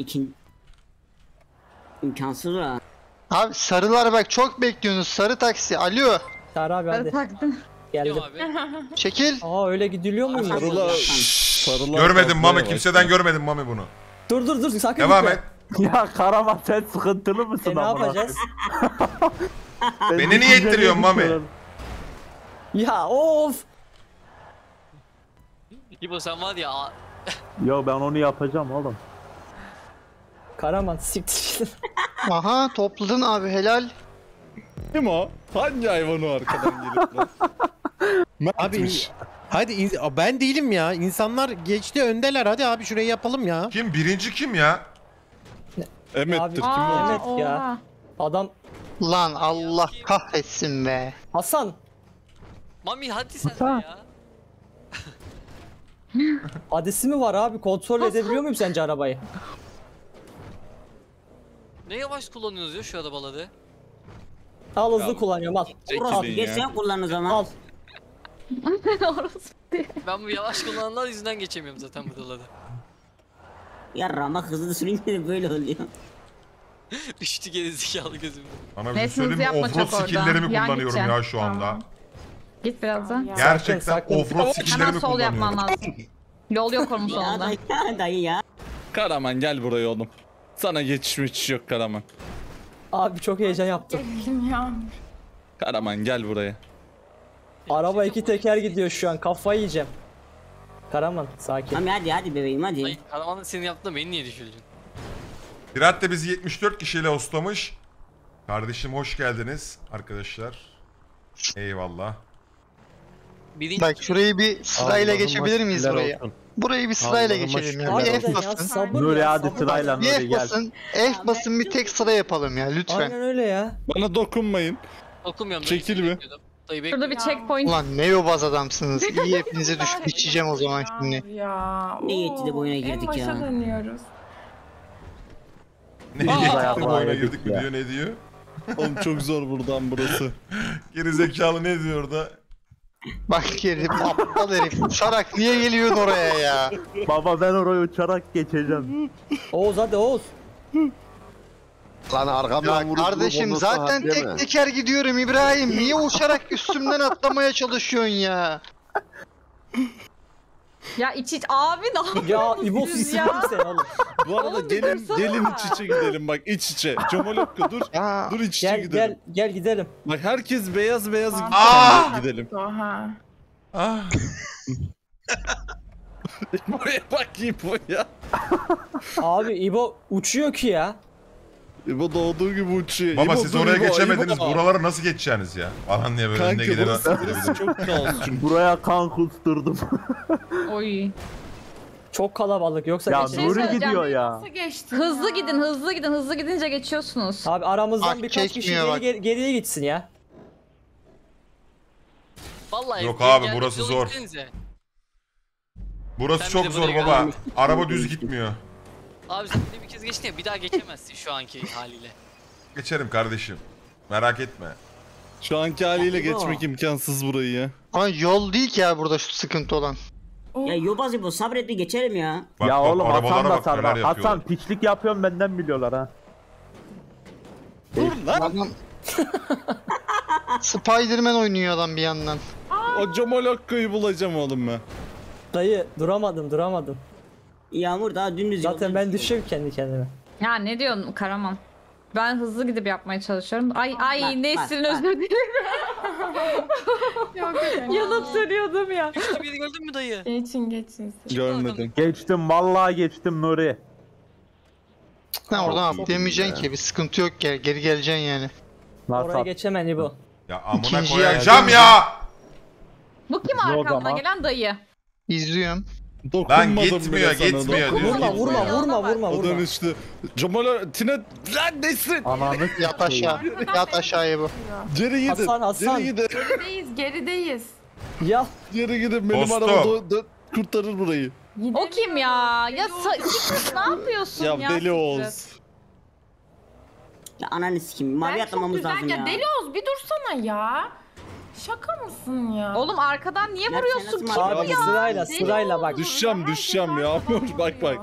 İmkansız o. Abi sarılar bak, çok bekliyorsunuz, sarı taksi. Alo. Çağrı abi Ben hadi. taktım. Geldim. Yok abi. Çekil. Aa öyle gidiliyor muyum? Sarılar Görmedim kalkmaya Mami, başladı. kimseden görmedim Mami bunu. Dur sakın Devam gitme. et. Ya Karaman sen sıkıntılı mısın Ne amına? yapacağız? Ben Beni niye ikinci ittiriyorsun Mami? geçiyorum. Ya of. İbo sen var ya. Yo ben onu yapacağım oğlum. Karaman siktir. Aha topladın abi, helal. Kim o? Hangi hayvan o arkadan gelip lan? Abi Mert'miş. hadi ben değilim ya. İnsanlar geçti öndeler. Hadi abi şurayı yapalım ya. Kim? Birinci kim ya? Emet'tir Abi- kim Aa, olacak? Evet ya. oha. Adam Lan Allah kahretsin be. Hasan. Mami hadi sen de Hasan. ya. Adresi mi var abi? Kontrol edebiliyor muyum sence arabayı? Ne yavaş kullanıyorsunuz ya şu arabaları. Al hızlı kullanıyorum al. Orası Çekilin geç ya. sen kullan o zaman. Al. Orası. Ben bu yavaş kullananlar yüzünden geçemiyorum zaten buraları. Yarrama hızlı sürünce de böyle oluyor. Düştü gerizekalı gözümden. Bana bir şey Neyse, söyleyeyim mi? hızlı yapma Offroad çok orada. skill'lerimi Yan kullanıyorum gideceksin. ya şu anda. Tamam. Git biraz da. Ya. Gerçekten Sakın. offroad Hemen skill'lerimi sol yapman kullanıyorum. lazım. Yol yok onun Ya sonunda. dayı ya. Karaman gel buraya oğlum. Sana geçmiş yok Karaman. Abi çok heyecan yaptım. Gerildim ya. Karaman gel buraya. Araba iki teker gidiyor şu an. Kafayı yiyeceğim. Karaman sakin. Mami hadi bebeğim hadi. Ay Karaman'ın senin yaptığın beni niye düşürdün? Pirat de bizi 74 kişiyle hostlamış. Kardeşim hoş geldiniz arkadaşlar. Eyvallah. birinci Bak şurayı bir sırayla geçebilir miyiz burayı? Burayı bir sırayla Allah'ıma geçelim ya. şükürler Bir Harbiden F ya, basın. sabır Nuri ya, hadi sabır. sırayla Bir Nuri F gel. basın. F basın bir tek sıra yapalım ya lütfen. Aynen öyle ya. Bana dokunmayın. okumuyorum. Çekil dayı be. bekliyordum. Dayı Şurada bekliyorum. bir checkpoint. Ulan ne yobaz adamsınız. İyi hepinize düşüp içeceğim o zaman şimdi. Ya. Ne yetti de bu oyuna en girdik başa ya. dönüyoruz. Ne bayağı bu oyuna yedik girdik mi ya. diyor, ne diyor? Oğlum çok zor buradan burası. Geri zekalı ne diyor da? Bak herif aptal herif. Uçarak niye geliyorsun oraya ya? Baba ben oraya uçarak geçeceğim. Oğuz hadi Oğuz. Lan arkamdan Ya vurup kardeşim vurup zaten ondan sonra tek deme. teker gidiyorum İbrahim. Niye uçarak üstümden atlamaya çalışıyorsun ya? Ya abi ne yapıyorsunuz Ya İbo siz sikerim seni oğlum. Bu arada Oğlum, gelin dursana. iç içe gidelim bak iç içe. Comolokko dur. Ya Dur iç içe Gel gidelim. gel gidelim. Bak herkes beyaz Aa! gidelim. Oha. Ah. Buraya bak İbo ya. Abi İbo uçuyor ki ya. İbo doğduğu gibi uçuyor. Baba İbo, siz dur oraya İbo, geçemediniz. İbo. Buraları nasıl geçeceksiniz ya? Falan diye böyle önüne Kanka gidene burası çok kaos çünkü. Buraya kan kusturdum. Oy. Çok kalabalık yoksa Ya geçemeyiz. Nuri söyleyeceğim. gidiyor ya. Nasıl geçtin Hızlı ya? gidin, hızlı gidin. Hızlı gidince geçiyorsunuz. Abi aramızdan Bak, birkaç kişi çekmiyor bak. geriye gitsin ya. Vallahi Yok geri abi, geldik, burası yolu zor. gitsenize. Burası Sen çok bir de zor buraya baba. gel. Araba düz gitmiyor. Abi sen de bir kez geçtin ya bir daha geçemezsin şu anki haliyle. Geçerim kardeşim. Merak etme. Şu anki haliyle İbo. geçmek imkansız burayı ya. ama yol değil ki ya burada şu sıkıntı olan. Ya yobaz İbo sabret bir geçelim ya. Bak, Ya bak, oğlum Hasan arabalara da bak sar neler bak. yapıyorlar. Hasan piçlik yapıyorum benden biliyorlar ha. Dur lan. Adam... Spiderman oynuyor adam bir yandan. O Comolokko'yu bulacağım oğlum ben. Dayı duramadım. Yağmur daha dümdüz Zaten yoldan ben gidiyor. düşeceğim kendi kendime. Ya ne diyorsun Karaman? Ben hızlı gidip yapmaya çalışıyorum. Ay Bak, Nesrin bak. özür dilerim. Yanıp sönüyordum ya. Üçlü biri gördün mü dayı? Geçin siz. Görmedim. Geçtim vallahi geçtim Nuri. Ha, oradan iyi atlayamayacaksın ya. ki bir sıkıntı yok geri geleceksin yani. Nasıl? Oraya geçemem İbo. Ya amına İkinci koyacağım yer- ya. Bu kim Ne o arkamdan zaman? gelen dayı? İzliyorum. Dokunmadım Lan bile gitmiyor, sana, gitmiyor. dokunmadım. Vurma. O dönüştü. Comolo Tine Nesrin. Ananı Yat aşağı. Yat aşağıya bu. Geri gidin. Hasan. Geri gidin. Gerideyiz. Ya Geri gidin. Benim Dostum. araba kurtarır burayı. O kim ya? Ya Secret ne yapıyorsun ya? Ya deli Secret? Oğuz. Ya ananı sikeyim. Mavi Ben çok atlamamız güzel lazım ya. Deli Oğuz bir dursana ya. Şaka mısın ya? Oğlum arkadan niye Ya sen vuruyorsun? nasıl Kim abi ya? sırayla bak. Düşeceğim Yağmur. Bak.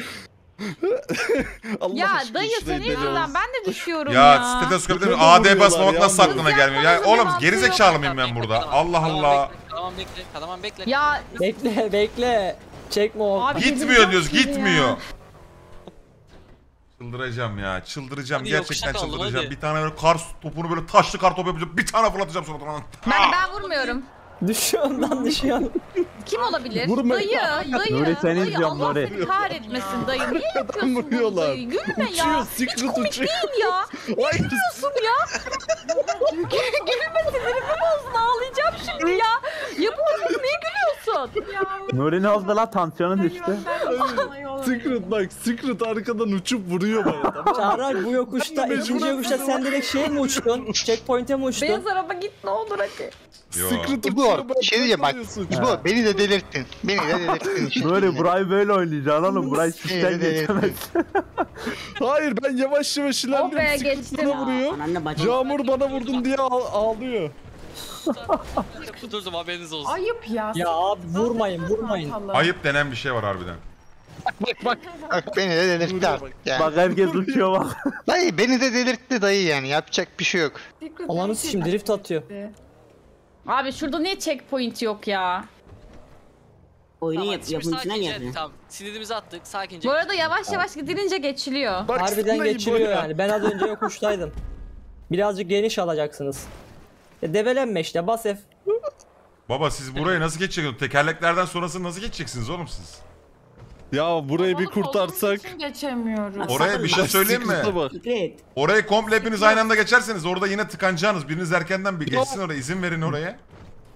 Allah Ya aşkına dayı şurayı senin deli yüzünden Oğuz. ben de düşüyorum Ya ya. stetoskop değil mi? Kötü AD vuruyorlar basmamak ya. nasıl aklına gelmiyor? Ya Yapmanızın oğlum mantığı geri yok. zekalı mıyım ben burada? Allah Allah. Tamam bekle. Ya Bekle. Çekme o. abi Gitmiyor diyoruz, delireceğim seni gitmiyor. ya. Çıldıracağım ya, çıldıracağım. Hadi Gerçekten yokuşa kaldım, çıldıracağım. hadi. Bir tane böyle kar topunu böyle taşlı kar topu yapacağım. Bir tane fırlatacağım suratına. Ben vurmuyorum. Düşüyorum. Kim olabilir? Vurma. Dayı. Nuri seni Dayı izliyorum, Allah Nuri. seni kahretmesin dayı. Niye yapıyorsun bunu vuruyorlar. dayı? Gülme Uçuyor, ya. Secret Hiç komik uçuyor. değil ya. Ay, Gülüyorsun ya. Gülme sinirimi bozdun ağlayacağım şimdi ya. Yapıyorsun niye gülüyorsun? Nuri ne oldu la tansiyonu düştü. Secret arkadan uçup vuruyor bana, tamam mı? Çağrı bu yokuşta, ikinci yokuşta sen direkt şeye mi uçtun? Checkpoint'e mi uçtun? Beyaz araba git ne olur hadi. Yo. Secret İbo uçuyor, ben şey diyeceğim bak. vuruyorsun. İbo beni de delirttin. Nuri burayı böyle oynayacaksın oğlum. Burayı sistem geçemez. Hayır ben yavaş Oh be, ilerliyorum. Secret geçtim. bana vuruyor. Ananla bacım. Yağmur bana vurdun diye ağlıyor. Kutursum haberiniz olsun. Ayıp ya. Ya abi vurmayın. Ayıp denen bir şey var harbiden. Bak. Bak beni de delirtti artık yani. Bak herkes uçuyor bak. Dayı beni de delirtti dayı yani yapacak bir şey yok. Allah'ını sikeyim drift atıyor. Abi şurada niye checkpoint yok ya? Oyunu Tamam, yapımcına sakince, geldi. tamam. Sinirimizi attık sakince. Bu arada yavaş gidilince geçiliyor. Bak Harbiden sana geçiliyor İbo ya. yani. Ben az önce yokuştaydım. Birazcık geniş alacaksınız. Develenme işte bas F. Baba siz burayı nasıl geçeceksiniz? Tekerleklerden sonrasını nasıl geçeceksiniz oğlum siz? Ya burayı bir kurtarsak. Geçemiyoruz. Oraya bir şey söyleyeyim mi? Secret'a bak. Fikret. Orayı komple hepiniz aynı anda geçerseniz orada yine tıkanacaksınız. Biriniz erkenden bir geçsin oraya. İzin verin oraya.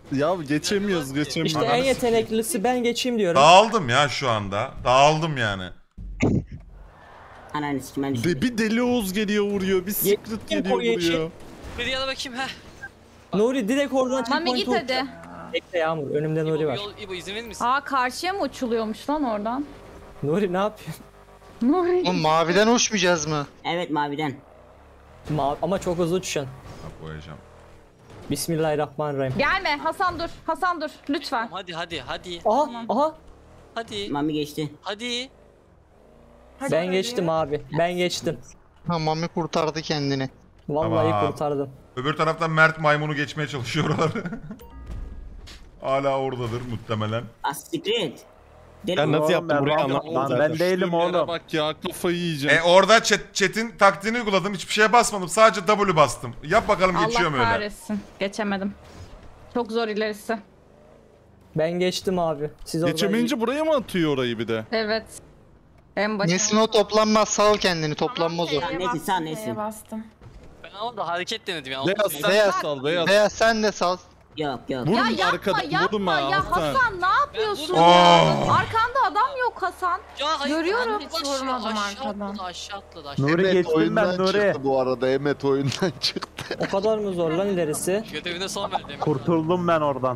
Ya geçemiyoruz. İşte en yeteneklisi ben geçeyim diyorum. Dağıldım ya şu anda. Dağıldım yani. Ananı sikim ben düştüm. Bir Deli Oğuz geliyor vuruyor. Bir Secret geliyor vuruyor. Bir yana bakayım ha. Nuri direkt oradan Mami git checkpoint'e hadi. Bekle Yağmur, önümde Nuri var. İbo izin verir misin? Aa karşıya mı uçuluyormuş lan oradan? Nuri ne yapıyorsun? Nuri. Oğlum maviden uçmayacağız mı? Evet maviden. Ama çok hızlı uçuşuyorsun. Koyacağım. Bismillahirrahmanirrahim. Gelme Hasan dur. Hasan dur lütfen. Hadi. Aha. Hadi. Mami geçti. Hadi. Ben geçtim abi. Ben geçtim. Ha Mami kurtardı kendini. Vallahi Tamam. kurtardım. Öbür taraftan Mert maymunu geçmeye çalışıyor oraları. Hala oradadır muhtemelen. Secret. Ben nasıl yaptım burayı anlamadım Lan zaten. ben değilim oğlum. Bak ya kafayı yiyeceğim. Orada chat'in taktiğini uyguladım. Hiçbir şeye basmadım. Sadece W bastım. Yap bakalım geçiyor mu Allah öyle? kahretsin. Geçemedim. Çok zor ilerisi. Ben geçtim abi. Siz oradan Geçemeyince buraya mı atıyor orayı bir de? Evet. En başta. Nesin o toplanmaz sal kendini toplanmaz o. Nesin sen nesin? Bastım. Ben orada hareket denedim ya. Beyaz sen Beyaz. sal beyaz. Veya sen de sal. Yok. Vurma Ya yapma arkadan, vurma ya Hasan ne yapıyorsun Oo. ya? Arkanda adam yok Hasan. Ya hayır, Görüyorum. anne, Hiç vurmadım aşağı arkadan. atladı, aşağı atladı, aşağı. Nuri Emet geçtim ben oyundan Nuri. çıktı bu arada. Emet oyundan çıktı. O kadar mı zor lan ilerisi? Götevine son verdi. Kurtuldum ben oradan.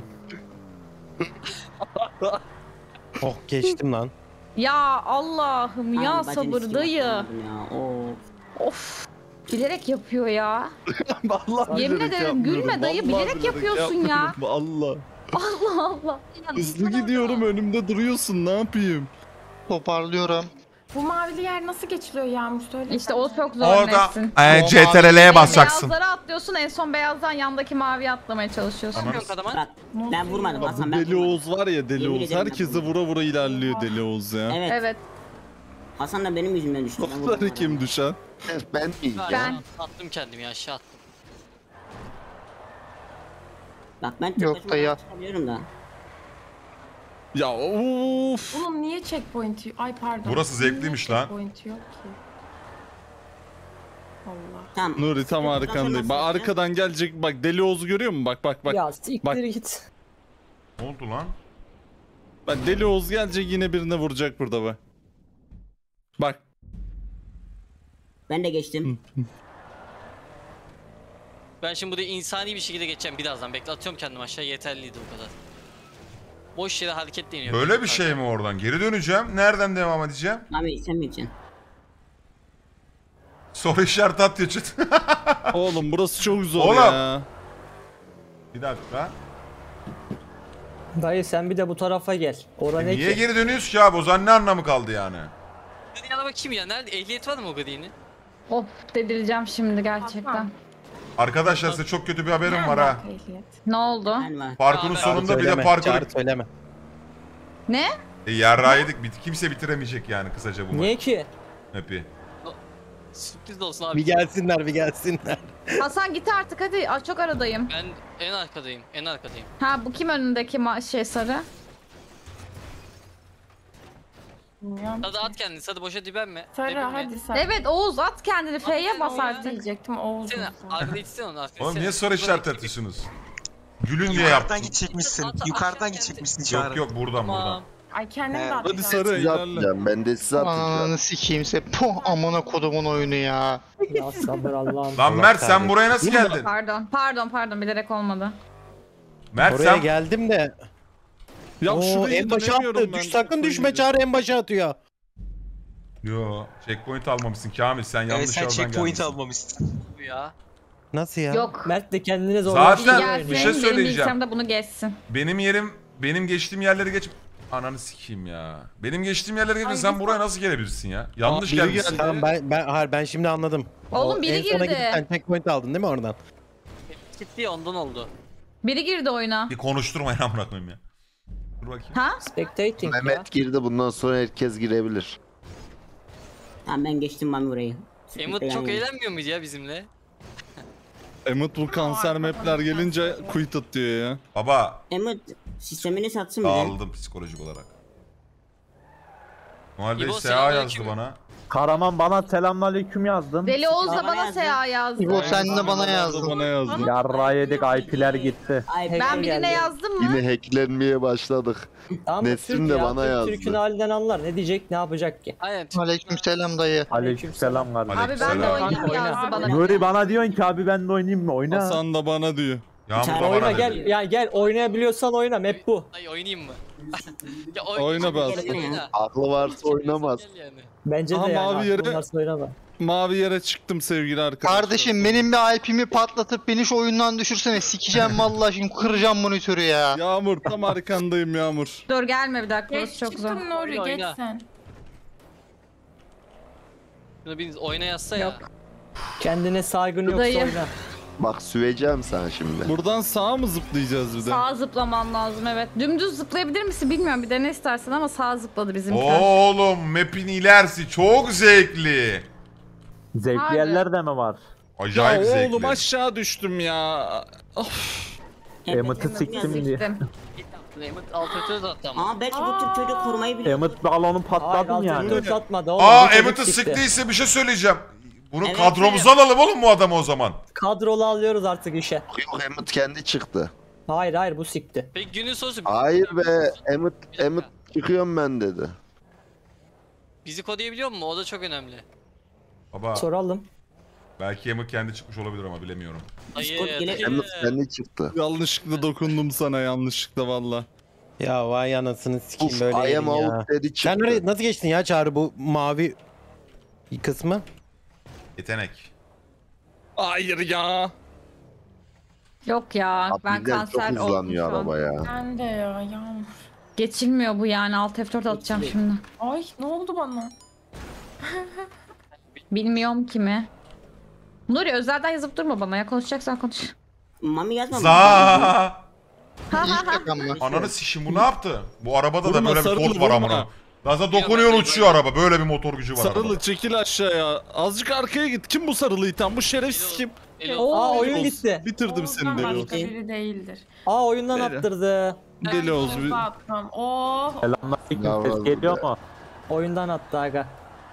Oh geçtim lan. Ya Allah'ım ya Ay, bacını sabır sikim dayı. atamadım ya. Of. Of. Bilerek yapıyor ya. Vallahi Yemin bilerek ederim yapmıyorum, gülme dayı, vallahi bilerek yapıyorsun ya. yapmıyorum, Allah. Allah Allah. Hızlı gidiyorum önümde duruyorsun ne yapayım? Toparlıyorum. Bu mavili yer nasıl geçiliyor Yağmur söyle. İşte o çok zor Orada Nesin. CTRL'ye basacaksın. Beyazlara atlıyorsun en son beyazdan yandaki maviye atlamaya çalışıyorsun. Bak ben vurmadım Hasan ben Deli vurmadım. Oğuz var ya Deli Yemin Oğuz. ederim Herkese ben vura vura ilerliyor Deli Oğuz ya. Evet. Evet. Hasan da benim yüzümden düştü. Ben vurdum Topları kim adamı. düşen? Ben miyim ya? Ben. Attım kendimi aşağı attım. Bak ben tek Yok başıma dayı. çıkabiliyorum da. Ya of. Bunun niye checkpoint'i? Ay pardon. Burası zevkliymiş Niye lan. checkpoint'i yok ki? Allah. Tamam. Nuri tam arkandayım. Bak arkadan gelecek bak Deli Oğuz'u görüyor musun? Bak. Ya siktir Bak. git. Ne oldu lan? Bak Deli Oğuz gelecek yine birine vuracak burada bak. Bak. Ben de geçtim. Ben şimdi buraya insani bir şekilde geçeceğim birazdan. Bekle atıyorum kendimi aşağı, yeterliydi bu kadar. Boş yere hareket deniyor. Böyle bir şey mi oradan? Geri döneceğim. Nereden devam edeceğim? Abi sen mi gideceksin? Soru işareti atıyor chat. Oğlum burası çok zor Oğlum. ya. Bir dakika. Dayı sen bir de bu tarafa gel. Orada ne Niye ki? geri dönüyoruz ki abi? O zaman ne anlamı kaldı yani? Bir yana bakayım ya. Nerede? Ehliyet var mı o Gadi'nin? Of dedireceğim şimdi gerçekten. Arkadaşlar size çok kötü bir haberim var ha. Ne oldu? Ben var. Parkurun Ya, sonunda bir de Söyleme, parkur... Çağrı söyleme. Ne? Yarrağı yedik. Kimse bitiremeyecek yani kısaca bu Niye ki? map'i. Sürpriz de olsun abi. Bir gelsinler bir gelsinler. Hasan git artık hadi. Aa, çok aradayım. Ben en arkadayım. En arkadayım. Ha bu kim önündeki sarı? Hadi at kendini. Hadi boşa dibenme. Sarı Dibinme. hadi sarı. Evet Oğuz at kendini F'ye sen bas o ya. artık. Diyecektim Oğuz. Sen arkada içsene onu arkada. Oğlum niye içsene. soru işareti atıyorsunuz? Gülün diye Yukarıdan yaptım. gidecekmişsin. At, Yukarıdan aşağı gidecekmişsin Yok Çağrı. yok buradan buradan. Ay kendim de Hadi atacağım. Hadi sarı Siz ilerle. atacağım. Ben de size atacağım. Ananı sikeyim size. Puh amına kodumun oyunu ya. Ya sabır Allah'ım. Lan Mert sen kahretsin. buraya nasıl geldin? Pardon bilerek olmadı. Mert Oraya sen... geldim de. Ya Oo, şurayı en başa dönemiyorum attı. ben. Düş sakın Kafayı düşme yiyeceğim. Çağrı en başa atıyor. Yo checkpoint almamışsın Kamil sen yanlış Sen yoldan checkpoint gelmişsin. almamışsın. Bu ya. Nasıl ya? Yok. Mert de kendine zorladı. Zaten Gelsin, bir şey benim söyleyeceğim. bilgisayarımda bunu geçsin. Benim geçtiğim yerleri geç... Ananı sikeyim ya. Benim geçtiğim yerleri geçin sen buraya nasıl gelebilirsin ya? Yanlış biri gelmişsin. geldi. Tamam ben şimdi anladım. Oğlum, O biri en sona girdi. gidip sen checkpoint aldın değil mi oradan? Gitti ya ondan oldu. Biri girdi oyuna. Bir konuşturmayın amına koyayım ya. Dur bakayım. Ha? Spectating ya. Mehmet girdi bundan sonra herkes girebilir. Tamam ben geçtim ben burayı. Emut çok eğlenmiyor muydu ya bizimle? Emut bu kanser mapler gelince quit atıyor ya. Baba Emut sistemini satsın bir de. dağıldım psikolojik olarak. Normalde İbo, SA selamünaleyküm. yazdı bana. Karaman bana selamünaleyküm yazdın. Deli Oğuz da bana SA yazdı. İbo sen de bana yazdın. Bana yazdı. Yarra yedik IP'ler gitti. Ben birine yazdım mı? Yine hacklenmeye başladık. Tamam, Nesrin Türk de ya, bana Türk yazdı. Türk'ün halinden anlar. Ne diyecek, ne yapacak ki? Aynen. Aleykümselam dayı. Aleykümselam kardeşim. Abi ben de Aleykümselam. oynayayım yazdı bana. Nuri bana diyorsun ki abi ben de oynayayım mı? Oyna. Hasan da bana diyor. Yağmur da Oyna bana gel, dedi. yani gel oynayabiliyorsan oyna. Map bu. Ay oynayayım mı? Ya Oyna be Gel, aslında. oyna. Aklı varsa oynamaz. Gel yani. Bence de Aha, yani. mavi yere- aklın varsa oynama. Mavi yere çıktım sevgili arkadaşlar. Kardeşim benim bir IP'mi patlatıp beni şu oyundan düşürsene. Sikeceğim vallahi şimdi kıracağım monitörü ya. Yağmur tam arkandayım Yağmur. Dur gelme bir dakika, Geç burası çok zor. çıktım Nuri Oyna, geç oyna. sen. Şunu bir oyna yazsa ya. Yok. Kendine saygın yoksa Dayı. oyna. Bak süveceğim sen şimdi. Buradan sağa mı zıplayacağız bir de? Sağa zıplaman lazım, evet. Dümdüz zıplayabilir misin bilmiyorum, bir dene istersen, ama sağa zıpladı bizimkiler. Oğlum map'in ilerisi çok zevkli. Zevkli Abi. yerler de mi var? Acayip Ya zevkli. oğlum aşağı düştüm ya. Of. Emıt'ı siktim diye. Siktim. Altı da attı ama. Ama belki bu Türk çocuğu korumayı biliyor. Emıt balonu Hayır, patladım altı yani. dört atmadı oğlum. Aa bu çocuk Emmet'ı sikti. sıktıysa bir şey söyleyeceğim. Bunu Evet, kadromuza alalım oğlum bu adamı o zaman. Kadrolu alıyoruz artık işe. Yok Emmet kendi çıktı. Hayır bu sikti. Peki günün sorusu Hayır be Emmet çıkıyorum ben dedi. bizi kodlayabiliyor mu? O da çok önemli. Baba Soralım. belki Emmet kendi çıkmış olabilir ama bilemiyorum. Discord Hayır. gele- Emmet kendi çıktı. Yanlışlıkla dokundum sana, yanlışlıkla valla. Ya vay anasını sikeyim Uf, böyle I am yerin ya. out dedi Sen çıktı. oraya nasıl geçtin ya Çağrı, bu mavi kısmı? Yetenek. Hayır ya. Yok ya, ben Birden çok kanser oldum hızlanıyor şu an. araba ya. Ben de ya Yağmur. Geçilmiyor bu yani, alt F4 atacağım şimdi. Ay ne oldu bana? Bilmiyorum kimi. Nuri özelden yazıp durma bana ya, konuşacaksan konuş. Mami yazma. Za. İlk rakam mı? Ananı sişim bu ne yaptı? Bu arabada Vurma, da böyle bir sarılı, kod var vurma. amına. Daha dokunuyor uçuyor araba. Böyle bir motor gücü var Sarılı arabada. çekil aşağıya. Azıcık arkaya git. Kim bu sarılıyı tam? Bu şerefsiz kim? Aa oyun Oğuz, gitti. Bitirdim seni Oğuz'dan Deli Oğuz. başka biri değildir. Aa oyundan Deli. attırdı. Deli Oğuz. Ben attım. Oh. Selamünaleyküm, ses geliyor mu? Oyundan attı aga.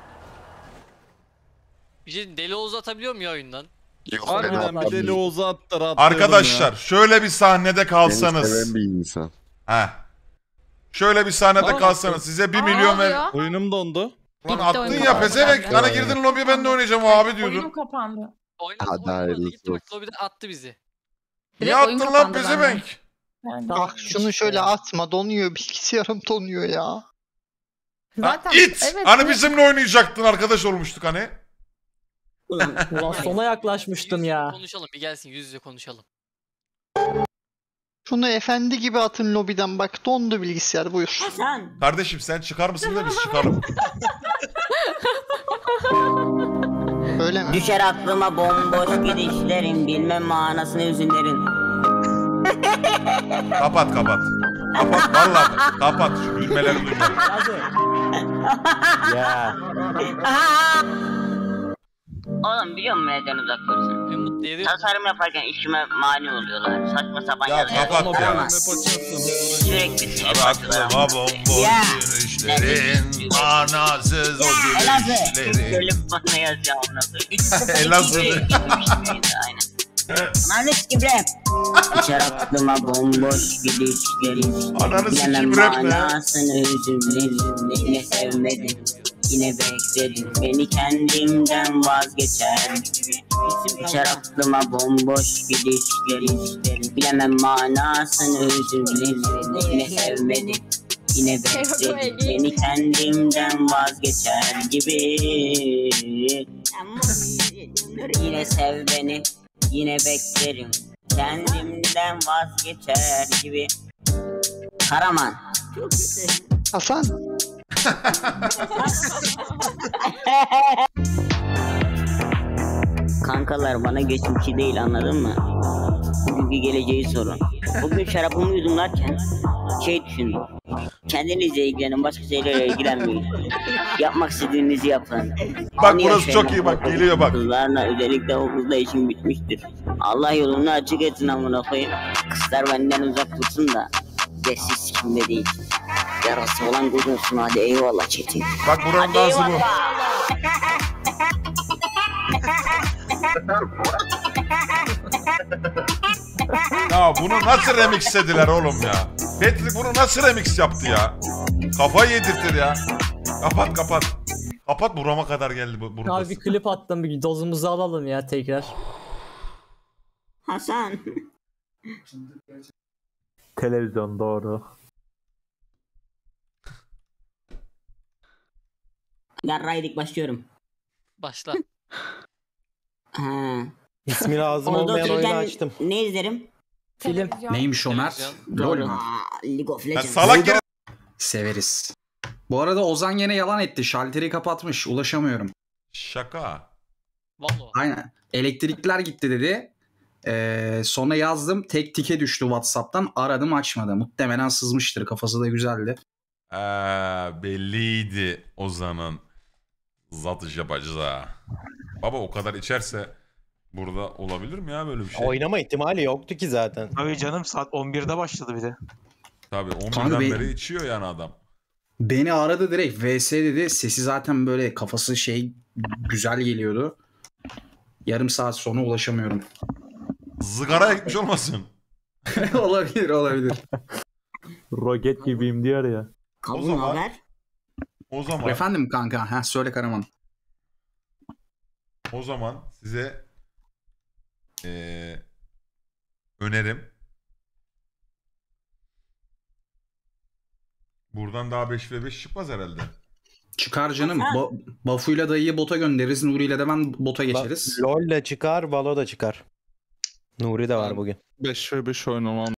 Bir şey Deli Oğuz atabiliyor mu ya oyundan? Yok Harbiden bir Deli Oğuz'a attır atlayalım Arkadaşlar ya. şöyle bir sahnede Beni kalsanız. seven bir insan. Heh. Şöyle bir sahnede Aa, kalsanız size 1 milyon ver. oluyor? Oyunum dondu. Lan Bitti attın oyun ya kapandı pezevenk. bende. Hani girdin lobiye ben de oynayacağım abi diyordun. Oyunum kapandı. Hadi hayırlısı Gitti bak olsun. lobide attı bizi. Niye Direkt oyun attın lan kapandı pezevenk? Ben de. Bak şunu şöyle atma, donuyor, bilgisayarım donuyor ya. Ha, Zaten it! evet, Hani bu- bizimle oynayacaktın arkadaş olmuştuk hani. Ulan Ulan sona yaklaşmıştım Yüz yüze ya. Konuşalım bir gelsin yüz yüze konuşalım. Şunu efendi gibi atın lobiden, bak dondu bilgisayar, buyur. Hasan. Kardeşim sen çıkar mısın da biz çıkalım. Öyle mi? Düşer aklıma bomboş gidişlerin, bilmem manasını hüzünlerin. Kapat kapat. Kapat vallahi kapat şu gülmeleri duyma. Hadi. Ya. Oğlum biliyor musun neden uzak dursun? Mutlu ediyor. Tasarım yaparken işime mani oluyorlar. Saçma sapan Ya yazılar kapat yazıyorlar ya. ama sürekli sinir Aklıma bomboş Ya. gülüşlerin, manasız o Elazığ. gülüşlerin. Gelip bana yazıyor onu. 3-0-2 Elazığ. Aynen. Ananı sikim rap. Düşer aklıma bomboş gidişlerin. Ananı sikim Bilemem rap ne? manasını hüzünlerin. Yine sevmedim. Yine bekledim. Beni kendimden vazgeçer. Düşer aklıma bomboş gidişlerin. Bilemem manasını hüzünlerin. Yine sevmedim. Yine bekledim. Beni kendimden vazgeçer gibi. Yine sev beni. Yine beklerim. Kendimden vazgeçer gibi. Karaman. Hasan. Kankalar bana geçmişi değil, anladın mı? Bugünkü geleceği sorun. Bugün şarabımı yudumlarken düşündüm. Kendinizle ilgilenin, başka şeylerle ilgilenmeyin. Yapmak istediğinizi yapın. Bak Onu burası yaşayın. çok iyi bak geliyor bak. Kızlarla özellikle o kızla işim bitmiştir. Allah yolunu açık etsin amına koyayım. Kızlar benden uzak dursun da. Siz kimde değil. Yarası olan kurtulsun hadi eyvallah Çetin. Bak buranın dansı bu. Ya bunu nasıl remixlediler oğlum ya? Patrick bunu nasıl remix yaptı ya? Kafayı yedirtir ya. Kapat kapat. Kapat burama kadar geldi burada. Abi bir klip attım, bir dozumuzu alalım ya tekrar. Hasan. Televizyon doğru. Garraydık başlıyorum. Başla. Ha. İsmi lazım Orada olmayan oyunu otururken açtım. ne izlerim? Film. Neymiş o Mert? LOL mu? League of Legends. Salak gene. Severiz. Bu arada Ozan yine yalan etti. Şalteri kapatmış. Ulaşamıyorum. Şaka. Vallahi. Aynen. Elektrikler gitti dedi. Sonra yazdım. Tek tike düştü WhatsApp'tan. Aradım açmadı. Muhtemelen sızmıştır. Kafası da güzeldi. Belliydi Ozan'ın zatış yapacağı. Baba o kadar içerse burada olabilir mi ya böyle bir şey? Oynama ihtimali yoktu ki zaten. Tabii canım saat 11'de başladı bir de. Tabii 11'den Kanka beri içiyor yani adam. Beni aradı direkt. VS dedi. Sesi zaten böyle kafası güzel geliyordu. Yarım saat sonra ulaşamıyorum. Zıgaraya gitmiş olmasın? olabilir. Roket gibiyim diyor ya. O zaman Efendim kanka. Söyle Karaman. O zaman size önerim. Buradan daha 5v5 çıkmaz herhalde. Çıkar canım. Bafu'yla dayıyı bota göndeririz. Nuri'yle de ben bota geçeriz. LoL de çıkar, Valo da çıkar. Nuri de var bugün. 5v5 oynamam